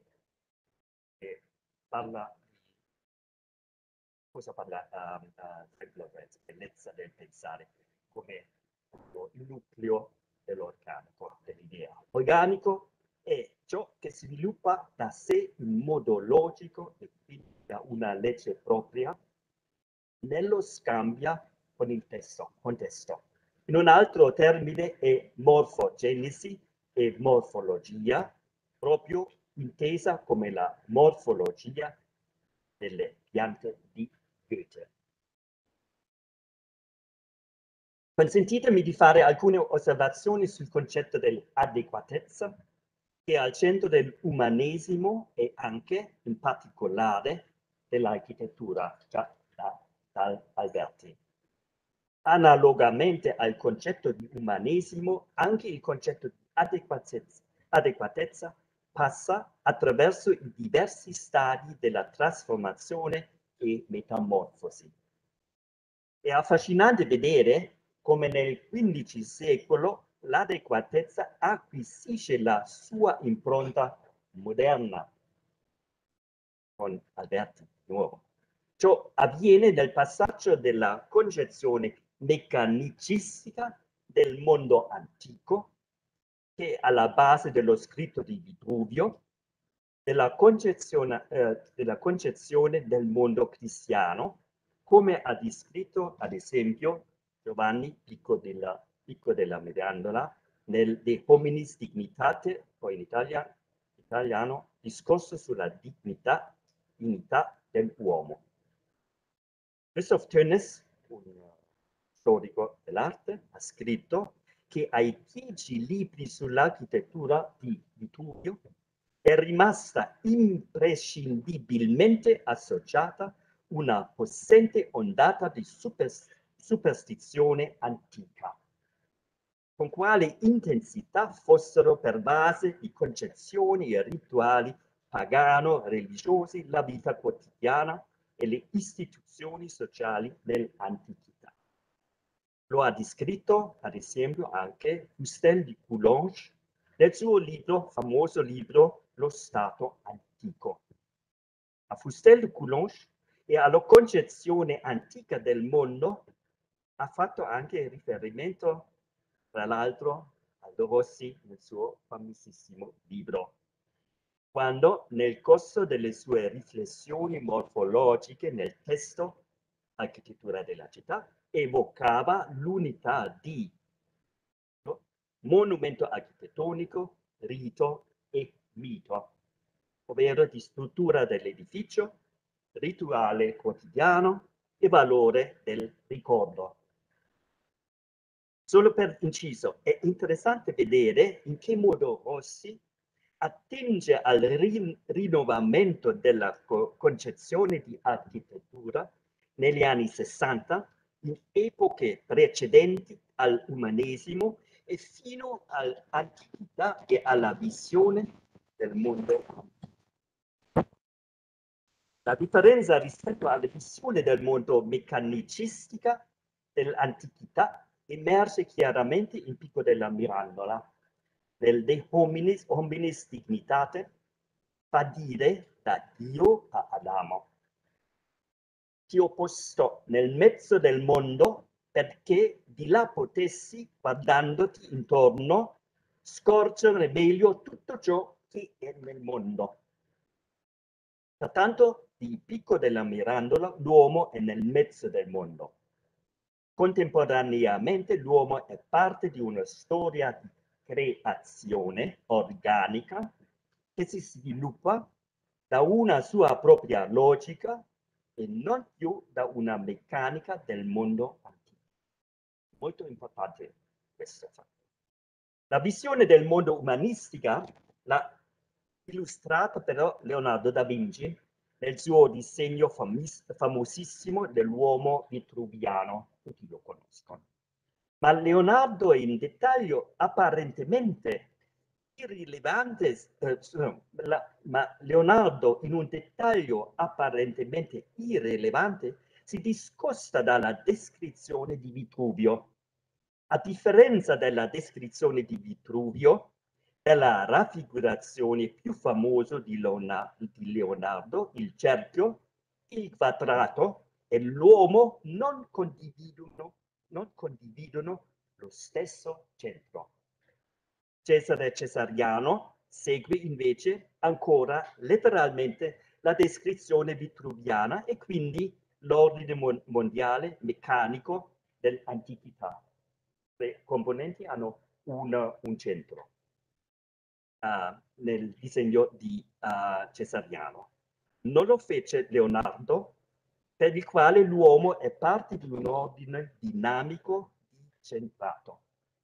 parla di cosa parla bellezza del pensare come il nucleo dell'organico, dell'idea. Organico è ciò che si sviluppa da sé in modo logico e quindi da una legge propria nello scambio con il contesto. In un altro termine è morfogenesi e morfologia, proprio intesa come la morfologia delle piante di Goethe. Consentitemi di fare alcune osservazioni sul concetto dell'adeguatezza, che è al centro dell'umanesimo e anche, in particolare, dell'architettura, già da Alberti. Analogamente al concetto di umanesimo, anche il concetto di adeguatezza passa attraverso i diversi stadi della trasformazione e metamorfosi. È affascinante vedere come nel XV secolo l'adeguatezza acquisisce la sua impronta moderna, con Alberti di nuovo. Ciò avviene nel passaggio della concezione meccanicistica del mondo antico, che è alla base dello scritto di Vitruvio, della concezione del mondo cristiano, come ha descritto ad esempio Giovanni Pico della Mirandola nel De Hominis Dignitate, poi in italiano, discorso sulla dignità dell'uomo. Christoph Tönnes, un storico dell'arte, ha scritto che ai 10 libri sull'architettura di Vitruvio è rimasta imprescindibilmente associata una possente ondata di superstizione antica, con quale intensità fossero pervase di concezioni e rituali pagano-religiosi la vita quotidiana e le istituzioni sociali dell'antichità. Lo ha descritto, ad esempio, anche Fustel di Coulanges nel suo famoso libro Lo Stato Antico. A Fustel di Coulanges e alla concezione antica del mondo ha fatto anche riferimento, tra l'altro, Aldo Rossi nel suo famosissimo libro, quando nel corso delle sue riflessioni morfologiche nel testo architettura della città, evocava l'unità di monumento architettonico, rito e mito, ovvero di struttura dell'edificio, rituale quotidiano e valore del ricordo. Solo per inciso, è interessante vedere in che modo Rossi attinge al rinnovamento della concezione di architettura negli anni 60, in epoche precedenti all'umanesimo e fino all'antichità e alla visione del mondo. La differenza rispetto alla visione del mondo meccanicistica dell'antichità emerge chiaramente in Pico della Mirandola, nel De Hominis Dignitate, fa dire da Dio a Adamo: ti ho posto nel mezzo del mondo perché di là potessi, guardandoti intorno, scorgere meglio tutto ciò che è nel mondo. Pertanto, di Pico della Mirandola, l'uomo è nel mezzo del mondo. Contemporaneamente, l'uomo è parte di una storia di creazione organica che si sviluppa da una sua propria logica e non più da una meccanica del mondo antico. Molto importante questo fatto. La visione del mondo umanistica l'ha illustrata però Leonardo da Vinci nel suo disegno famosissimo dell'uomo vitruviano, tutti lo conoscono. Ma Leonardo in dettaglio apparentemente irrilevante, ma Leonardo in un dettaglio apparentemente irrilevante si discosta dalla descrizione di Vitruvio. A differenza della descrizione di Vitruvio, della raffigurazione più famosa di Leonardo, il cerchio, il quadrato e l'uomo non condividono lo stesso centro. Cesare Cesariano segue invece ancora letteralmente la descrizione vitruviana e quindi l'ordine mondiale meccanico dell'antichità. Le componenti hanno un centro nel disegno di Cesariano. Non lo fece Leonardo, per il quale l'uomo è parte di un ordine dinamico centrato.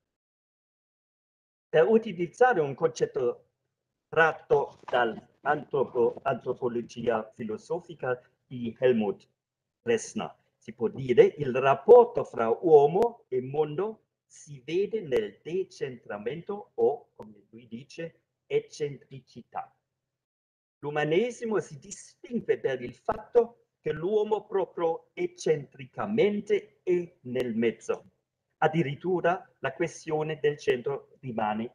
Per utilizzare un concetto tratto dall'antropologia filosofica di Helmut Plessner, si può dire il rapporto fra uomo e mondo si vede nel decentramento o, come lui dice, eccentricità. L'umanesimo si distingue per il fatto che l'uomo proprio eccentricamente è nel mezzo. Addirittura la questione del centro rimane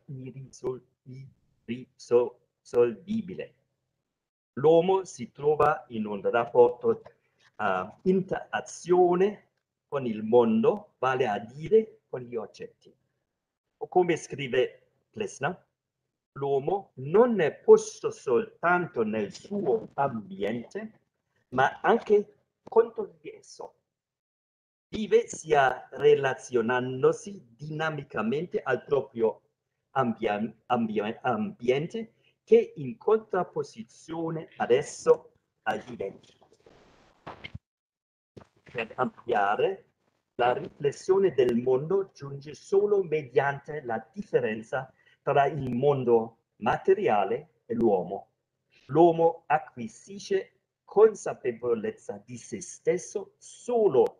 irrisolvibile. L'uomo si trova in un rapporto interazione con il mondo, vale a dire con gli oggetti. O come scrive Plessner, l'uomo non è posto soltanto nel suo ambiente, ma anche contro di esso. Vive sia relazionandosi dinamicamente al proprio ambiente che in contrapposizione ad esso al vivente. Per ampliare, la riflessione del mondo giunge solo mediante la differenza tra il mondo materiale e l'uomo. L'uomo acquisisce consapevolezza di se stesso solo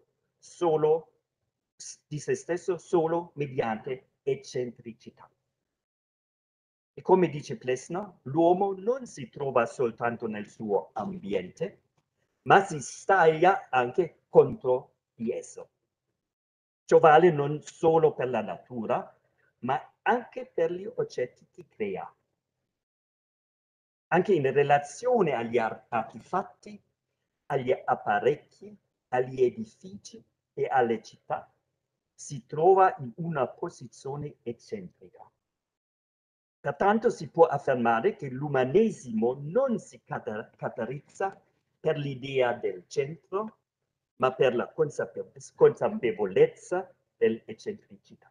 mediante eccentricità. E come dice Plessner, l'uomo non si trova soltanto nel suo ambiente, ma si staglia anche contro di esso. Ciò vale non solo per la natura, ma anche per gli oggetti che crea. Anche in relazione agli artefatti, agli apparecchi, agli edifici e alle città, si trova in una posizione eccentrica. Pertanto si può affermare che l'umanesimo non si caratterizza per l'idea del centro, ma per la consapevolezza dell'eccentricità.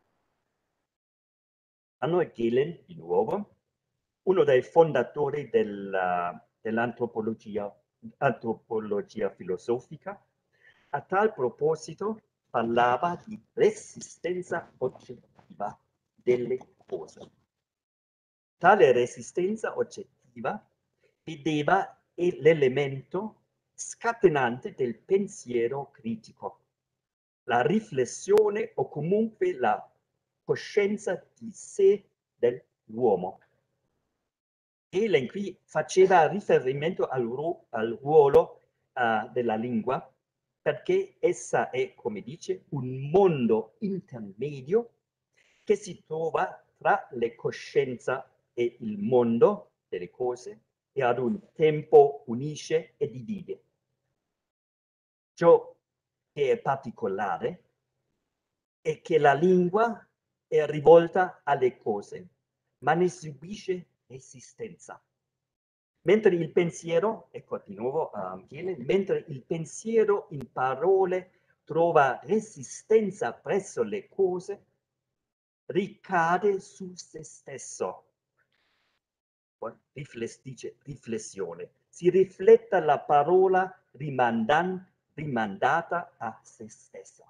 Arnold Gehlen, di nuovo, uno dei fondatori dell'antropologia filosofica, a tal proposito parlava di resistenza oggettiva delle cose. Tale resistenza oggettiva vedeva l'elemento scatenante del pensiero critico, la riflessione o comunque la coscienza di sé dell'uomo. Gehlen qui faceva riferimento al ruolo della lingua, perché essa è, come dice, un mondo intermedio che si trova tra le coscienze e il mondo delle cose e ad un tempo unisce e divide. Ciò che è particolare è che la lingua è rivolta alle cose, ma ne subisce resistenza. Mentre il pensiero, ecco di nuovo mentre il pensiero in parole trova resistenza presso le cose, ricade su se stesso. Dice riflessione. Si rifletta la parola rimandata a se stessa.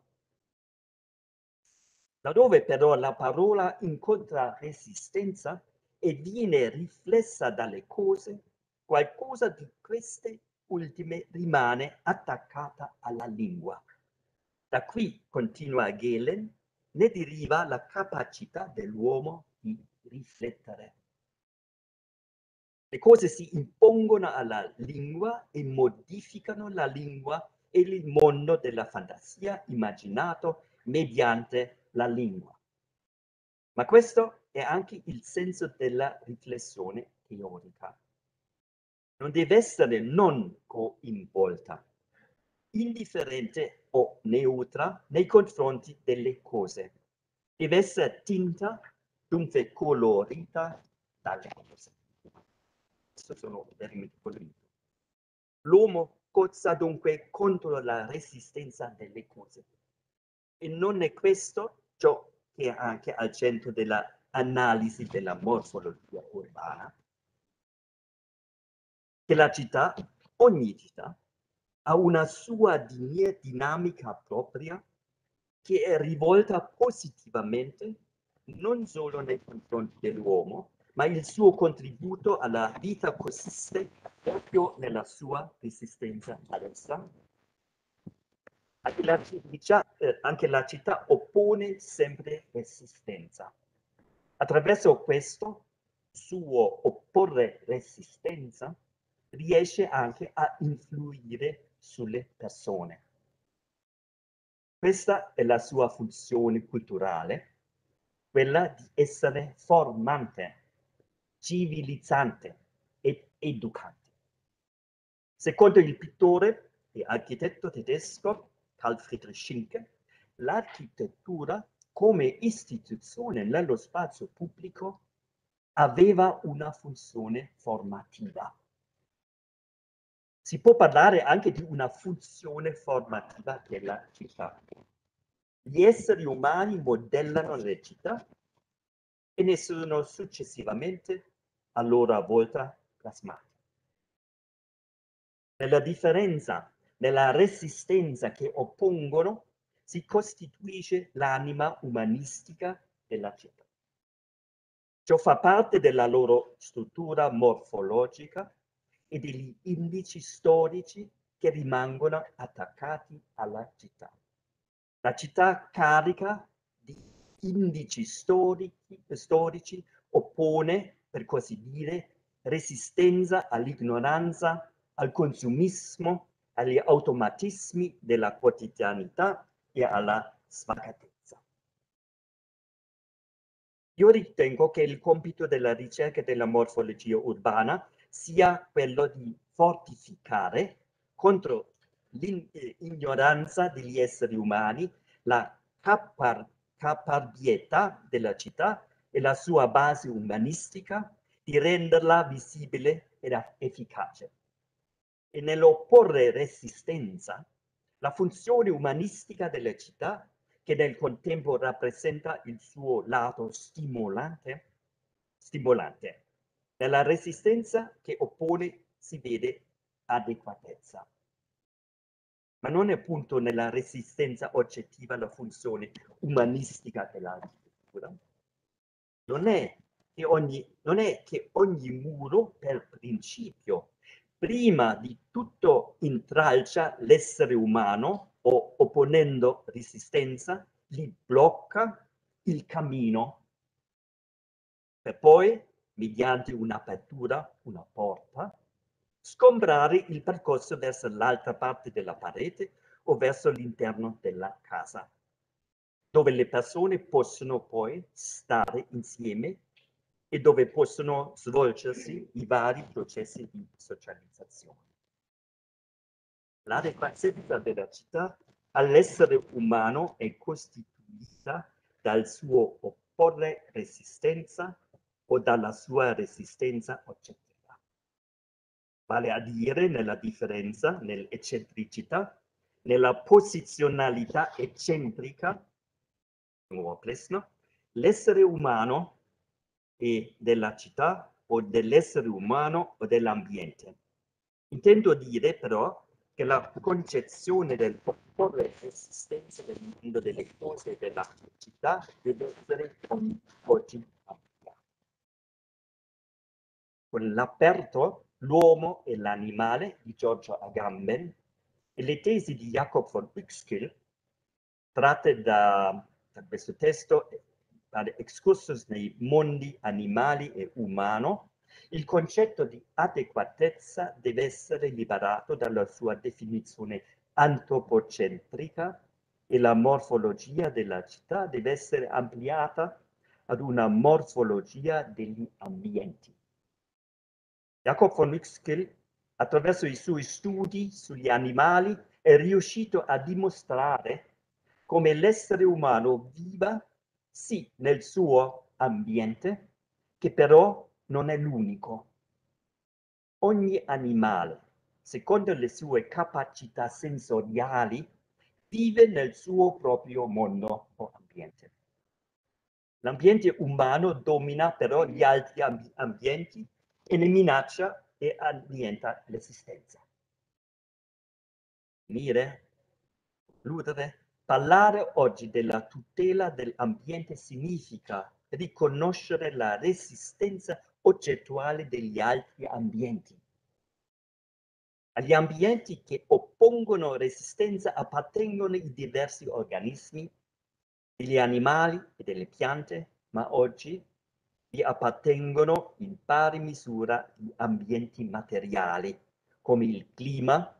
Laddove però la parola incontra resistenza e viene riflessa dalle cose, qualcosa di queste ultime rimane attaccata alla lingua. Da qui, continua Gehlen, ne deriva la capacità dell'uomo di riflettere. Le cose si impongono alla lingua e modificano la lingua e il mondo della fantasia immaginato mediante la lingua. Ma questo è anche il senso della riflessione teorica. Non deve essere non coinvolta, indifferente o neutra nei confronti delle cose. Deve essere tinta, dunque colorita dalle cose. Questo sono veramente colorito. L'uomo cozza dunque contro la resistenza delle cose. E non è questo ciò che è anche al centro dell'analisi della morfologia urbana, che la città, ogni città, ha una sua dinamica propria che è rivolta positivamente non solo nei confronti dell'uomo, ma il suo contributo alla vita consiste proprio nella sua resistenza ad essa. Anche la città oppone sempre resistenza. Attraverso questo suo opporre resistenza riesce anche a influire sulle persone. Questa è la sua funzione culturale, quella di essere formante, civilizzante ed educante. Secondo il pittore e architetto tedesco Karl Friedrich Schinke, l'architettura come istituzione nello spazio pubblico aveva una funzione formativa. Si può parlare anche di una funzione formativa della città. Gli esseri umani modellano le città e ne sono successivamente a loro volta plasmati. Nella differenza, nella resistenza che oppongono, si costituisce l'anima umanistica della città. Ciò fa parte della loro struttura morfologica e degli indici storici che rimangono attaccati alla città. La città carica di indici storici oppone, per così dire, resistenza all'ignoranza, al consumismo, agli automatismi della quotidianità e alla svacatezza. Io ritengo che il compito della ricerca della morfologia urbana sia quello di fortificare contro l'ignoranza degli esseri umani, la caparbietà della città e la sua base umanistica, di renderla visibile ed efficace. E nell'opporre resistenza, la funzione umanistica della città, che nel contempo rappresenta il suo lato stimolante. Nella resistenza che oppone si vede adeguatezza. Ma non è appunto nella resistenza oggettiva la funzione umanistica dell'architettura. Non è che ogni muro per principio prima di tutto intralcia l'essere umano o opponendo resistenza gli blocca il cammino per poi, mediante un'apertura, una porta, sgombrare il percorso verso l'altra parte della parete o verso l'interno della casa, dove le persone possono poi stare insieme e dove possono svolgersi i vari processi di socializzazione. L'adeguatezza della città all'essere umano è costituita dal suo opporre resistenza o dalla sua resistenza oggettiva. Vale a dire nella differenza, nell'eccentricità, nella posizionalità eccentrica, nuovo Plessner, l'essere umano e della città o dell'essere umano o dell'ambiente. Intendo dire però che la concezione del opporre resistenza del mondo delle cose e della città deve essere oggi ampliata. Con l'aperto, l'uomo e l'animale di Giorgio Agamben e le tesi di Jacob von Uexküll, tratte da questo testo, excursus nei mondi animali e umano, il concetto di adeguatezza deve essere liberato dalla sua definizione antropocentrica e la morfologia della città deve essere ampliata ad una morfologia degli ambienti. Jacob von Uexküll, attraverso i suoi studi sugli animali, è riuscito a dimostrare come l'essere umano viva sì nel suo ambiente, che però non è l'unico. Ogni animale, secondo le sue capacità sensoriali, vive nel suo proprio mondo o ambiente. L'ambiente umano domina però gli altri ambienti e ne minaccia e annienta l'esistenza. Concludere, parlare oggi della tutela dell'ambiente significa riconoscere la resistenza oggettuale degli altri ambienti. Agli ambienti che oppongono resistenza appartengono i diversi organismi, degli animali e delle piante, ma oggi gli appartengono in pari misura gli ambienti materiali, come il clima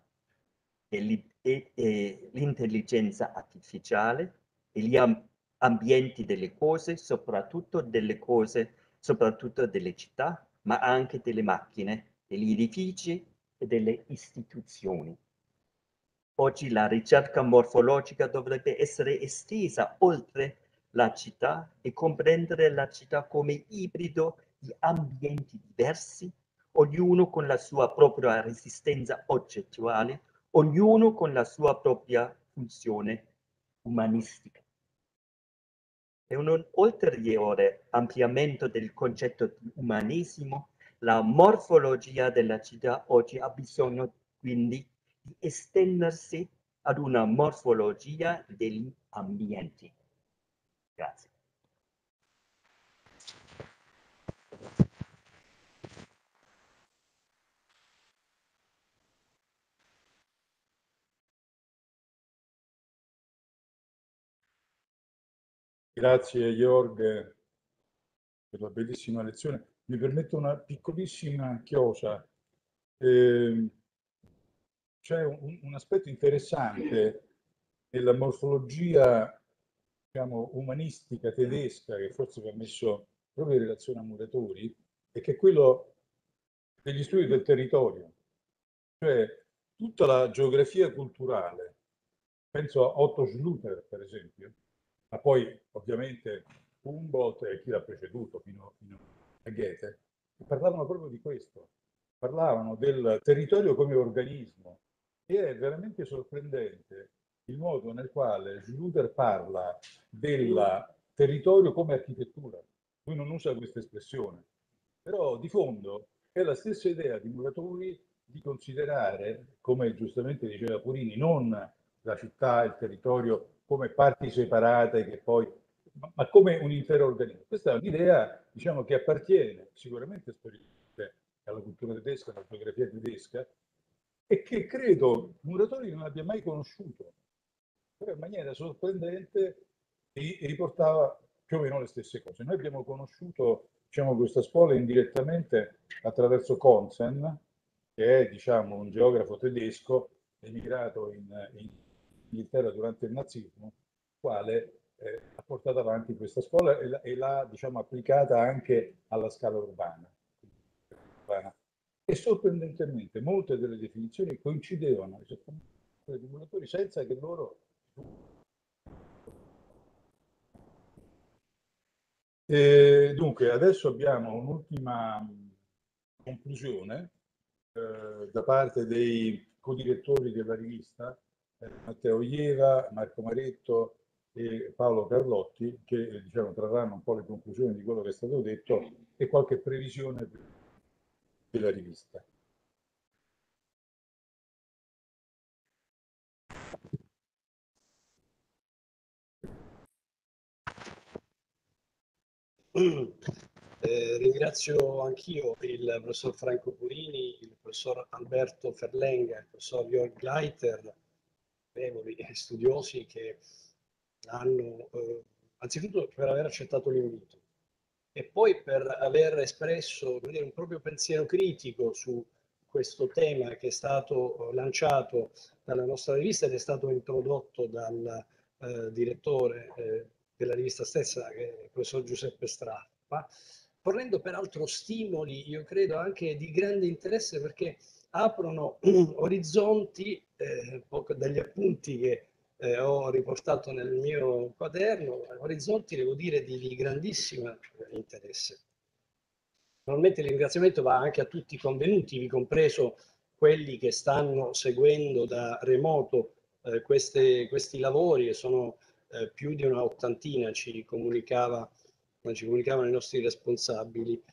e l'intelligenza artificiale e gli ambienti delle cose, soprattutto delle città, ma anche delle macchine, degli edifici e delle istituzioni. Oggi la ricerca morfologica dovrebbe essere estesa oltre la città e comprendere la città come ibrido di ambienti diversi, ognuno con la sua propria resistenza oggettuale, ognuno con la sua propria funzione umanistica. È un ulteriore ampliamento del concetto di umanesimo. La morfologia della città oggi ha bisogno quindi di estendersi ad una morfologia degli ambienti. Grazie. Grazie Jorg per la bellissima lezione. Mi permetto una piccolissima chiosa. C'è un aspetto interessante nella morfologia, diciamo, umanistica tedesca, che forse va messo proprio in relazione a Muratori, e che è quello degli studi del territorio. Cioè tutta la geografia culturale, penso a Otto Schluter per esempio, ma poi ovviamente Humboldt e chi l'ha preceduto fino a Goethe, parlavano proprio di questo, parlavano del territorio come organismo E è veramente sorprendente il modo nel quale Schluter parla del territorio come architettura. Lui non usa questa espressione, però di fondo è la stessa idea di Muratori di considerare, come giustamente diceva Purini, non la città, il territorio come parti separate che poi, ma come un intero organismo. Questa è un'idea, diciamo, che appartiene sicuramente storicamente alla cultura tedesca, alla geografia tedesca, e che credo Muratori non abbia mai conosciuto, però in maniera sorprendente riportava più o meno le stesse cose. Noi abbiamo conosciuto, diciamo, questa scuola indirettamente attraverso Consen, che è, diciamo, un geografo tedesco emigrato in Inghilterra durante il nazismo, quale ha portato avanti questa scuola e l'ha, diciamo, applicata anche alla scala urbana. E sorprendentemente molte delle definizioni coincidevano esattamente con i simulatori senza che loro... Dunque, adesso abbiamo un'ultima conclusione da parte dei codirettori della rivista, Matteo Ieva, Marco Maretto e Paolo Carlotti, che diciamo, trarranno un po' le conclusioni di quello che è stato detto e qualche previsione della rivista. Ringrazio anch'io il professor Franco Purini, il professor Alberto Ferlenga, il professor Jörg Gleiter, studiosi che hanno, anzitutto per aver accettato l'invito e poi per aver espresso un proprio pensiero critico su questo tema che è stato lanciato dalla nostra rivista ed è stato introdotto dal direttore della rivista stessa, che è il professor Giuseppe Strappa, fornendo peraltro stimoli, io credo, anche di grande interesse perché aprono orizzonti, dagli appunti che ho riportato nel mio quaderno, orizzonti, devo dire, di grandissimo interesse. Naturalmente il ringraziamento va anche a tutti i convenuti, vi compreso quelli che stanno seguendo da remoto questi lavori, che sono più di una ottantina, ci comunicavano i nostri responsabili.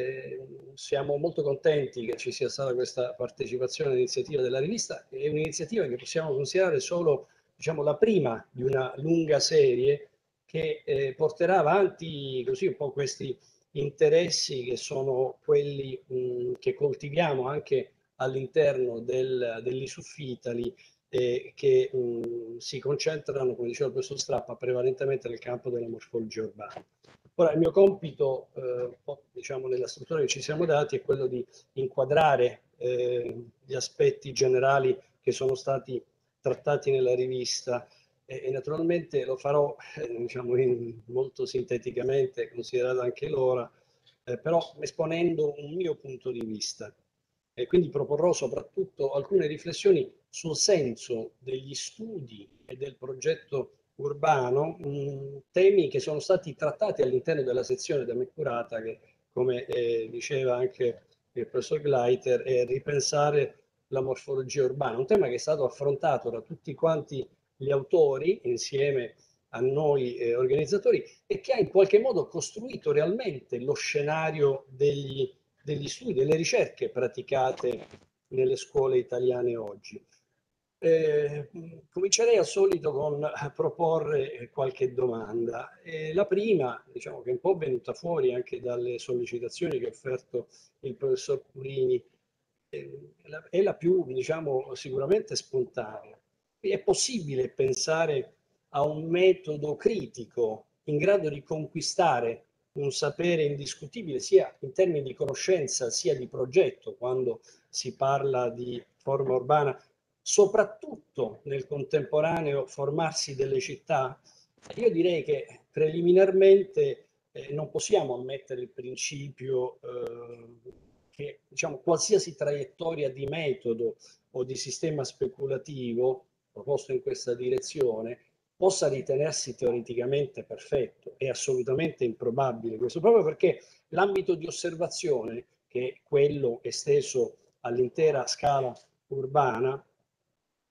Siamo molto contenti che ci sia stata questa partecipazione all'iniziativa della rivista, è un'iniziativa che possiamo considerare solo, diciamo, la prima di una lunga serie che porterà avanti così un po' questi interessi che sono quelli che coltiviamo anche all'interno dell'Isuffitali che si concentrano, come diceva il professor Strappa, prevalentemente nel campo della morfologia urbana. Ora, il mio compito, diciamo, nella struttura che ci siamo dati è quello di inquadrare gli aspetti generali che sono stati trattati nella rivista e naturalmente lo farò diciamo molto sinteticamente, considerata anche l'ora, però esponendo un mio punto di vista. E quindi proporrò soprattutto alcune riflessioni sul senso degli studi e del progetto urbano, temi che sono stati trattati all'interno della sezione da me curata, che come diceva anche il professor Gleiter, è ripensare la morfologia urbana, un tema che è stato affrontato da tutti quanti gli autori insieme a noi organizzatori e che ha in qualche modo costruito realmente lo scenario degli studi, delle ricerche praticate nelle scuole italiane oggi. Comincerei al solito con proporre qualche domanda. La prima, diciamo, che è un po' venuta fuori anche dalle sollecitazioni che ha offerto il professor Purini, è la più, diciamo, sicuramente spontanea. È possibile pensare a un metodo critico in grado di conquistare un sapere indiscutibile sia in termini di conoscenza sia di progetto quando si parla di forma urbana, soprattutto nel contemporaneo formarsi delle città? Io direi che preliminarmente non possiamo ammettere il principio che, diciamo, qualsiasi traiettoria di metodo o di sistema speculativo proposto in questa direzione possa ritenersi teoreticamente perfetto. È assolutamente improbabile questo, proprio perché l'ambito di osservazione, che è quello esteso all'intera scala urbana,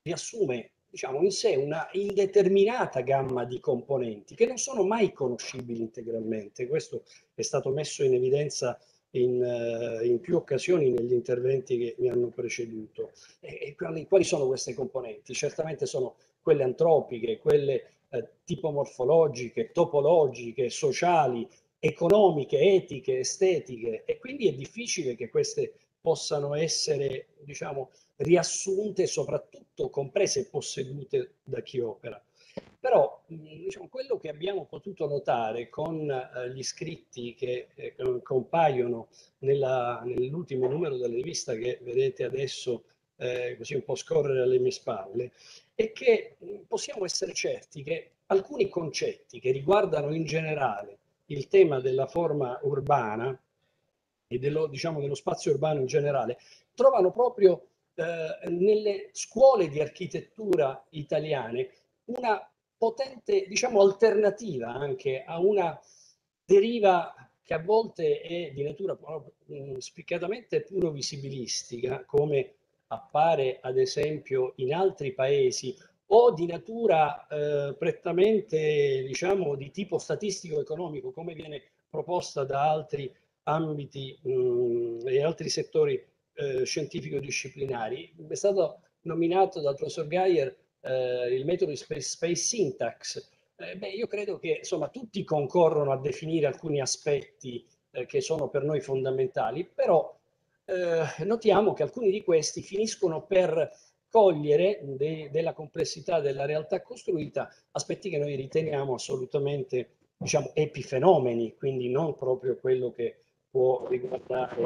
riassume, diciamo, in sé una indeterminata gamma di componenti che non sono mai conoscibili integralmente. Questo è stato messo in evidenza in più occasioni negli interventi che mi hanno preceduto. E quali sono queste componenti? Certamente sono quelle antropiche, quelle tipomorfologiche, topologiche, sociali, economiche, etiche, estetiche, e quindi è difficile che queste possano essere, diciamo, riassunte, soprattutto comprese e possedute da chi opera. Però diciamo, quello che abbiamo potuto notare con gli scritti che compaiono nell'ultimo numero della rivista che vedete adesso così un po' scorrere alle mie spalle, è che possiamo essere certi che alcuni concetti che riguardano in generale il tema della forma urbana e diciamo, dello spazio urbano in generale trovano proprio nelle scuole di architettura italiane una potente, diciamo, alternativa anche a una deriva che a volte è di natura spiccatamente puro visibilistica, come appare ad esempio in altri paesi, o di natura prettamente, diciamo, di tipo statistico-economico, come viene proposta da altri ambiti e altri settori scientifico-disciplinari. È stato nominato dal professor Geyer il metodo di space syntax. Io credo che insomma tutti concorrono a definire alcuni aspetti che sono per noi fondamentali, però notiamo che alcuni di questi finiscono per cogliere della complessità della realtà costruita aspetti che noi riteniamo assolutamente, diciamo, epifenomeni, quindi non proprio quello che può riguardare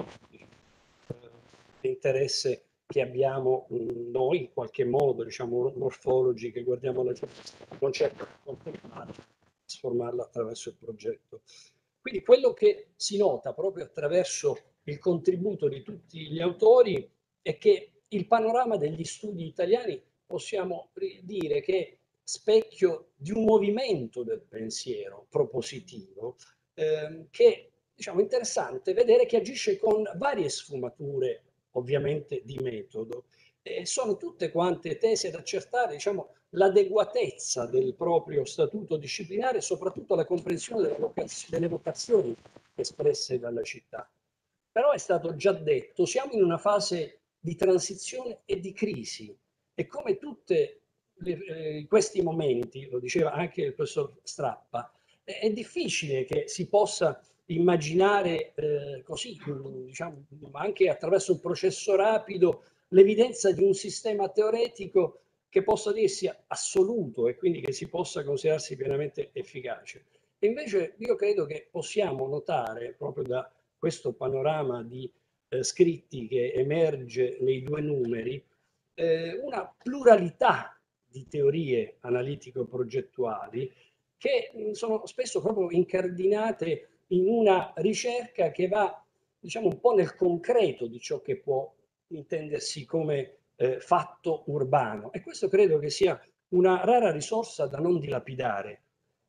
l'interesse che abbiamo noi in qualche modo, diciamo, morfologi che guardiamo la non certo trasformarla attraverso il progetto. Quindi quello che si nota proprio attraverso il contributo di tutti gli autori è che il panorama degli studi italiani possiamo dire che specchio di un movimento del pensiero propositivo che, diciamo, interessante vedere che agisce con varie sfumature ovviamente di metodo. Sono tutte quante tese ad accertare, diciamo, l'adeguatezza del proprio statuto disciplinare, soprattutto alla comprensione delle vocazioni espresse dalla città. Però è stato già detto, siamo in una fase di transizione e di crisi e come tutti questi momenti, lo diceva anche il professor Strappa, è difficile che si possa immaginare così, diciamo, anche attraverso un processo rapido, l'evidenza di un sistema teoretico che possa dirsi assoluto e quindi che si possa considerarsi pienamente efficace. E invece io credo che possiamo notare proprio da questo panorama di scritti che emerge nei due numeri una pluralità di teorie analitico-progettuali che sono spesso proprio incardinate in una ricerca che va, diciamo, un po' nel concreto di ciò che può intendersi come fatto urbano. E questo credo che sia una rara risorsa da non dilapidare.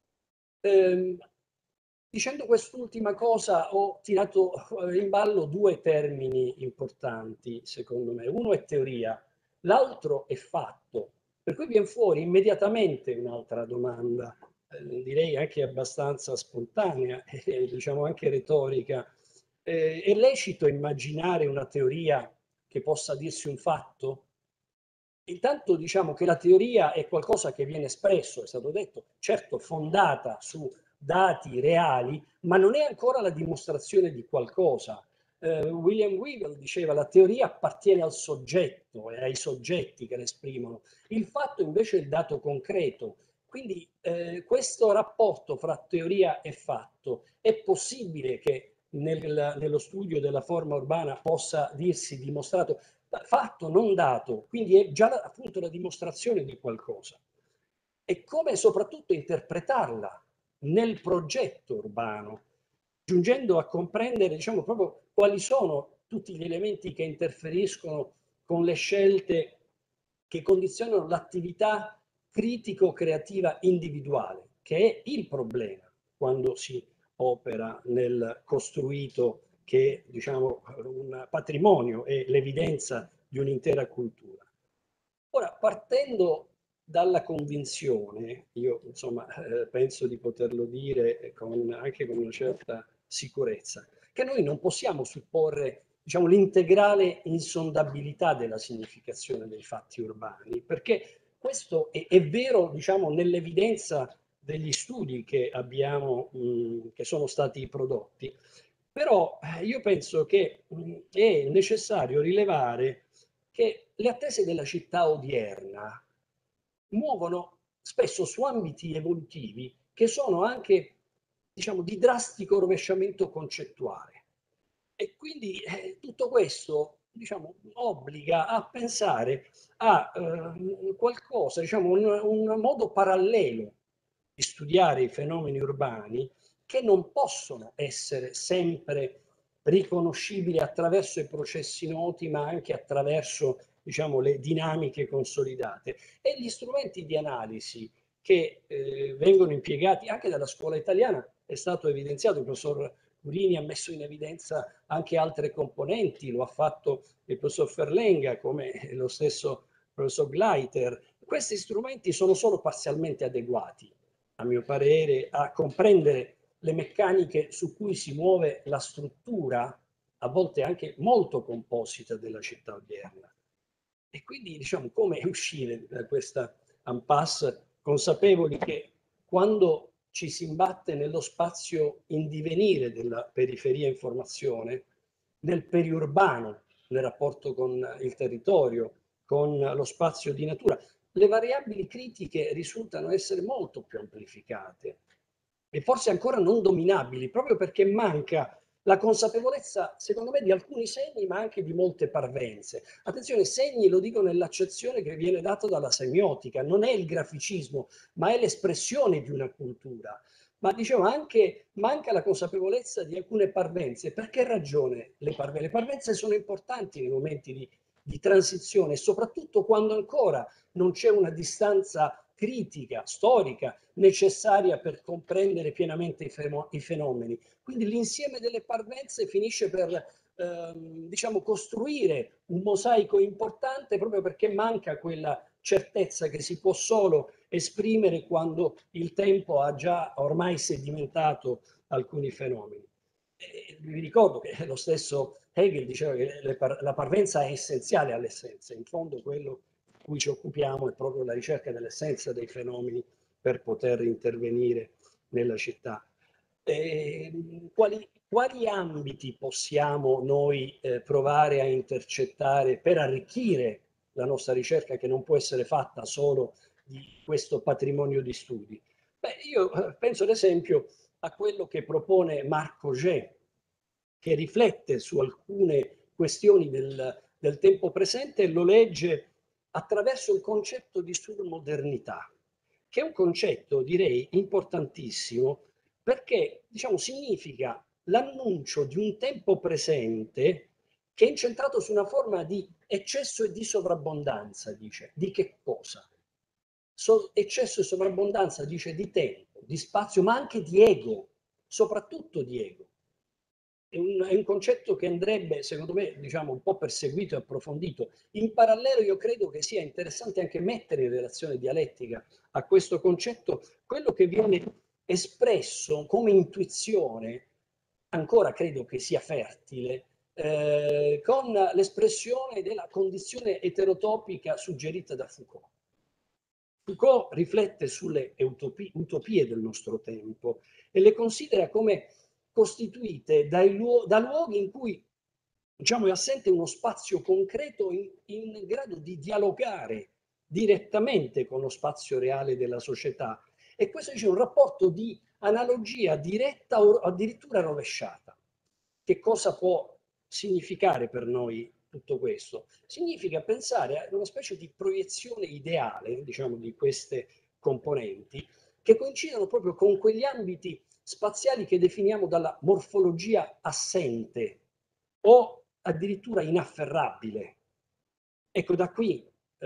Dicendo quest'ultima cosa ho tirato in ballo due termini importanti, secondo me. Uno è teoria, l'altro è fatto. Per cui viene fuori immediatamente un'altra domanda, direi anche abbastanza spontanea e diciamo anche retorica. È lecito immaginare una teoria che possa dirsi un fatto? Intanto diciamo che la teoria è qualcosa che viene espresso, è stato detto, certo fondata su dati reali, ma non è ancora la dimostrazione di qualcosa. William Weevil diceva la teoria appartiene al soggetto e ai soggetti che l'esprimono. Il fatto invece è il dato concreto. Quindi questo rapporto fra teoria e fatto è possibile che nello studio della forma urbana possa dirsi dimostrato, fatto non dato, quindi è già appunto la dimostrazione di qualcosa. E come soprattutto interpretarla nel progetto urbano, giungendo a comprendere, diciamo, proprio quali sono tutti gli elementi che interferiscono con le scelte che condizionano l'attività critico-creativa individuale, che è il problema quando si opera nel costruito che è, diciamo, un patrimonio e l'evidenza di un'intera cultura. Ora, partendo dalla convinzione, io insomma penso di poterlo dire anche con una certa sicurezza, che noi non possiamo supporre, diciamo, l'integrale insondabilità della significazione dei fatti urbani, perché questo è vero, diciamo, nell'evidenza degli studi che abbiamo, che sono stati prodotti, però io penso che è necessario rilevare che le attese della città odierna muovono spesso su ambiti evolutivi che sono anche, diciamo, di drastico rovesciamento concettuale. E quindi tutto questo, diciamo, obbliga a pensare a qualcosa, diciamo, un modo parallelo di studiare i fenomeni urbani che non possono essere sempre riconoscibili attraverso i processi noti, ma anche attraverso, diciamo, le dinamiche consolidate. E gli strumenti di analisi che vengono impiegati anche dalla scuola italiana, è stato evidenziato, il professor Gurini ha messo in evidenza anche altre componenti, lo ha fatto il professor Ferlenga, come lo stesso professor Gleiter. Questi strumenti sono solo parzialmente adeguati, a mio parere, a comprendere le meccaniche su cui si muove la struttura, a volte anche molto composita, della città odierna. E quindi, diciamo, come uscire da questa impasse consapevoli che quando ci si imbatte nello spazio in divenire della periferia informazione, nel periurbano, nel rapporto con il territorio, con lo spazio di natura, le variabili critiche risultano essere molto più amplificate e forse ancora non dominabili, proprio perché manca la consapevolezza, secondo me, di alcuni segni, ma anche di molte parvenze. Attenzione, segni lo dico nell'accezione che viene data dalla semiotica, non è il graficismo, ma è l'espressione di una cultura. Ma dicevo anche manca la consapevolezza di alcune parvenze. Per che ragione le parvenze? Le parvenze sono importanti nei momenti di transizione, soprattutto quando ancora non c'è una distanza critica, storica, necessaria per comprendere pienamente i fenomeni. Quindi l'insieme delle parvenze finisce per diciamo, costruire un mosaico importante proprio perché manca quella certezza che si può solo esprimere quando il tempo ha già ormai sedimentato alcuni fenomeni. Vi ricordo che lo stesso Hegel diceva che la parvenza è essenziale all'essenza, in fondo quello di cui ci occupiamo è proprio la ricerca dell'essenza dei fenomeni per poter intervenire nella città. Quali ambiti possiamo noi provare a intercettare per arricchire la nostra ricerca, che non può essere fatta solo di questo patrimonio di studi? Beh, io penso ad esempio a quello che propone Marc Auger, che riflette su alcune questioni del tempo presente e lo legge attraverso il concetto di surmodernità, che è un concetto, direi, importantissimo perché, diciamo, significa l'annuncio di un tempo presente che è incentrato su una forma di eccesso e di sovrabbondanza, dice. Di che cosa? Eccesso e sovrabbondanza, dice, di tempo, di spazio, ma anche di ego, soprattutto di ego. È un concetto che andrebbe, secondo me, diciamo, un po' perseguito e approfondito. In parallelo io credo che sia interessante anche mettere in relazione dialettica a questo concetto quello che viene espresso come intuizione, ancora credo che sia fertile, con l'espressione della condizione eterotopica suggerita da Foucault. Foucault riflette sulle utopie del nostro tempo e le considera come costituite da luoghi in cui, diciamo, è assente uno spazio concreto in grado di dialogare direttamente con lo spazio reale della società. E questo è un rapporto di analogia diretta o addirittura rovesciata. Che cosa può significare per noi tutto questo? Significa pensare a una specie di proiezione ideale, diciamo, di queste componenti che coincidono proprio con quegli ambiti spaziali che definiamo dalla morfologia assente o addirittura inafferrabile. Ecco, da qui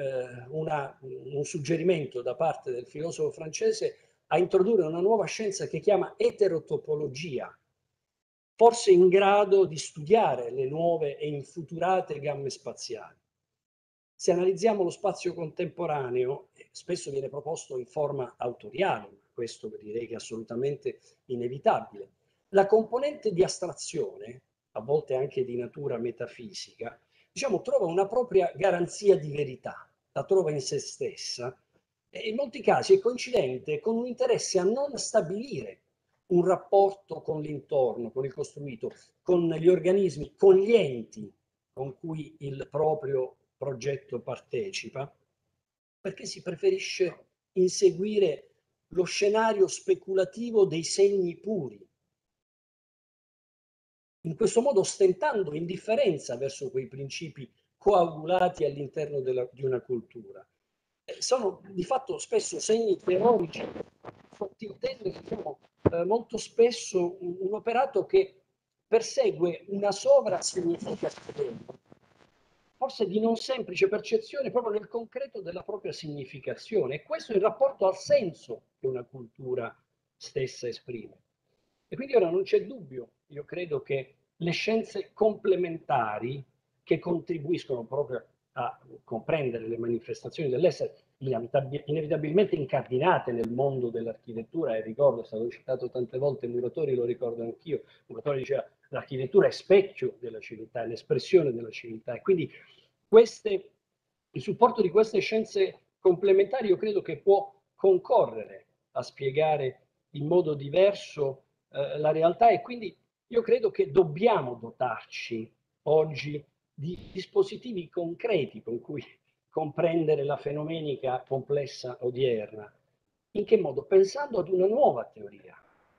un suggerimento da parte del filosofo francese a introdurre una nuova scienza che chiama eterotopologia, forse in grado di studiare le nuove e infuturate gamme spaziali. Se analizziamo lo spazio contemporaneo, spesso viene proposto in forma autoriale, ma questo direi che è assolutamente inevitabile. La componente di astrazione, a volte anche di natura metafisica, diciamo, trova una propria garanzia di verità, la trova in se stessa e in molti casi è coincidente con un interesse a non stabilire un rapporto con l'intorno, con il costruito, con gli organismi, con gli enti con cui il proprio progetto partecipa, perché si preferisce inseguire lo scenario speculativo dei segni puri, in questo modo ostentando indifferenza verso quei principi coagulati all'interno di una cultura. Sono di fatto spesso segni teorici, diciamo, molto spesso un operato che persegue una sovrasignificazione, forse di non semplice percezione proprio nel concreto della propria significazione, e questo in rapporto al senso che una cultura stessa esprime. E quindi ora non c'è dubbio, io credo che le scienze complementari che contribuiscono proprio a comprendere le manifestazioni dell'essere, inevitabilmente incardinate nel mondo dell'architettura, e ricordo, è stato citato tante volte Muratori, lo ricordo anch'io, Muratori diceva l'architettura è specchio della civiltà, è l'espressione della civiltà, e quindi il supporto di queste scienze complementari io credo che può concorrere a spiegare in modo diverso la realtà, e quindi io credo che dobbiamo dotarci oggi di dispositivi concreti con cui comprendere la fenomenica complessa odierna. In che modo? Pensando ad una nuova teoria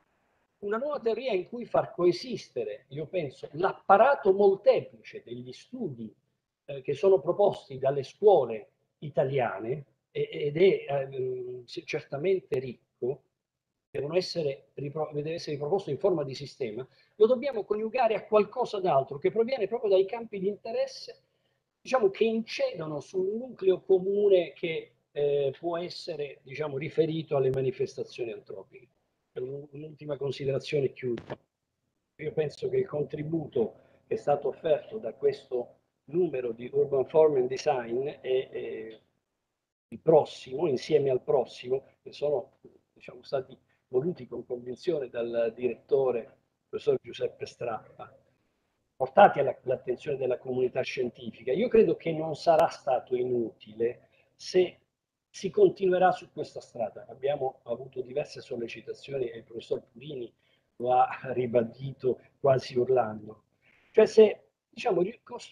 in cui far coesistere, io penso, l'apparato molteplice degli studi che sono proposti dalle scuole italiane, ed è certamente ricco, deve essere riproposto in forma di sistema, lo dobbiamo coniugare a qualcosa d'altro che proviene proprio dai campi di interesse, diciamo, che incidono sul nucleo comune che può essere, diciamo, riferito alle manifestazioni antropiche. Un'ultima considerazione e chiudo. Io penso che il contributo che è stato offerto da questo numero di Urban Form and Design e il prossimo, insieme al prossimo, che sono, diciamo, stati voluti con convinzione dal direttore, professor Giuseppe Strappa, portati all'attenzione della comunità scientifica. Io credo che non sarà stato inutile se si continuerà su questa strada. Abbiamo avuto diverse sollecitazioni e il professor Purini lo ha ribadito quasi urlando. Cioè, se, diciamo,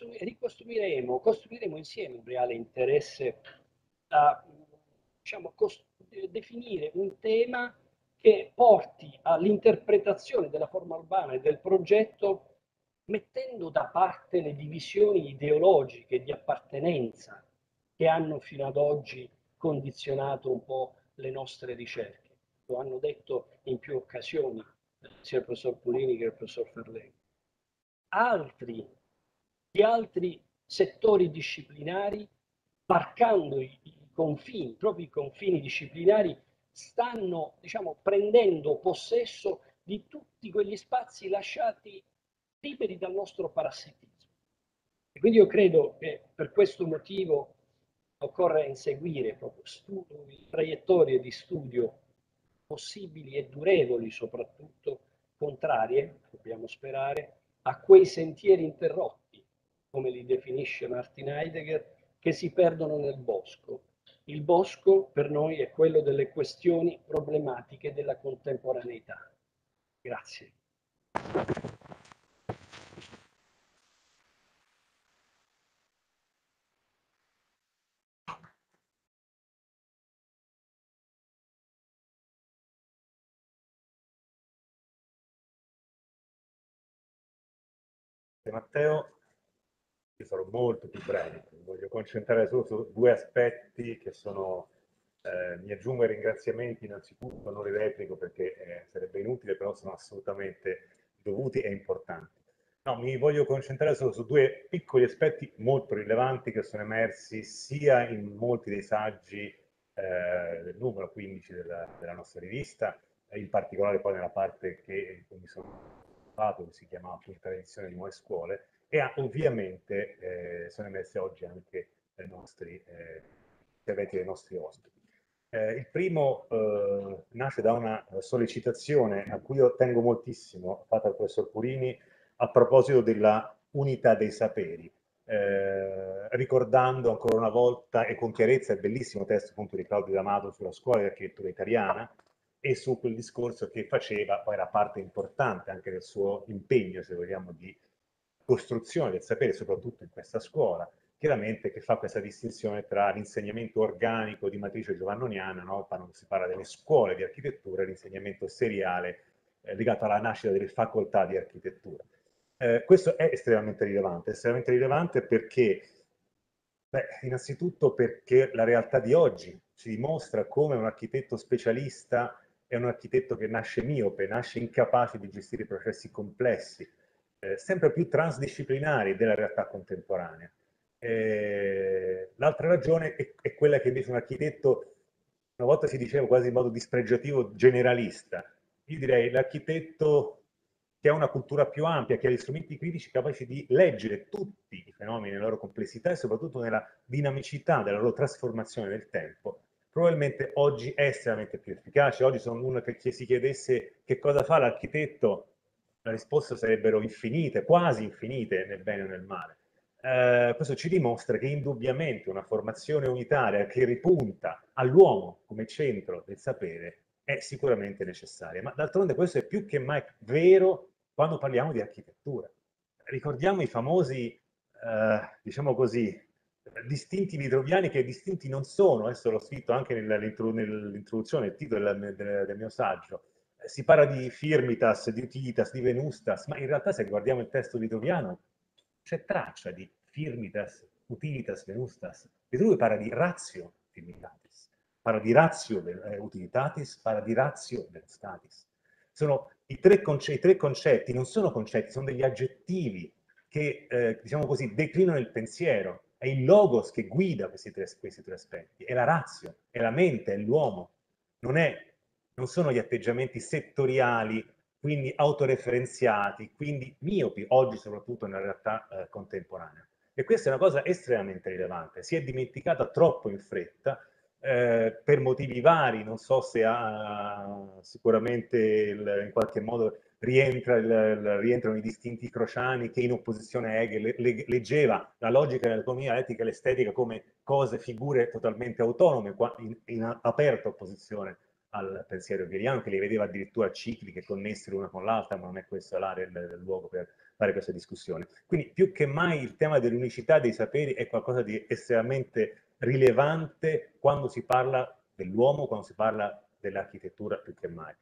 costruiremo insieme un reale interesse a, diciamo, definire un tema che porti all'interpretazione della forma urbana e del progetto, mettendo da parte le divisioni ideologiche di appartenenza che hanno fino ad oggi condizionato un po' le nostre ricerche. Lo hanno detto in più occasioni sia il professor Purini che il professor Ferleni. Gli altri settori disciplinari, marcando i confini, proprio i confini disciplinari, stanno, diciamo, prendendo possesso di tutti quegli spazi lasciati liberi dal nostro parassitismo. E quindi io credo che per questo motivo occorre inseguire proprio traiettorie di studio possibili e durevoli, soprattutto contrarie, dobbiamo sperare, a quei sentieri interrotti, come li definisce Martin Heidegger, che si perdono nel bosco. Il bosco per noi è quello delle questioni problematiche della contemporaneità. Grazie. Matteo, io sarò molto più breve, mi voglio concentrare solo su due aspetti che sono, mi aggiungo ai ringraziamenti innanzitutto, non li replico perché sarebbe inutile, però sono assolutamente dovuti e importanti. No, mi voglio concentrare solo su due piccoli aspetti molto rilevanti che sono emersi sia in molti dei saggi del numero 15 della nostra rivista, in particolare poi nella parte che mi sono che si chiama appunto Tradizione di Nuove Scuole, e ovviamente sono emerse oggi anche interventi dei nostri ospiti. Il primo nasce da una sollecitazione a cui io tengo moltissimo, fatta dal professor Purini, a proposito della unità dei saperi, ricordando ancora una volta e con chiarezza il bellissimo testo appunto di Claudio D'Amato sulla scuola di architettura italiana e su quel discorso che faceva, poi era parte importante anche del suo impegno, se vogliamo, di costruzione del sapere, soprattutto in questa scuola, chiaramente che fa questa distinzione tra l'insegnamento organico di matrice giovannoniana, no? Quando si parla delle scuole di architettura, e l'insegnamento seriale legato alla nascita delle facoltà di architettura. Questo è estremamente rilevante perché, innanzitutto perché la realtà di oggi ci dimostra come un architetto specialista è un architetto che nasce miope, nasce incapace di gestire processi complessi, sempre più transdisciplinari della realtà contemporanea. L'altra ragione è quella che invece un architetto, una volta si diceva quasi in modo dispregiativo, generalista. Io direi l'architetto che ha una cultura più ampia, che ha gli strumenti critici capaci di leggere tutti i fenomeni nella loro complessità e soprattutto nella dinamicità della loro trasformazione nel tempo, probabilmente oggi è estremamente più efficace. Oggi sono uno che si chiedesse che cosa fa l'architetto, la risposta sarebbero infinite, quasi infinite, nel bene o nel male. Questo ci dimostra che indubbiamente una formazione unitaria che ripunta all'uomo come centro del sapere è sicuramente necessaria, ma d'altronde questo è più che mai vero quando parliamo di architettura. Ricordiamo i famosi, diciamo così, distinti vitruviani che distinti non sono, adesso l'ho scritto anche nell'introduzione, il titolo del mio saggio. Si parla di firmitas, di utilitas, di venustas, ma in realtà se guardiamo il testo vitruviano c'è traccia di firmitas, utilitas, venustas. Vitruvio parla di ratio firmitatis, parla di ratio utilitatis, parla di ratio venustatis. Sono i tre concetti, non sono concetti, sono degli aggettivi che, diciamo così, declinano il pensiero. È il logos che guida questi tre aspetti, è la ratio, è la mente, è l'uomo. Non sono gli atteggiamenti settoriali, quindi autoreferenziati, quindi miopi, oggi soprattutto nella realtà contemporanea. E questa è una cosa estremamente rilevante. Si è dimenticata troppo in fretta, per motivi vari, non so se sicuramente in qualche modo rientrano i distinti crociani che in opposizione a Hegel leggeva la logica dell'economia, l'etica e l'estetica come cose, figure totalmente autonome, in aperta opposizione al pensiero hegeliano, che li vedeva addirittura cicliche, connesse l'una con l'altra, ma non è questo l'area del luogo per fare questa discussione. Quindi più che mai il tema dell'unicità dei saperi è qualcosa di estremamente rilevante quando si parla dell'uomo, quando si parla dell'architettura più che mai.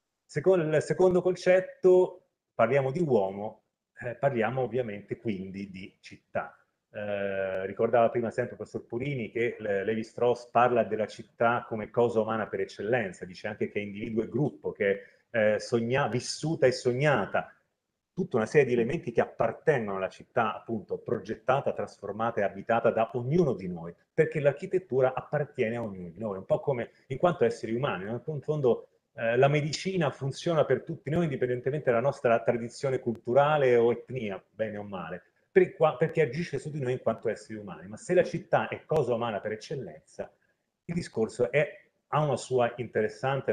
Il secondo concetto, parliamo di uomo, parliamo ovviamente quindi di città. Ricordava prima sempre il professor Purini che Levi-Strauss parla della città come cosa umana per eccellenza, dice anche che è individuo e gruppo, che è vissuta e sognata, tutta una serie di elementi che appartengono alla città, appunto, progettata, trasformata e abitata da ognuno di noi, perché l'architettura appartiene a ognuno di noi, un po' come in quanto esseri umani, no? In fondo la medicina funziona per tutti noi, indipendentemente dalla nostra tradizione culturale o etnia, bene o male, perché agisce su di noi in quanto esseri umani. Ma se la città è cosa umana per eccellenza, il discorso ha una sua interessante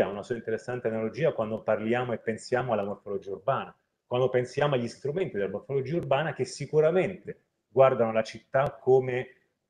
analogia quando parliamo e pensiamo alla morfologia urbana, quando pensiamo agli strumenti della morfologia urbana che sicuramente guardano la città come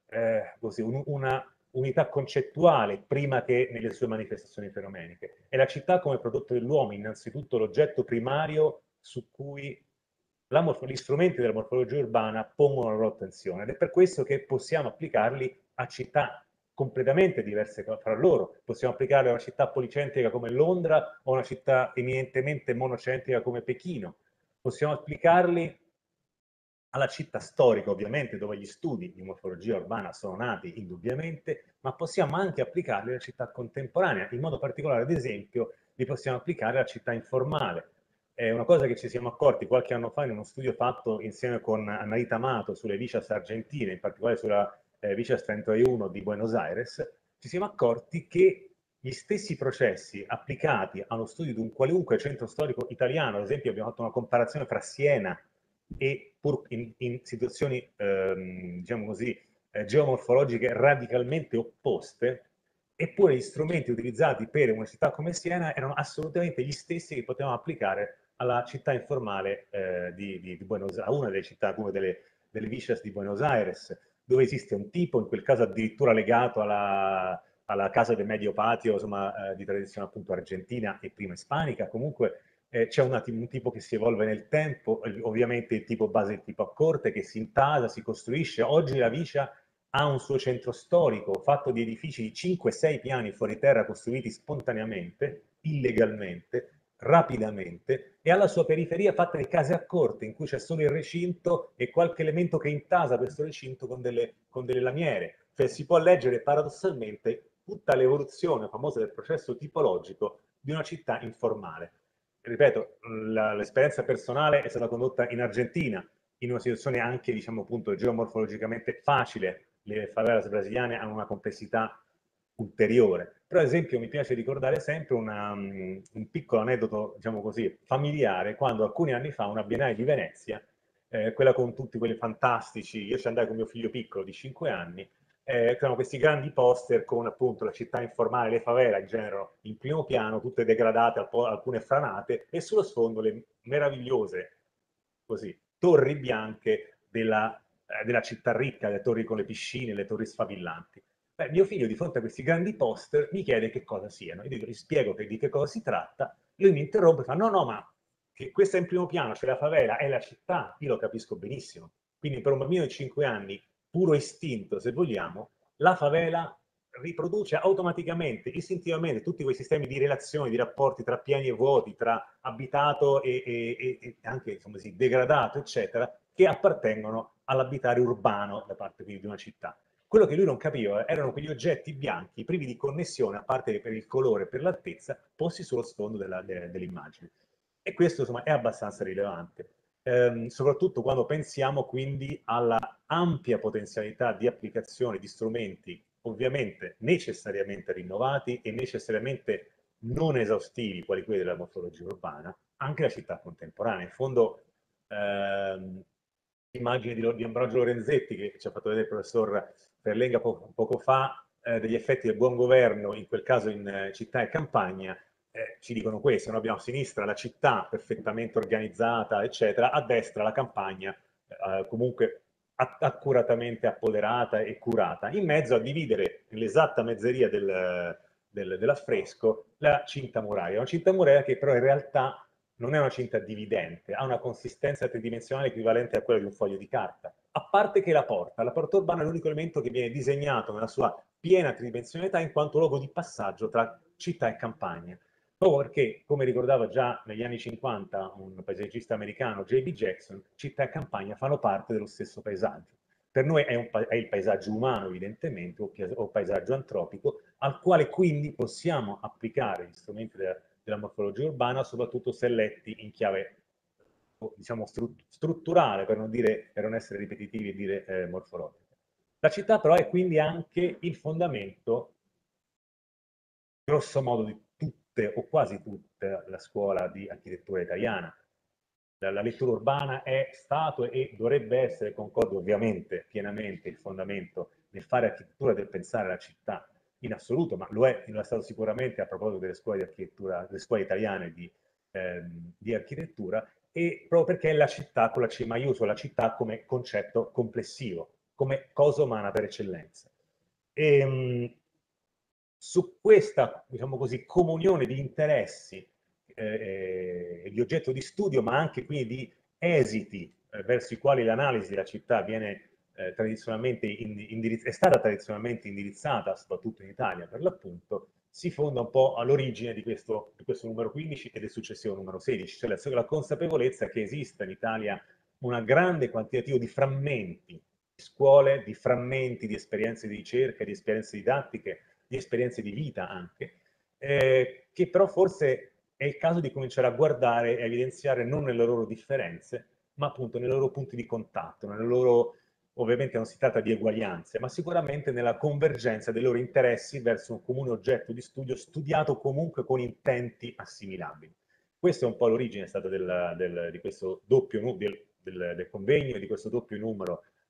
una unità concettuale prima che nelle sue manifestazioni fenomeniche. E la città come prodotto dell'uomo, innanzitutto l'oggetto primario su cui gli strumenti della morfologia urbana pongono la loro attenzione, ed è per questo che possiamo applicarli a città completamente diverse fra loro. Possiamo applicarli a una città policentrica come Londra o a una città eminentemente monocentrica come Pechino. Possiamo applicarli alla città storica, ovviamente, dove gli studi di morfologia urbana sono nati indubbiamente, ma possiamo anche applicarli alla città contemporanea. In modo particolare, ad esempio, li possiamo applicare alla città informale. È una cosa che ci siamo accorti qualche anno fa in uno studio fatto insieme con Annalita Amato sulle Vicias argentine, in particolare sulla Vicias 31 di Buenos Aires. Ci siamo accorti che gli stessi processi applicati allo studio di un qualunque centro storico italiano, ad esempio abbiamo fatto una comparazione fra Siena e pur in situazioni, diciamo così, geomorfologiche radicalmente opposte, eppure gli strumenti utilizzati per una città come Siena erano assolutamente gli stessi che potevamo applicare alla città informale di Buenos Aires, a una delle città, come delle Vicias di Buenos Aires, dove esiste un tipo, in quel caso addirittura legato alla casa del Medio Patio, insomma, di tradizione appunto argentina e prima ispanica. Comunque c'è un tipo che si evolve nel tempo, ovviamente il tipo base, il tipo a corte, che si intasa, si costruisce. Oggi la Vicia ha un suo centro storico fatto di edifici di 5-6 piani fuori terra costruiti spontaneamente, illegalmente, rapidamente, e alla sua periferia fatta di case a corte in cui c'è solo il recinto e qualche elemento che intasa questo recinto con delle lamiere. Cioè si può leggere paradossalmente tutta l'evoluzione famosa del processo tipologico di una città informale. Ripeto, l'esperienza personale è stata condotta in Argentina, in una situazione anche, diciamo appunto, geomorfologicamente facile. Le favelas brasiliane hanno una complessità ulteriore. Però, ad esempio, mi piace ricordare sempre un piccolo aneddoto, diciamo così, familiare, quando alcuni anni fa una Biennale di Venezia, quella con tutti quelli fantastici, io ci andai con mio figlio piccolo di 5 anni, erano questi grandi poster con appunto la città informale, le favela in genere in primo piano, tutte degradate, alcune franate, e sullo sfondo le meravigliose così, torri bianche della città ricca, le torri con le piscine, le torri sfavillanti. Beh, mio figlio di fronte a questi grandi poster mi chiede che cosa siano. Io gli spiego di che cosa si tratta, lui mi interrompe e fa no, ma che questa in primo piano, c'è la favela, è la città, io lo capisco benissimo. Quindi per un bambino di 5 anni, puro istinto se vogliamo, la favela riproduce automaticamente, istintivamente, tutti quei sistemi di relazioni, di rapporti tra pieni e vuoti, tra abitato e anche insomma, sì, degradato, eccetera, che appartengono all'abitare urbano da parte quindi di una città. Quello che lui non capiva erano quegli oggetti bianchi, privi di connessione, a parte per il colore e per l'altezza, posti sullo sfondo dell'immagine. E questo insomma, è abbastanza rilevante, soprattutto quando pensiamo quindi alla ampia potenzialità di applicazione di strumenti, ovviamente necessariamente rinnovati e necessariamente non esaustivi, quali quelli della morfologia urbana, anche la città contemporanea. In fondo, l'immagine di Ambrogio Lorenzetti, che ci ha fatto vedere il professor Ferlenga poco fa, degli effetti del buon governo, in quel caso in città e campagna, ci dicono questo. Noi abbiamo a sinistra la città perfettamente organizzata, eccetera, a destra la campagna, comunque accuratamente appoderata e curata. In mezzo a dividere nell'esatta mezzeria dell'affresco la cinta muraria. Una cinta muraria che però in realtà non è una cinta dividente, ha una consistenza tridimensionale equivalente a quella di un foglio di carta. A parte che la porta urbana è l'unico elemento che viene disegnato nella sua piena tridimensionalità in quanto luogo di passaggio tra città e campagna. Proprio perché, come ricordava già negli anni 50 un paesaggista americano, J.B. Jackson, città e campagna fanno parte dello stesso paesaggio. Per noi è il paesaggio umano, evidentemente, o paesaggio antropico, al quale quindi possiamo applicare gli strumenti della morfologia urbana, soprattutto se letti in chiave, diciamo, strutturale, per non essere ripetitivi e dire morfologica. La città però è quindi anche il fondamento, grosso modo, di tutte o quasi tutte la scuola di architettura italiana. La lettura urbana è stato e dovrebbe essere, concordo ovviamente pienamente, il fondamento nel fare architettura, del pensare la città in assoluto, ma lo è stato sicuramente a proposito delle scuole di architettura, delle scuole italiane di architettura, e proprio perché è la città con la C maiuscola, la città come concetto complessivo, come cosa umana per eccellenza. Su questa, diciamo così, comunione di interessi di oggetto di studio, ma anche quindi di esiti verso i quali l'analisi della città viene tradizionalmente è stata tradizionalmente indirizzata, soprattutto in Italia per l'appunto, si fonda un po' all'origine di questo numero 15 e del successivo numero 16, cioè la consapevolezza che esista in Italia un grande quantitativo di frammenti di scuole, di frammenti di esperienze di ricerca, di esperienze didattiche, di esperienze di vita anche, che però forse è il caso di cominciare a guardare e a evidenziare non nelle loro differenze, ma appunto nei loro punti di contatto, nelle loro, ovviamente non si tratta di eguaglianze, ma sicuramente nella convergenza dei loro interessi verso un comune oggetto di studio studiato comunque con intenti assimilabili. Questa è un po' l'origine stata di questo doppio del convegno, di questo doppio numero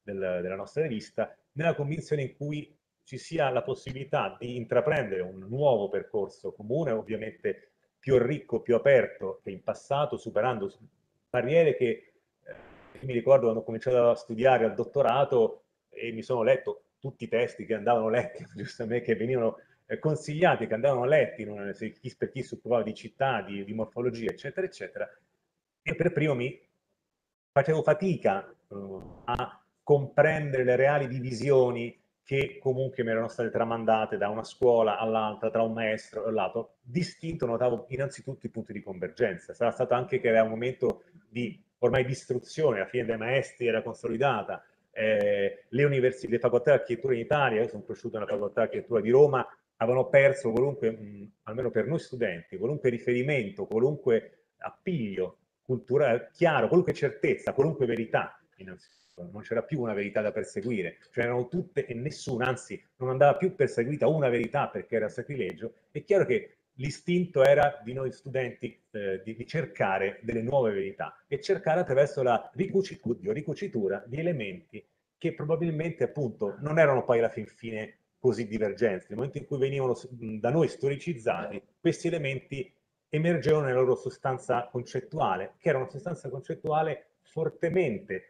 della nostra rivista, nella convinzione in cui ci sia la possibilità di intraprendere un nuovo percorso comune, ovviamente più ricco, più aperto che in passato, superando barriere che mi ricordo quando ho cominciato a studiare al dottorato e mi sono letto tutti i testi che andavano letti, giustamente, che venivano consigliati, che andavano letti per chi si occupava di città, di morfologia, eccetera, eccetera. Io per primo mi facevo fatica a comprendere le reali divisioni che comunque mi erano state tramandate da una scuola all'altra, tra un maestro e l'altro. Distinto notavo innanzitutto i punti di convergenza. Sarà stato anche che era un momento di ormai distruzione, la fine dei maestri era consolidata, le facoltà di architettura in Italia, io sono cresciuto nella facoltà di architettura di Roma, avevano perso qualunque, almeno per noi studenti, qualunque riferimento, qualunque appiglio culturale chiaro, qualunque certezza, qualunque verità, innanzitutto. Non c'era più una verità da perseguire, cioè erano tutte e nessuno, anzi non andava più perseguita una verità perché era sacrilegio. È chiaro che l'istinto era di noi studenti di cercare delle nuove verità e cercare attraverso la ricucitura di elementi che probabilmente appunto non erano poi alla fin fine così divergenti. Nel momento in cui venivano da noi storicizzati, questi elementi emergevano nella loro sostanza concettuale, che era una sostanza concettuale fortemente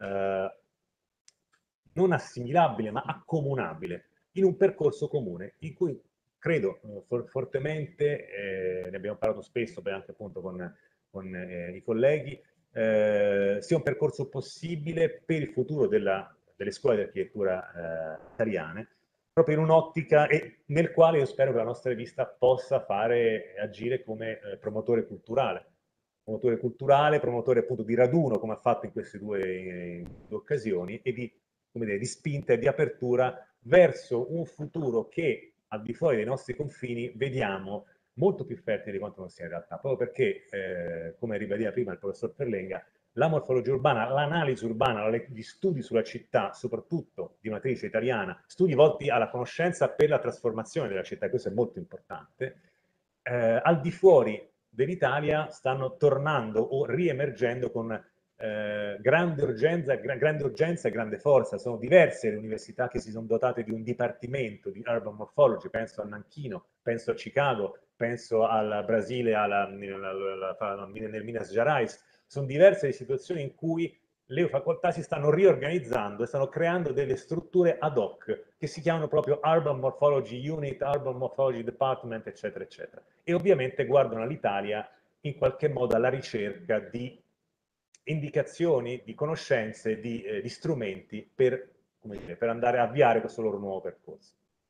non assimilabile ma accomunabile in un percorso comune in cui credo fortemente, ne abbiamo parlato spesso anche appunto con i colleghi, sia un percorso possibile per il futuro delle scuole di architettura italiane, proprio in un'ottica nel quale io spero che la nostra rivista possa agire come promotore culturale, promotore appunto di raduno, come ha fatto in queste due occasioni, e di spinta e di apertura verso un futuro che al di fuori dei nostri confini vediamo molto più fertile di quanto non sia in realtà, proprio perché, come ribadiva prima il professor Perlenga, la morfologia urbana, l'analisi urbana, gli studi sulla città, soprattutto di matrice italiana, studi volti alla conoscenza per la trasformazione della città, questo è molto importante, al di fuori dell'Italia stanno tornando o riemergendo con grande urgenza e grande forza. Sono diverse le università che si sono dotate di un dipartimento di urban morphology, penso a Nanchino, penso a Chicago, penso al Brasile, nel Minas Gerais. Sono diverse le situazioni in cui le facoltà si stanno riorganizzando e stanno creando delle strutture ad hoc che si chiamano proprio Urban Morphology Unit, Urban Morphology Department, eccetera, eccetera. E ovviamente guardano all'Italia in qualche modo alla ricerca di indicazioni, di conoscenze, di strumenti per andare a avviare questo loro nuovo percorso.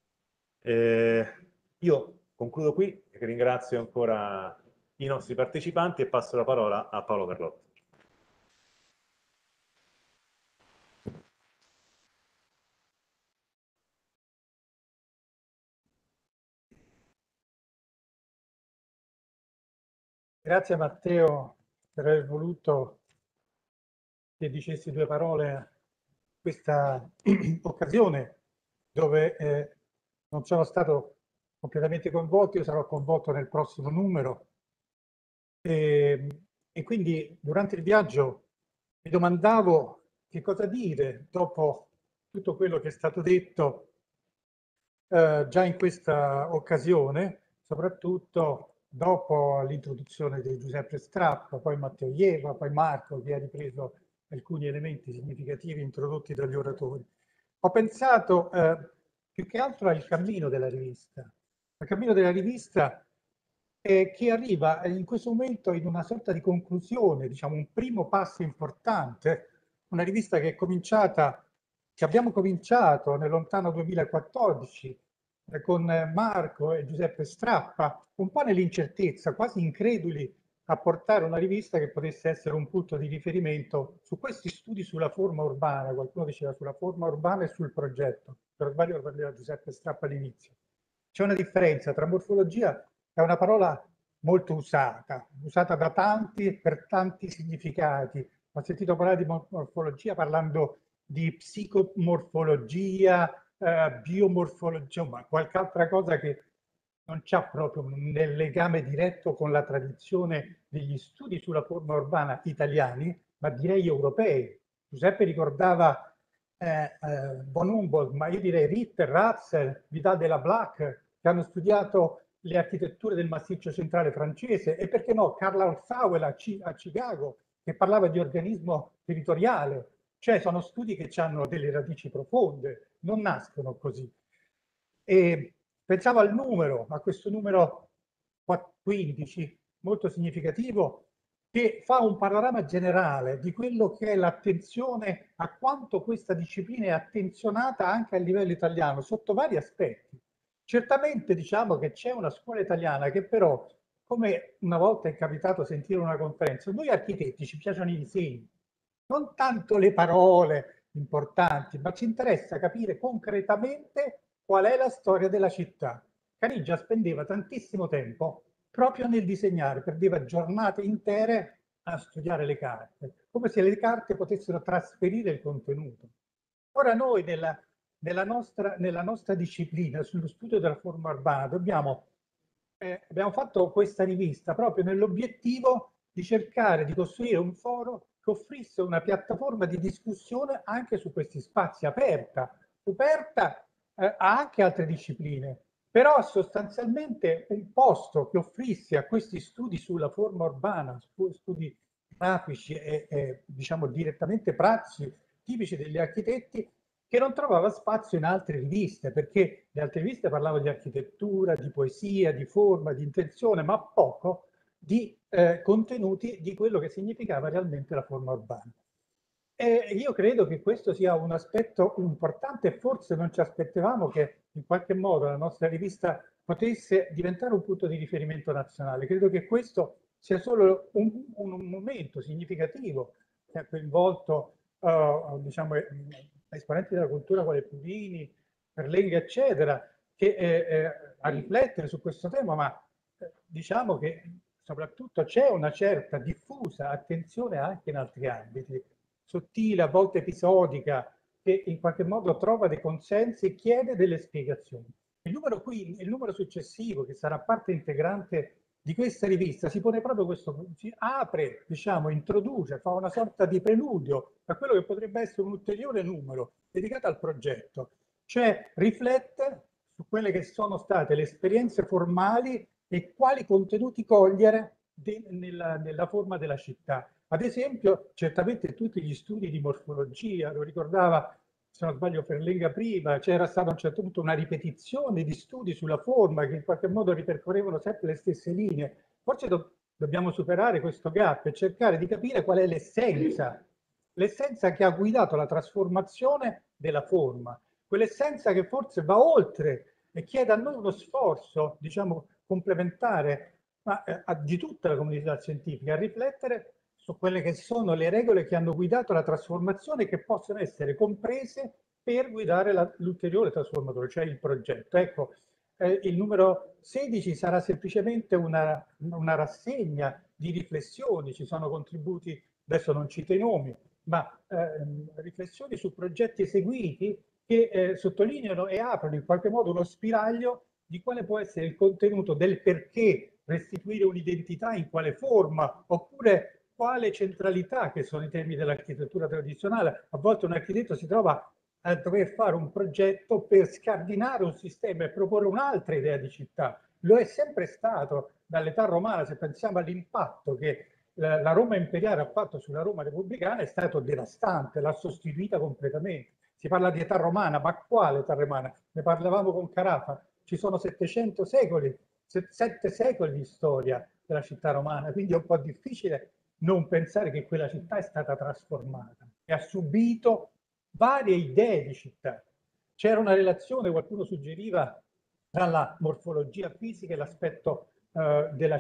Io concludo qui, ringrazio ancora i nostri partecipanti e passo la parola a Paolo Carlotti. Grazie Matteo per aver voluto che dicessi due parole a questa occasione dove non sono stato completamente coinvolto, io sarò coinvolto nel prossimo numero e quindi durante il viaggio mi domandavo che cosa dire dopo tutto quello che è stato detto già in questa occasione, soprattutto dopo l'introduzione di Giuseppe Strappa, poi Matteo Ieva, poi Marco che ha ripreso alcuni elementi significativi introdotti dagli oratori. Ho pensato più che altro al cammino della rivista, che arriva in questo momento in una sorta di conclusione, diciamo un primo passo importante, una rivista che abbiamo cominciato nel lontano 2014 con Marco e Giuseppe Strappa, un po' nell'incertezza, quasi increduli a portare una rivista che potesse essere un punto di riferimento su questi studi sulla forma urbana, qualcuno diceva sulla forma urbana e sul progetto, per sbaglio lo parlerà Giuseppe Strappa all'inizio. C'è una differenza tra morfologia, è una parola molto usata da tanti per tanti significati. Ho sentito parlare di morfologia parlando di psicomorfologia, biomorfologia, ma qualche altra cosa che non c'ha proprio nel legame diretto con la tradizione degli studi sulla forma urbana italiani, ma direi europei. Giuseppe ricordava von Humboldt, ma io direi Ritter, Russell, Vidal de la Black, che hanno studiato le architetture del massiccio centrale francese, e perché no, Karl Orffauer a Chicago, che parlava di organismo territoriale. Cioè sono studi che hanno delle radici profonde, non nascono così. E pensavo al numero, a questo numero 15, molto significativo, che fa un panorama generale di quello che è l'attenzione, a quanto questa disciplina è attenzionata anche a livello italiano, sotto vari aspetti. Certamente diciamo che c'è una scuola italiana che però, come una volta è capitato sentire una conferenza, noi architetti ci piacciono i disegni, non tanto le parole importanti, ma ci interessa capire concretamente qual è la storia della città. Caniggia spendeva tantissimo tempo proprio nel disegnare, perdeva giornate intere a studiare le carte, come se le carte potessero trasferire il contenuto. Ora noi nella nostra disciplina, sullo studio della forma urbana, abbiamo fatto questa rivista proprio nell'obiettivo di cercare di costruire un foro che offrisse una piattaforma di discussione anche su questi spazi, aperta a anche altre discipline, però sostanzialmente un posto che offrisse a questi studi sulla forma urbana, studi grafici e diciamo direttamente pratici, tipici degli architetti, che non trovava spazio in altre riviste, perché le altre riviste parlavano di architettura, di poesia, di forma, di intenzione, ma poco di contenuti di quello che significava realmente la forma urbana. E io credo che questo sia un aspetto importante, e forse non ci aspettavamo che in qualche modo la nostra rivista potesse diventare un punto di riferimento nazionale. Credo che questo sia solo un momento significativo che ha coinvolto diciamo, esponenti della cultura quale Purini, Perlenga, eccetera, che a riflettere su questo tema, ma diciamo che soprattutto c'è una certa diffusa attenzione anche in altri ambiti, sottile, a volte episodica, che in qualche modo trova dei consensi e chiede delle spiegazioni. Il numero successivo, che sarà parte integrante di questa rivista, si pone proprio questo, si apre, diciamo, introduce, fa una sorta di preludio a quello che potrebbe essere un ulteriore numero dedicato al progetto, cioè riflette su quelle che sono state le esperienze formali e quali contenuti cogliere nella forma della città. Ad esempio, certamente tutti gli studi di morfologia, lo ricordava, se non sbaglio, Perlenga prima, c'era stata a un certo punto una ripetizione di studi sulla forma che in qualche modo ripercorrevano sempre le stesse linee. Forse dobbiamo superare questo gap e cercare di capire qual è l'essenza che ha guidato la trasformazione della forma, quell'essenza che forse va oltre e chiede a noi uno sforzo, diciamo, complementare, ma di tutta la comunità scientifica, a riflettere su quelle che sono le regole che hanno guidato la trasformazione e che possono essere comprese per guidare l'ulteriore trasformatore, cioè il progetto. Ecco, il numero 16 sarà semplicemente una rassegna di riflessioni, ci sono contributi, adesso non cito i nomi, ma riflessioni su progetti eseguiti che sottolineano e aprono in qualche modo uno spiraglio di quale può essere il contenuto del perché restituire un'identità, in quale forma, oppure quale centralità, che sono i temi dell'architettura tradizionale. A volte un architetto si trova a dover fare un progetto per scardinare un sistema e proporre un'altra idea di città. Lo è sempre stato dall'età romana, se pensiamo all'impatto che la Roma imperiale ha fatto sulla Roma repubblicana, è stato devastante, l'ha sostituita completamente. Si parla di età romana, ma quale età romana? Ne parlavamo con Carafa, ci sono 700 secoli, 7 secoli di storia della città romana, quindi è un po' difficile non pensare che quella città è stata trasformata e ha subito varie idee di città. C'era una relazione, qualcuno suggeriva, tra la morfologia fisica e l'aspetto della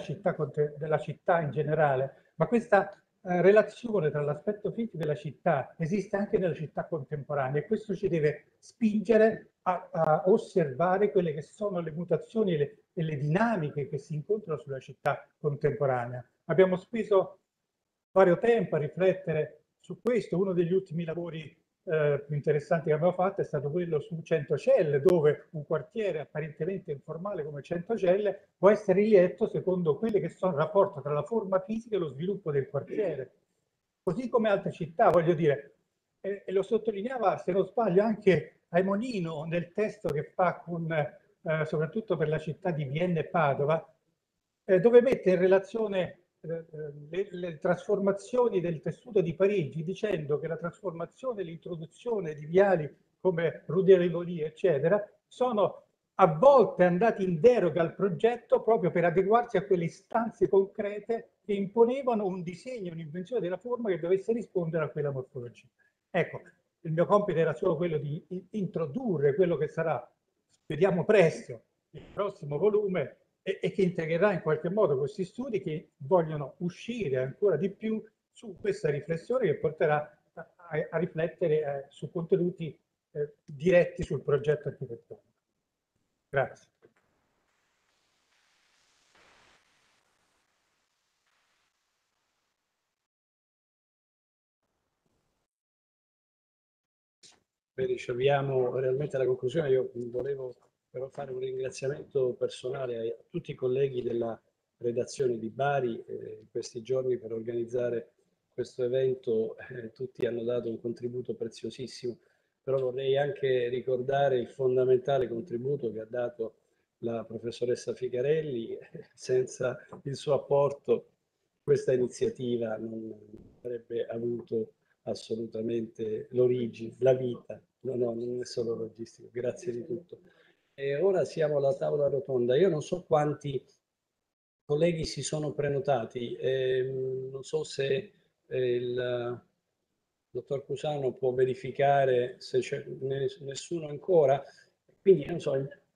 città in generale, ma questa relazione tra l'aspetto fisico e la città esiste anche nella città contemporanea, e questo ci deve spingere a osservare quelle che sono le mutazioni e le dinamiche che si incontrano sulla città contemporanea. Abbiamo speso vario tempo a riflettere su questo. Uno degli ultimi lavori più interessanti che abbiamo fatto è stato quello su Centocelle, dove un quartiere apparentemente informale come Centocelle può essere riletto secondo quelli che sono il rapporto tra la forma fisica e lo sviluppo del quartiere. Così come altre città, voglio dire, e lo sottolineava, se non sbaglio, anche Aimonino nel testo che fa con, soprattutto per la città di Vienna e Padova, dove mette in relazione le trasformazioni del tessuto di Parigi, dicendo che la trasformazione e l'introduzione di viali come Rue de Rivoli, eccetera, sono a volte andati in deroga al progetto proprio per adeguarsi a quelle istanze concrete che imponevano un disegno, un'invenzione della forma che dovesse rispondere a quella morfologia. Ecco, il mio compito era solo quello di introdurre quello che sarà, speriamo presto, il prossimo volume e che integrerà in qualche modo questi studi che vogliono uscire ancora di più su questa riflessione che porterà a riflettere su contenuti diretti sul progetto architettonico. Grazie. Bene, ci avviamo realmente alla conclusione. Io volevo però fare un ringraziamento personale a tutti i colleghi della redazione di Bari in questi giorni per organizzare questo evento. Tutti hanno dato un contributo preziosissimo, però vorrei anche ricordare il fondamentale contributo che ha dato la professoressa Ficarelli. Senza il suo apporto questa iniziativa non avrebbe avuto assolutamente l'origine, la vita. No, non è solo logistico. Grazie di tutto. E ora siamo alla tavola rotonda. Io non so quanti colleghi si sono prenotati, non so se il dottor Cusano può verificare se c'è nessuno ancora, quindi non so.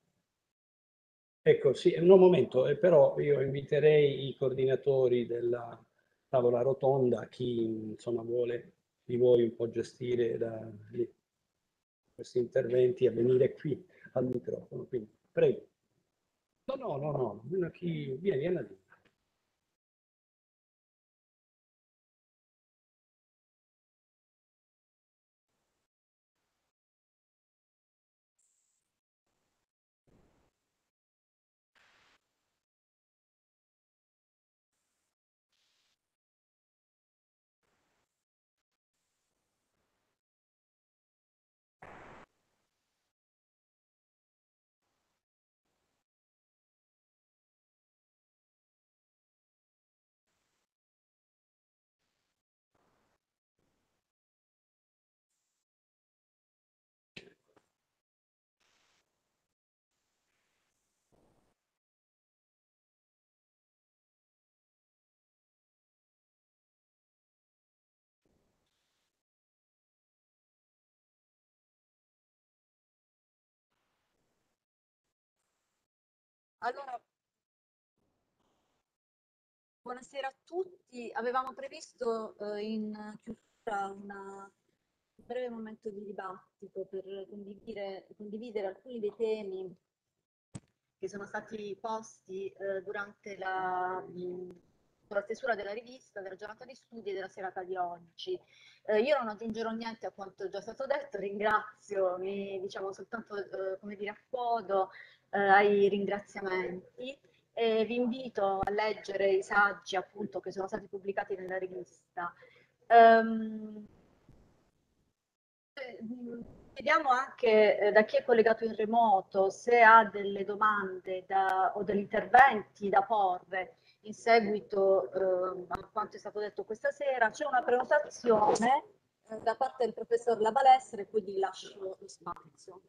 Ecco, sì, un momento, però io inviterei i coordinatori della tavola rotonda, chi insomma vuole di voi un po' gestire questi interventi, a venire qui al microfono. Quindi, prego. No, vieni a dire. Allora, buonasera a tutti. Avevamo previsto in chiusura un breve momento di dibattito per condividere alcuni dei temi che sono stati posti durante la stesura della rivista, della giornata di studi e della serata di oggi. Io non aggiungerò niente a quanto già stato detto, ringrazio, diciamo soltanto come dire appodo ai ringraziamenti e vi invito a leggere i saggi appunto che sono stati pubblicati nella rivista. Chiediamo anche da chi è collegato in remoto se ha delle domande o degli interventi da porre in seguito a quanto è stato detto questa sera. C'è una prenotazione da parte del professor La Balestra, e quindi lascio lo spazio.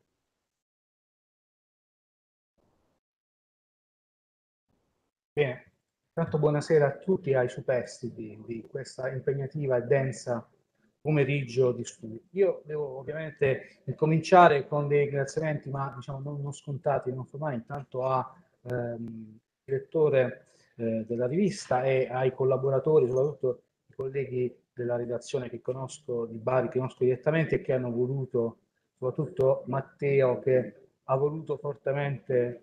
Bene, intanto buonasera a tutti, ai superstiti di questa impegnativa e densa pomeriggio di studi. Io devo ovviamente incominciare con dei ringraziamenti, ma diciamo non scontati, non formali, intanto al direttore della rivista e ai collaboratori, soprattutto i colleghi della redazione che conosco di Bari, che conosco direttamente e che hanno voluto, soprattutto Matteo, che ha voluto fortemente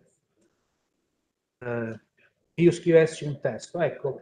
io scrivessi un testo. Ecco,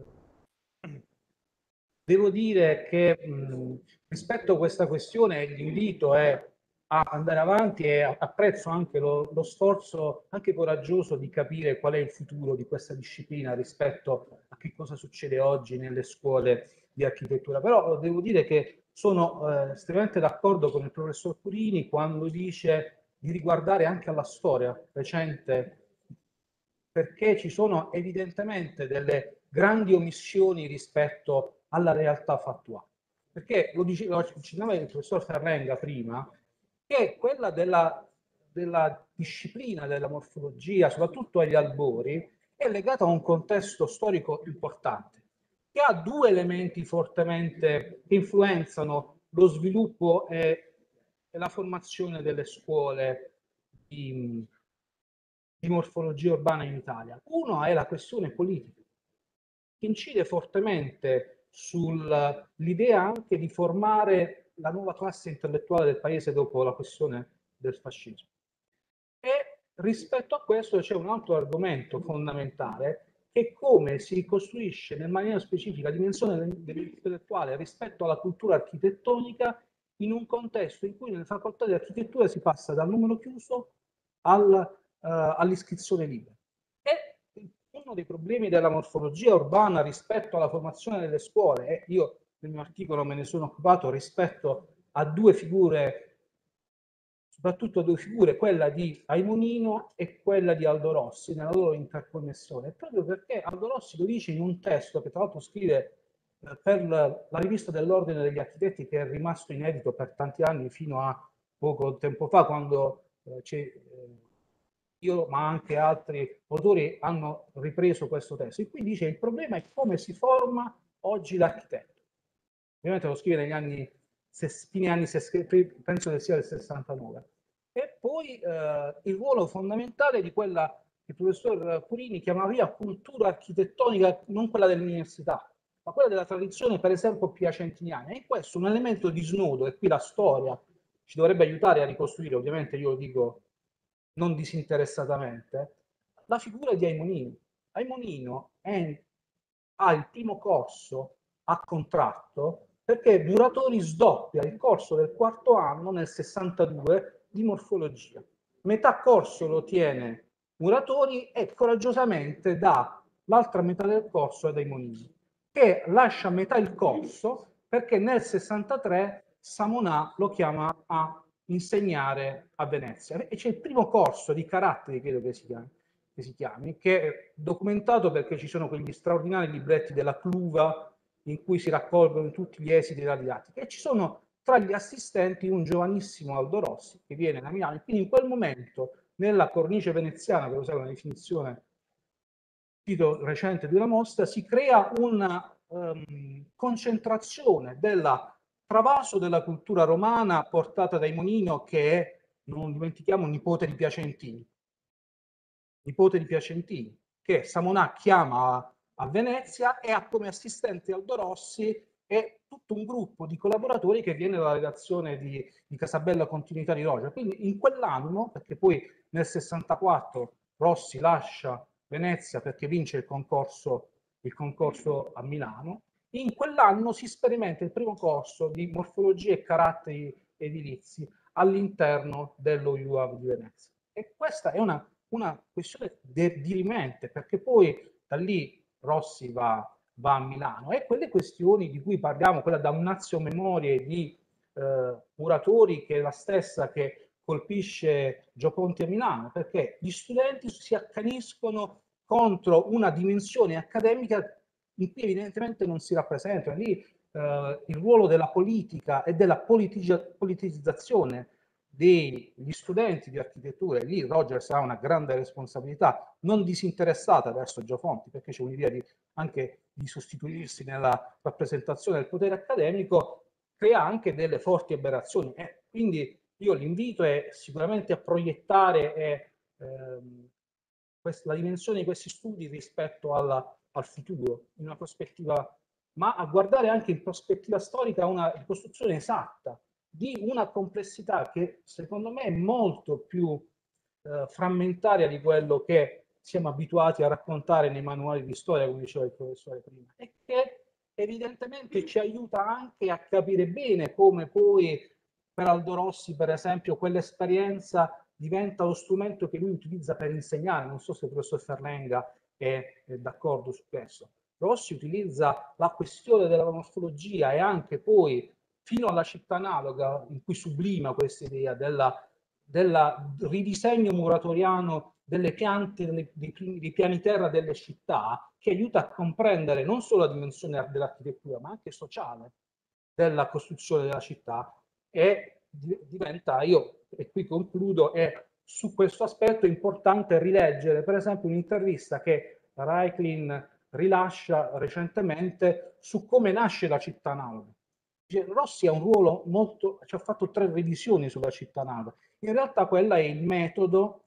devo dire che rispetto a questa questione l'invito è a andare avanti e apprezzo anche lo sforzo anche coraggioso di capire qual è il futuro di questa disciplina rispetto a che cosa succede oggi nelle scuole di architettura. Però devo dire che sono estremamente d'accordo con il professor Purini quando dice di riguardare anche alla storia recente, perché ci sono evidentemente delle grandi omissioni rispetto alla realtà fattuale. Perché lo citava il professor Ferrenga prima, che quella della disciplina della morfologia, soprattutto agli albori, è legata a un contesto storico importante, che ha due elementi fortemente che influenzano lo sviluppo e la formazione delle scuole di morfologia urbana in Italia. Uno è la questione politica, che incide fortemente sull'idea anche di formare la nuova classe intellettuale del paese dopo la questione del fascismo. E rispetto a questo c'è un altro argomento fondamentale, che è come si costruisce in maniera specifica la dimensione dell'intellettuale rispetto alla cultura architettonica in un contesto in cui nelle facoltà di architettura si passa dal numero chiuso all'iscrizione libera. E uno dei problemi della morfologia urbana rispetto alla formazione delle scuole, e io nel mio articolo me ne sono occupato rispetto a due figure, soprattutto due figure, quella di Aimonino e quella di Aldo Rossi, nella loro interconnessione, proprio perché Aldo Rossi lo dice in un testo che tra l'altro scrive per la rivista dell'Ordine degli Architetti, che è rimasto inedito per tanti anni fino a poco tempo fa, quando io ma anche altri autori hanno ripreso questo testo. E qui dice: il problema è come si forma oggi l'architetto. Ovviamente lo scrive negli anni fine anni, penso che sia del 69. E poi il ruolo fondamentale di quella che il professor Purini chiamava cultura architettonica, non quella dell'università, ma quella della tradizione, per esempio, piacentiniana. E questo è un elemento di snodo, e qui la storia ci dovrebbe aiutare a ricostruire, ovviamente io lo dico non disinteressatamente, la figura di Aimonino. Aimonino ha il primo corso a contratto perché Muratori sdoppia il corso del quarto anno nel 62 di morfologia. Metà corso lo tiene Muratori e coraggiosamente dà l'altra metà del corso ad Aimonino, che lascia metà il corso perché nel 63 Samonà lo chiama a insegnare a Venezia. E c'è il primo corso di caratteri, credo che si chiami, che è documentato perché ci sono quegli straordinari libretti della Cluva in cui si raccolgono tutti gli esiti della didattica, e ci sono tra gli assistenti un giovanissimo Aldo Rossi che viene da Milano. E quindi in quel momento, nella cornice veneziana, per usare una definizione titolo recente di una mostra, si crea una concentrazione della travaso della cultura romana portata da Aimonino, che è, non dimentichiamo, nipote di Piacentini, che Samonà chiama a Venezia e ha come assistente Aldo Rossi e tutto un gruppo di collaboratori che viene dalla redazione di Casabella Continuità di Roger. Quindi in quell'anno, perché poi nel 64 Rossi lascia Venezia perché vince il concorso a Milano, in quell'anno si sperimenta il primo corso di morfologia e caratteri edilizi all'interno dello UAV di Venezia. E questa è una questione dirimente, perché poi da lì Rossi va a Milano, e quelle questioni di cui parliamo, quella damnatio memoriae di Muratori, che è la stessa che colpisce Gioconti a Milano, perché gli studenti si accaniscono contro una dimensione accademica in cui evidentemente non si rappresentano. Lì il ruolo della politica e della politicizzazione degli studenti di architettura, e lì Rogers ha una grande responsabilità, non disinteressata verso Gioconti, perché c'è un'idea anche di sostituirsi nella rappresentazione del potere accademico, crea anche delle forti aberrazioni. Quindi io l'invito è sicuramente a proiettare la dimensione di questi studi rispetto al futuro, in una prospettiva, ma a guardare anche in prospettiva storica una ricostruzione esatta di una complessità che secondo me è molto più frammentaria di quello che siamo abituati a raccontare nei manuali di storia, come diceva il professore prima, e che evidentemente ci aiuta anche a capire bene come poi per Aldo Rossi, per esempio, quell'esperienza diventa lo strumento che lui utilizza per insegnare. Non so se il professor Ferlenga è d'accordo su questo. Rossi utilizza la questione della morfologia e anche poi fino alla città analoga, in cui sublima questa idea del ridisegno muratoriano delle piante, dei piani terra delle città, che aiuta a comprendere non solo la dimensione dell'architettura, ma anche sociale della costruzione della città, e diventa, e qui concludo, è su questo aspetto è importante rileggere per esempio un'intervista che Raiklin rilascia recentemente su come nasce la città analoga. Rossi ha un ruolo molto, ci ha fatto 3 revisioni sulla città analoga. In realtà quella è il metodo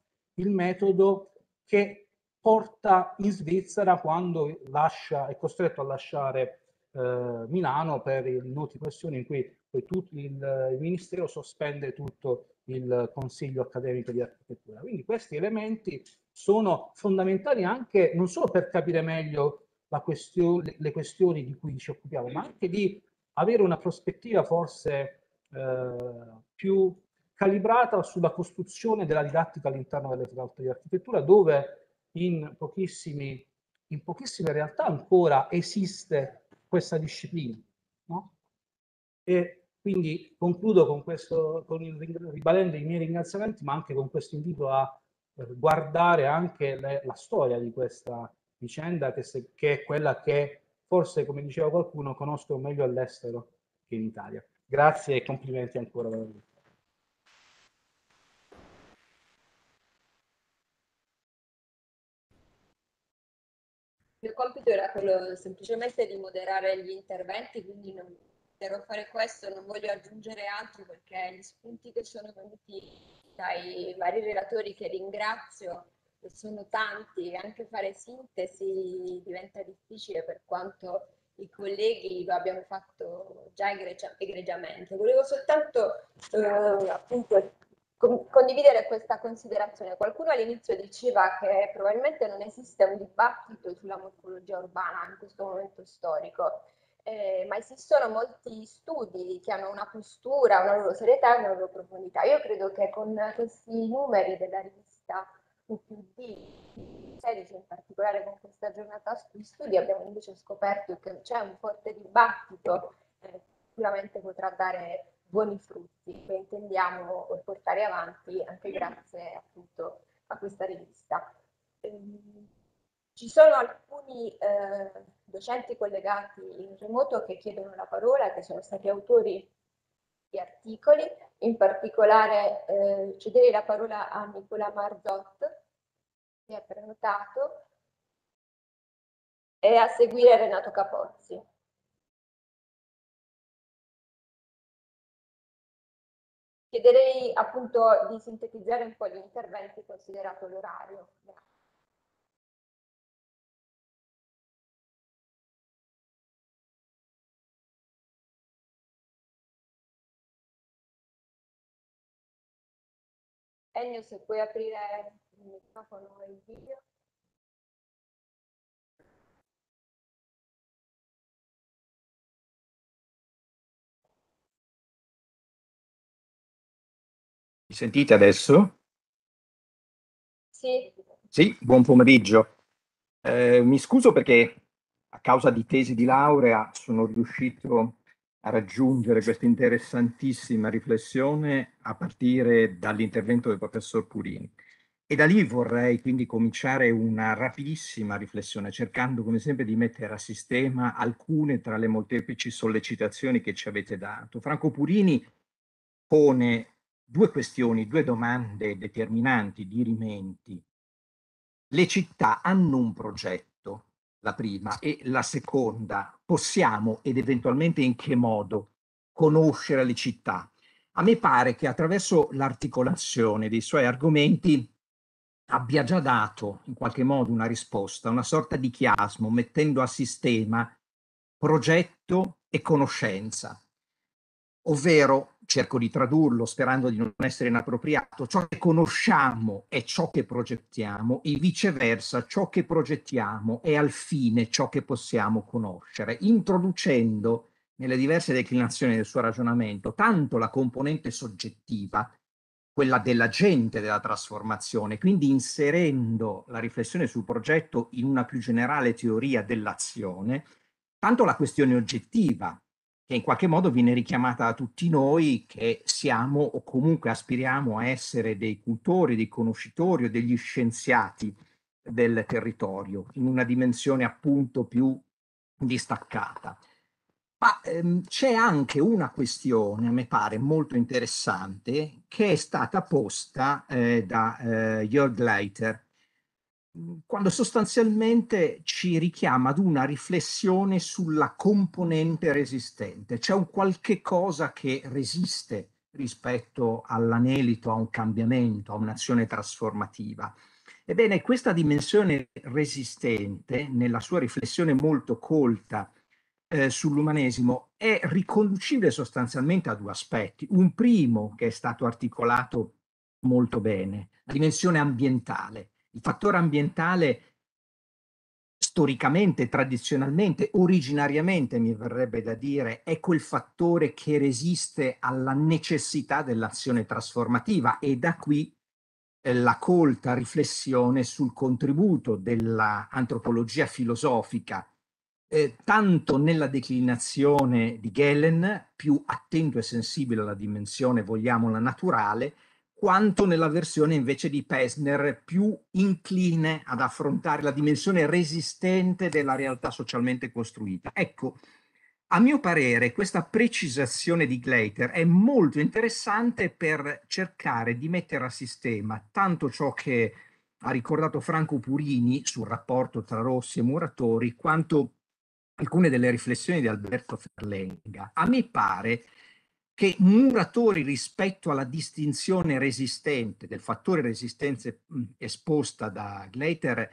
che porta in Svizzera quando è costretto a lasciare Milano per noti questioni in cui il Ministero sospende tutto il Consiglio accademico di architettura. Quindi questi elementi sono fondamentali anche non solo per capire meglio le questioni di cui ci occupiamo, ma anche di avere una prospettiva forse più calibrata sulla costruzione della didattica all'interno delle facoltà di architettura, dove in pochissime realtà ancora esiste questa disciplina, no? E quindi concludo con questo, ribadendo i miei ringraziamenti, ma anche con questo invito a guardare anche la storia di questa vicenda, che è quella che forse, come diceva qualcuno, conosco meglio all'estero che in Italia. Grazie e complimenti ancora. Il mio compito era quello semplicemente di moderare gli interventi, quindi non devo fare questo, non voglio aggiungere altro perché gli spunti che sono venuti dai vari relatori, che ringrazio, sono tanti, anche fare sintesi diventa difficile per quanto i colleghi lo abbiano fatto già egregiamente. Volevo soltanto appunto condividere questa considerazione. Qualcuno all'inizio diceva che probabilmente non esiste un dibattito sulla morfologia urbana in questo momento storico, ma esistono molti studi che hanno una postura, una loro serietà e una loro profondità. Io credo che con questi numeri della rivista UPD 16, in particolare con questa giornata di studi, abbiamo invece scoperto che c'è un forte dibattito, sicuramente potrà dare buoni frutti che intendiamo portare avanti anche grazie appunto a questa rivista. Ci sono alcuni docenti collegati in remoto che chiedono la parola, che sono stati autori di articoli, in particolare cederei la parola a Nicola Marzot, che è prenotato, e a seguire Renato Capozzi. Chiederei appunto di sintetizzare un po' gli interventi considerato l'orario. Ennio, se puoi aprire il microfono e il video. Mi sentite adesso? Sì. Sì, buon pomeriggio. Mi scuso perché a causa di tesi di laurea sono riuscito a raggiungere questa interessantissima riflessione a partire dall'intervento del professor Purini. E da lì vorrei quindi cominciare una rapidissima riflessione, cercando come sempre di mettere a sistema alcune tra le molteplici sollecitazioni che ci avete dato. Franco Purini pone 2 questioni, 2 domande determinanti, dirimenti. Le città hanno un progetto, la prima, e la seconda, possiamo ed eventualmente in che modo conoscere le città? A me pare che attraverso l'articolazione dei suoi argomenti abbia già dato in qualche modo una risposta, una sorta di chiasmo, mettendo a sistema progetto e conoscenza. Ovvero, cerco di tradurlo sperando di non essere inappropriato, ciò che conosciamo è ciò che progettiamo e viceversa ciò che progettiamo è al fine ciò che possiamo conoscere, introducendo nelle diverse declinazioni del suo ragionamento tanto la componente soggettiva, quella dell'agente della trasformazione, quindi inserendo la riflessione sul progetto in una più generale teoria dell'azione, tanto la questione oggettiva, che in qualche modo viene richiamata da tutti noi che siamo o comunque aspiriamo a essere dei cultori, dei conoscitori o degli scienziati del territorio, in una dimensione appunto più distaccata. Ma c'è anche una questione, a me pare molto interessante, che è stata posta da Jörg Leiter, quando sostanzialmente ci richiama ad una riflessione sulla componente resistente. C'è un qualche cosa che resiste rispetto all'anelito, a un cambiamento, a un'azione trasformativa. Ebbene, questa dimensione resistente, nella sua riflessione molto colta sull'umanesimo, è riconducibile sostanzialmente a due aspetti. Un primo, che è stato articolato molto bene, la dimensione ambientale. Il fattore ambientale storicamente, tradizionalmente, originariamente, mi verrebbe da dire, è quel fattore che resiste alla necessità dell'azione trasformativa, e da qui la colta riflessione sul contributo dell'antropologia filosofica, tanto nella declinazione di Gehlen, più attento e sensibile alla dimensione, vogliamola, naturale, quanto nella versione invece di Pessner, più incline ad affrontare la dimensione resistente della realtà socialmente costruita. Ecco, a mio parere, questa precisazione di Gleiter è molto interessante per cercare di mettere a sistema tanto ciò che ha ricordato Franco Purini sul rapporto tra Rossi e Muratori, quanto alcune delle riflessioni di Alberto Ferlenga. A me pare che Muratori, rispetto alla distinzione resistente, del fattore resistenze esposta da Gleiter,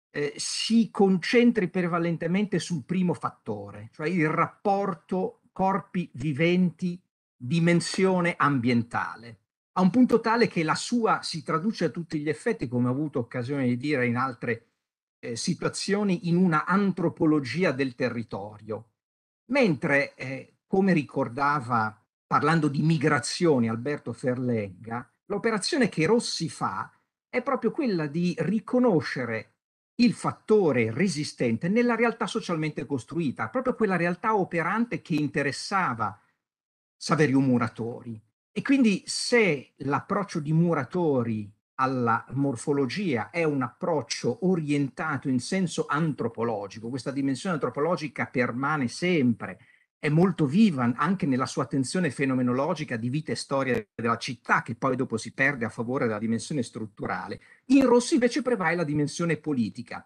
si concentri prevalentemente sul primo fattore, cioè il rapporto corpi viventi, dimensione ambientale, a un punto tale che la sua si traduce a tutti gli effetti, come ho avuto occasione di dire in altre situazioni, in una antropologia del territorio. Mentre, come ricordava, parlando di migrazioni, Alberto Ferlegga, l'operazione che Rossi fa è proprio quella di riconoscere il fattore resistente nella realtà socialmente costruita, proprio quella realtà operante che interessava Saverio Muratori. E quindi se l'approccio di Muratori alla morfologia è un approccio orientato in senso antropologico, questa dimensione antropologica permane sempre, è molto viva anche nella sua attenzione fenomenologica di vita e storia della città, che poi dopo si perde a favore della dimensione strutturale. In Rossi invece prevale la dimensione politica.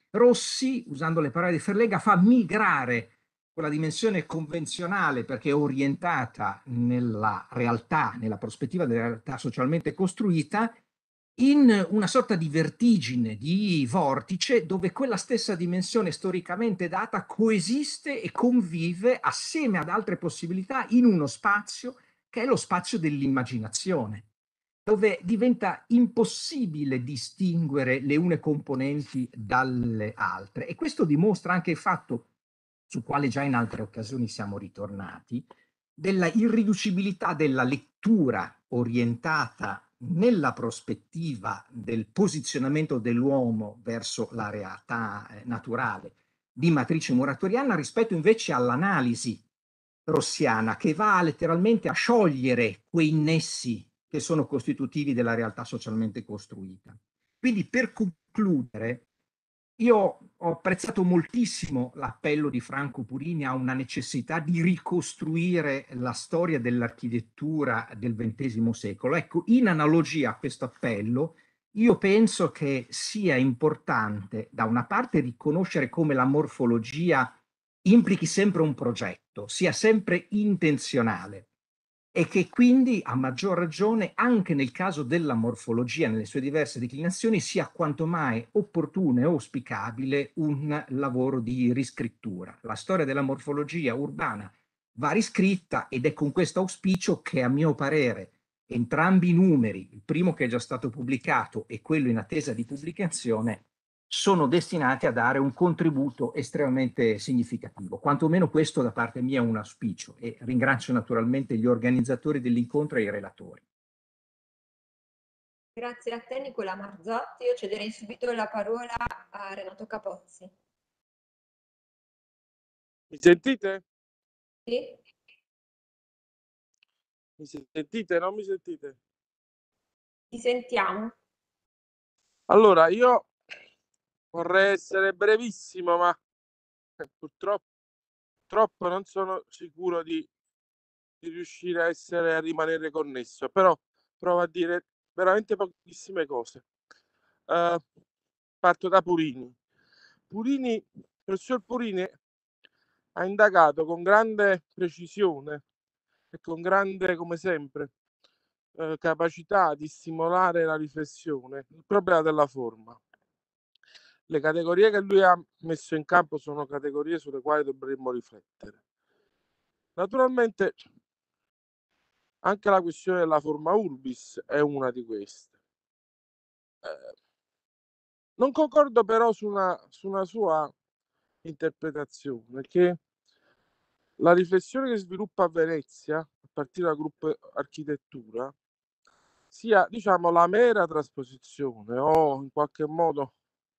Rossi, usando le parole di Ferlega, fa migrare quella dimensione convenzionale, perché è orientata nella realtà, nella prospettiva della realtà socialmente costruita, in una sorta di vertigine, di vortice, dove quella stessa dimensione storicamente data coesiste e convive assieme ad altre possibilità in uno spazio che è lo spazio dell'immaginazione, dove diventa impossibile distinguere le une componenti dalle altre. E questo dimostra anche il fatto, sul quale già in altre occasioni siamo ritornati, della irriducibilità della lettura orientata nella prospettiva del posizionamento dell'uomo verso la realtà naturale di matrice muratoriana rispetto invece all'analisi rossiana, che va letteralmente a sciogliere quei nessi che sono costitutivi della realtà socialmente costruita. Quindi, per concludere, io ho apprezzato moltissimo l'appello di Franco Purini a una necessità di ricostruire la storia dell'architettura del XX secolo. Ecco, in analogia a questo appello, io penso che sia importante, da una parte, riconoscere come la morfologia implichi sempre un progetto, sia sempre intenzionale, e che quindi, a maggior ragione, anche nel caso della morfologia, nelle sue diverse declinazioni, sia quanto mai opportuno e auspicabile un lavoro di riscrittura. La storia della morfologia urbana va riscritta, ed è con questo auspicio che, a mio parere, entrambi i numeri, il primo che è già stato pubblicato e quello in attesa di pubblicazione, sono destinati a dare un contributo estremamente significativo. Quantomeno questo da parte mia è un auspicio, e ringrazio naturalmente gli organizzatori dell'incontro e i relatori. Grazie a te Nicola Marzotti. Io cederei subito la parola a Renato Capozzi. Mi sentite? Sì. Mi sentite? Non mi sentite? Ti sentiamo. Allora, io vorrei essere brevissimo, ma purtroppo non sono sicuro di riuscire a rimanere connesso, però provo a dire veramente pochissime cose. Parto da Purini. Il professor Purini ha indagato con grande precisione e con grande, come sempre, capacità di stimolare la riflessione, il problema della forma. Le categorie che lui ha messo in campo sono categorie sulle quali dovremmo riflettere. Naturalmente anche la questione della forma urbis è una di queste. Non concordo però su una sua interpretazione, che la riflessione che sviluppa a Venezia, a partire dal gruppo architettura, sia, diciamo, la mera trasposizione o in qualche modo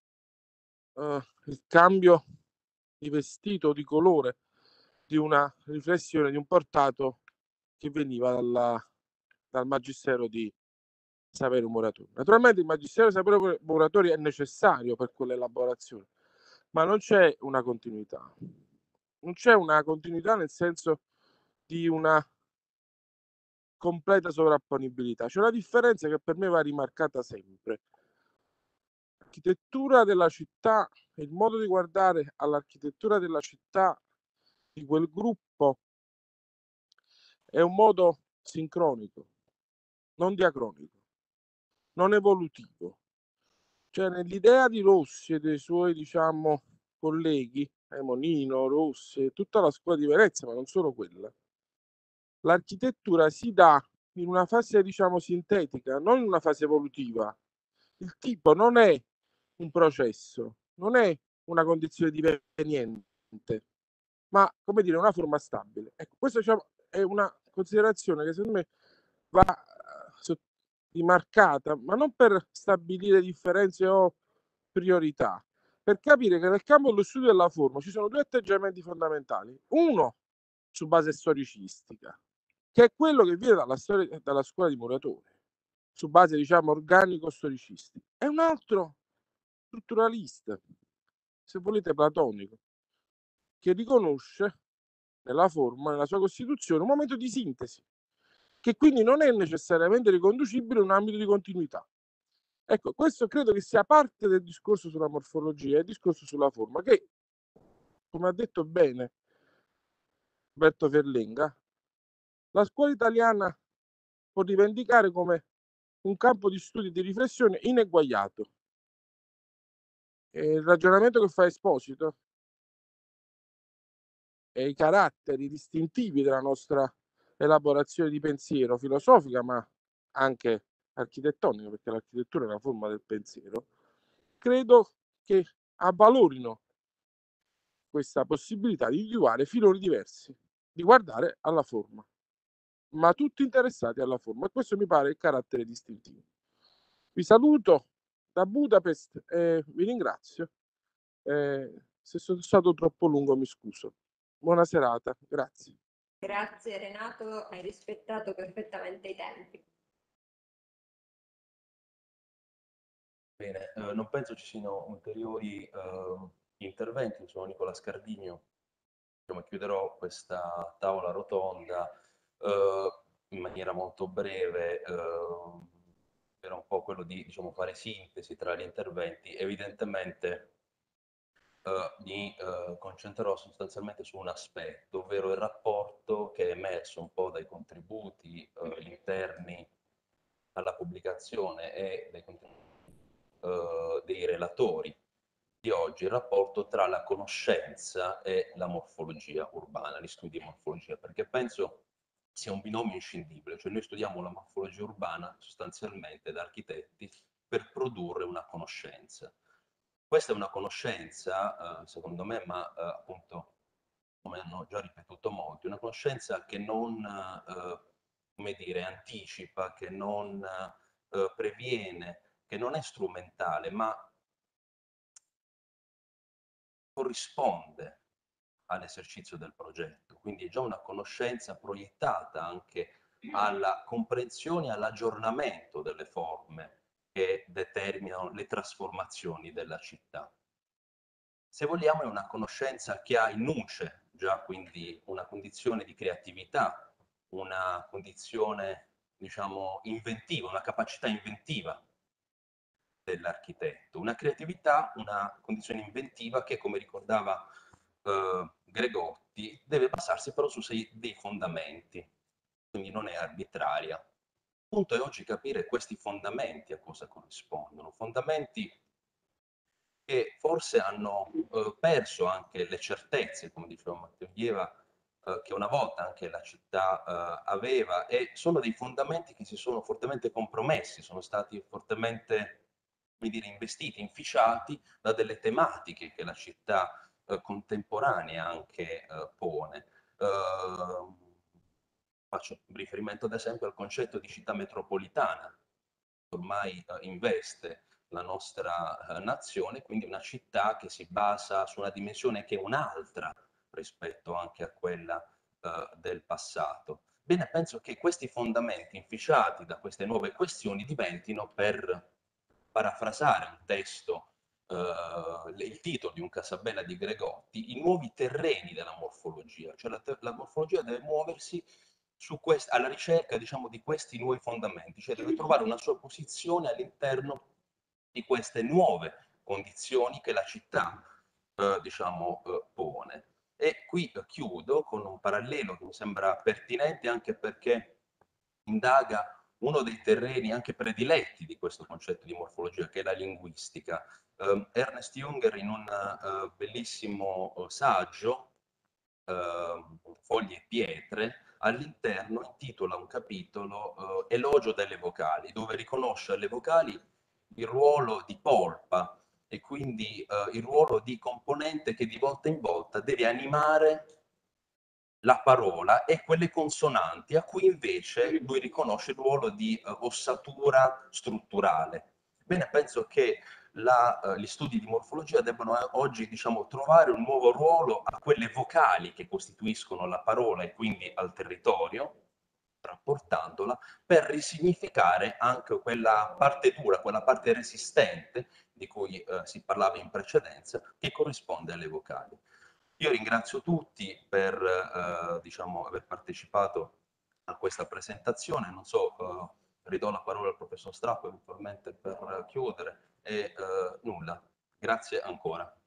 il cambio di vestito o di colore di una riflessione, di un portato che veniva dal magistero di Saverio Muratori. Naturalmente il magistero di Saverio Muratori è necessario per quell'elaborazione, ma non c'è una continuità. Non c'è una continuità nel senso di una completa sovrapponibilità. C'è una differenza che per me va rimarcata sempre. L'architettura della città, il modo di guardare all'architettura della città di quel gruppo è un modo sincronico, non diacronico, non evolutivo. Cioè, nell'idea di Rossi e dei suoi, diciamo, colleghi, Monino, Rossi, tutta la scuola di Venezia, ma non solo quella, l'architettura si dà in una fase, diciamo, sintetica, non in una fase evolutiva. Il tipo non è un processo, non è una condizione diveniente, ma, come dire, una forma stabile. Ecco, questa, diciamo, è una considerazione che secondo me va rimarcata, ma non per stabilire differenze o priorità, per capire che nel campo dello studio della forma ci sono due atteggiamenti fondamentali. Uno su base storicistica, che è quello che viene dalla scuola di Muratori, su base, diciamo, organico-storicistica, e un altro strutturalista, se volete platonico, che riconosce nella forma, nella sua costituzione, un momento di sintesi, che quindi non è necessariamente riconducibile a un ambito di continuità. Ecco, questo credo che sia parte del discorso sulla morfologia e il discorso sulla forma, che, come ha detto bene Roberto Ferlenga, la scuola italiana può rivendicare come un campo di studio e di riflessione ineguagliato. E il ragionamento che fa Esposito e i caratteri distintivi della nostra elaborazione di pensiero filosofica, ma anche architettonica, perché l'architettura è una forma del pensiero, credo che avvalorino questa possibilità di individuare filoni diversi, di guardare alla forma, ma tutti interessati alla forma, e questo mi pare il carattere distintivo. Vi saluto da Budapest e vi ringrazio. Se sono stato troppo lungo mi scuso. Buona serata, grazie. Grazie Renato, hai rispettato perfettamente i tempi. Bene, non penso ci siano ulteriori interventi. Sono Nicola Scardinio. Chiuderò questa tavola rotonda in maniera molto breve. Era un po' quello di, diciamo, fare sintesi tra gli interventi. Evidentemente mi concentrerò sostanzialmente su un aspetto, ovvero il rapporto che è emerso un po' dai contributi interni alla pubblicazione e dai contributi dei relatori di oggi, il rapporto tra la conoscenza e la morfologia urbana, gli studi di morfologia, perché penso sia un binomio inscindibile, cioè noi studiamo la morfologia urbana sostanzialmente da architetti per produrre una conoscenza. Questa è una conoscenza, secondo me, ma appunto, come hanno già ripetuto molti, una conoscenza che non, come dire, anticipa, che non previene, che non è strumentale, ma corrisponde all'esercizio del progetto. Quindi è già una conoscenza proiettata anche alla comprensione e all'aggiornamento delle forme che determinano le trasformazioni della città. Se vogliamo è una conoscenza che ha in nuce già quindi una condizione di creatività, una condizione, diciamo, inventiva, una capacità inventiva dell'architetto, una creatività, una condizione inventiva che, come ricordava Gregotti, deve basarsi però su dei fondamenti, quindi non è arbitraria. Il punto è oggi capire questi fondamenti a cosa corrispondono, fondamenti che forse hanno perso anche le certezze, come diceva Matteo Ieva, che una volta anche la città aveva, e sono dei fondamenti che si sono fortemente compromessi, sono stati fortemente, come dire, investiti, inficiati da delle tematiche che la città contemporanea anche pone. Faccio riferimento ad esempio al concetto di città metropolitana, che ormai investe la nostra nazione, quindi una città che si basa su una dimensione che è un'altra rispetto anche a quella del passato. Bene, penso che questi fondamenti inficiati da queste nuove questioni diventino, per parafrasare un testo, il titolo di un Casabella di Gregotti, i nuovi terreni della morfologia, cioè la morfologia deve muoversi alla ricerca, diciamo, di questi nuovi fondamenti, cioè deve trovare una sua posizione all'interno di queste nuove condizioni che la città diciamo, pone. E qui chiudo con un parallelo che mi sembra pertinente anche perché indaga uno dei terreni anche prediletti di questo concetto di morfologia, che è la linguistica. Ernest Junger in un bellissimo saggio, Foglie e pietre, all'interno intitola un capitolo Elogio delle vocali, dove riconosce alle vocali il ruolo di polpa e quindi il ruolo di componente che di volta in volta deve animare la parola e quelle consonanti a cui invece lui riconosce il ruolo di ossatura strutturale. Bene, penso che gli studi di morfologia debbano oggi, diciamo, trovare un nuovo ruolo a quelle vocali che costituiscono la parola e quindi al territorio, rapportandola, per risignificare anche quella parte dura, quella parte resistente di cui si parlava in precedenza, che corrisponde alle vocali. Io ringrazio tutti per diciamo, aver partecipato a questa presentazione. Non so, ridò la parola al professor Strappo eventualmente per chiudere e nulla. Grazie ancora.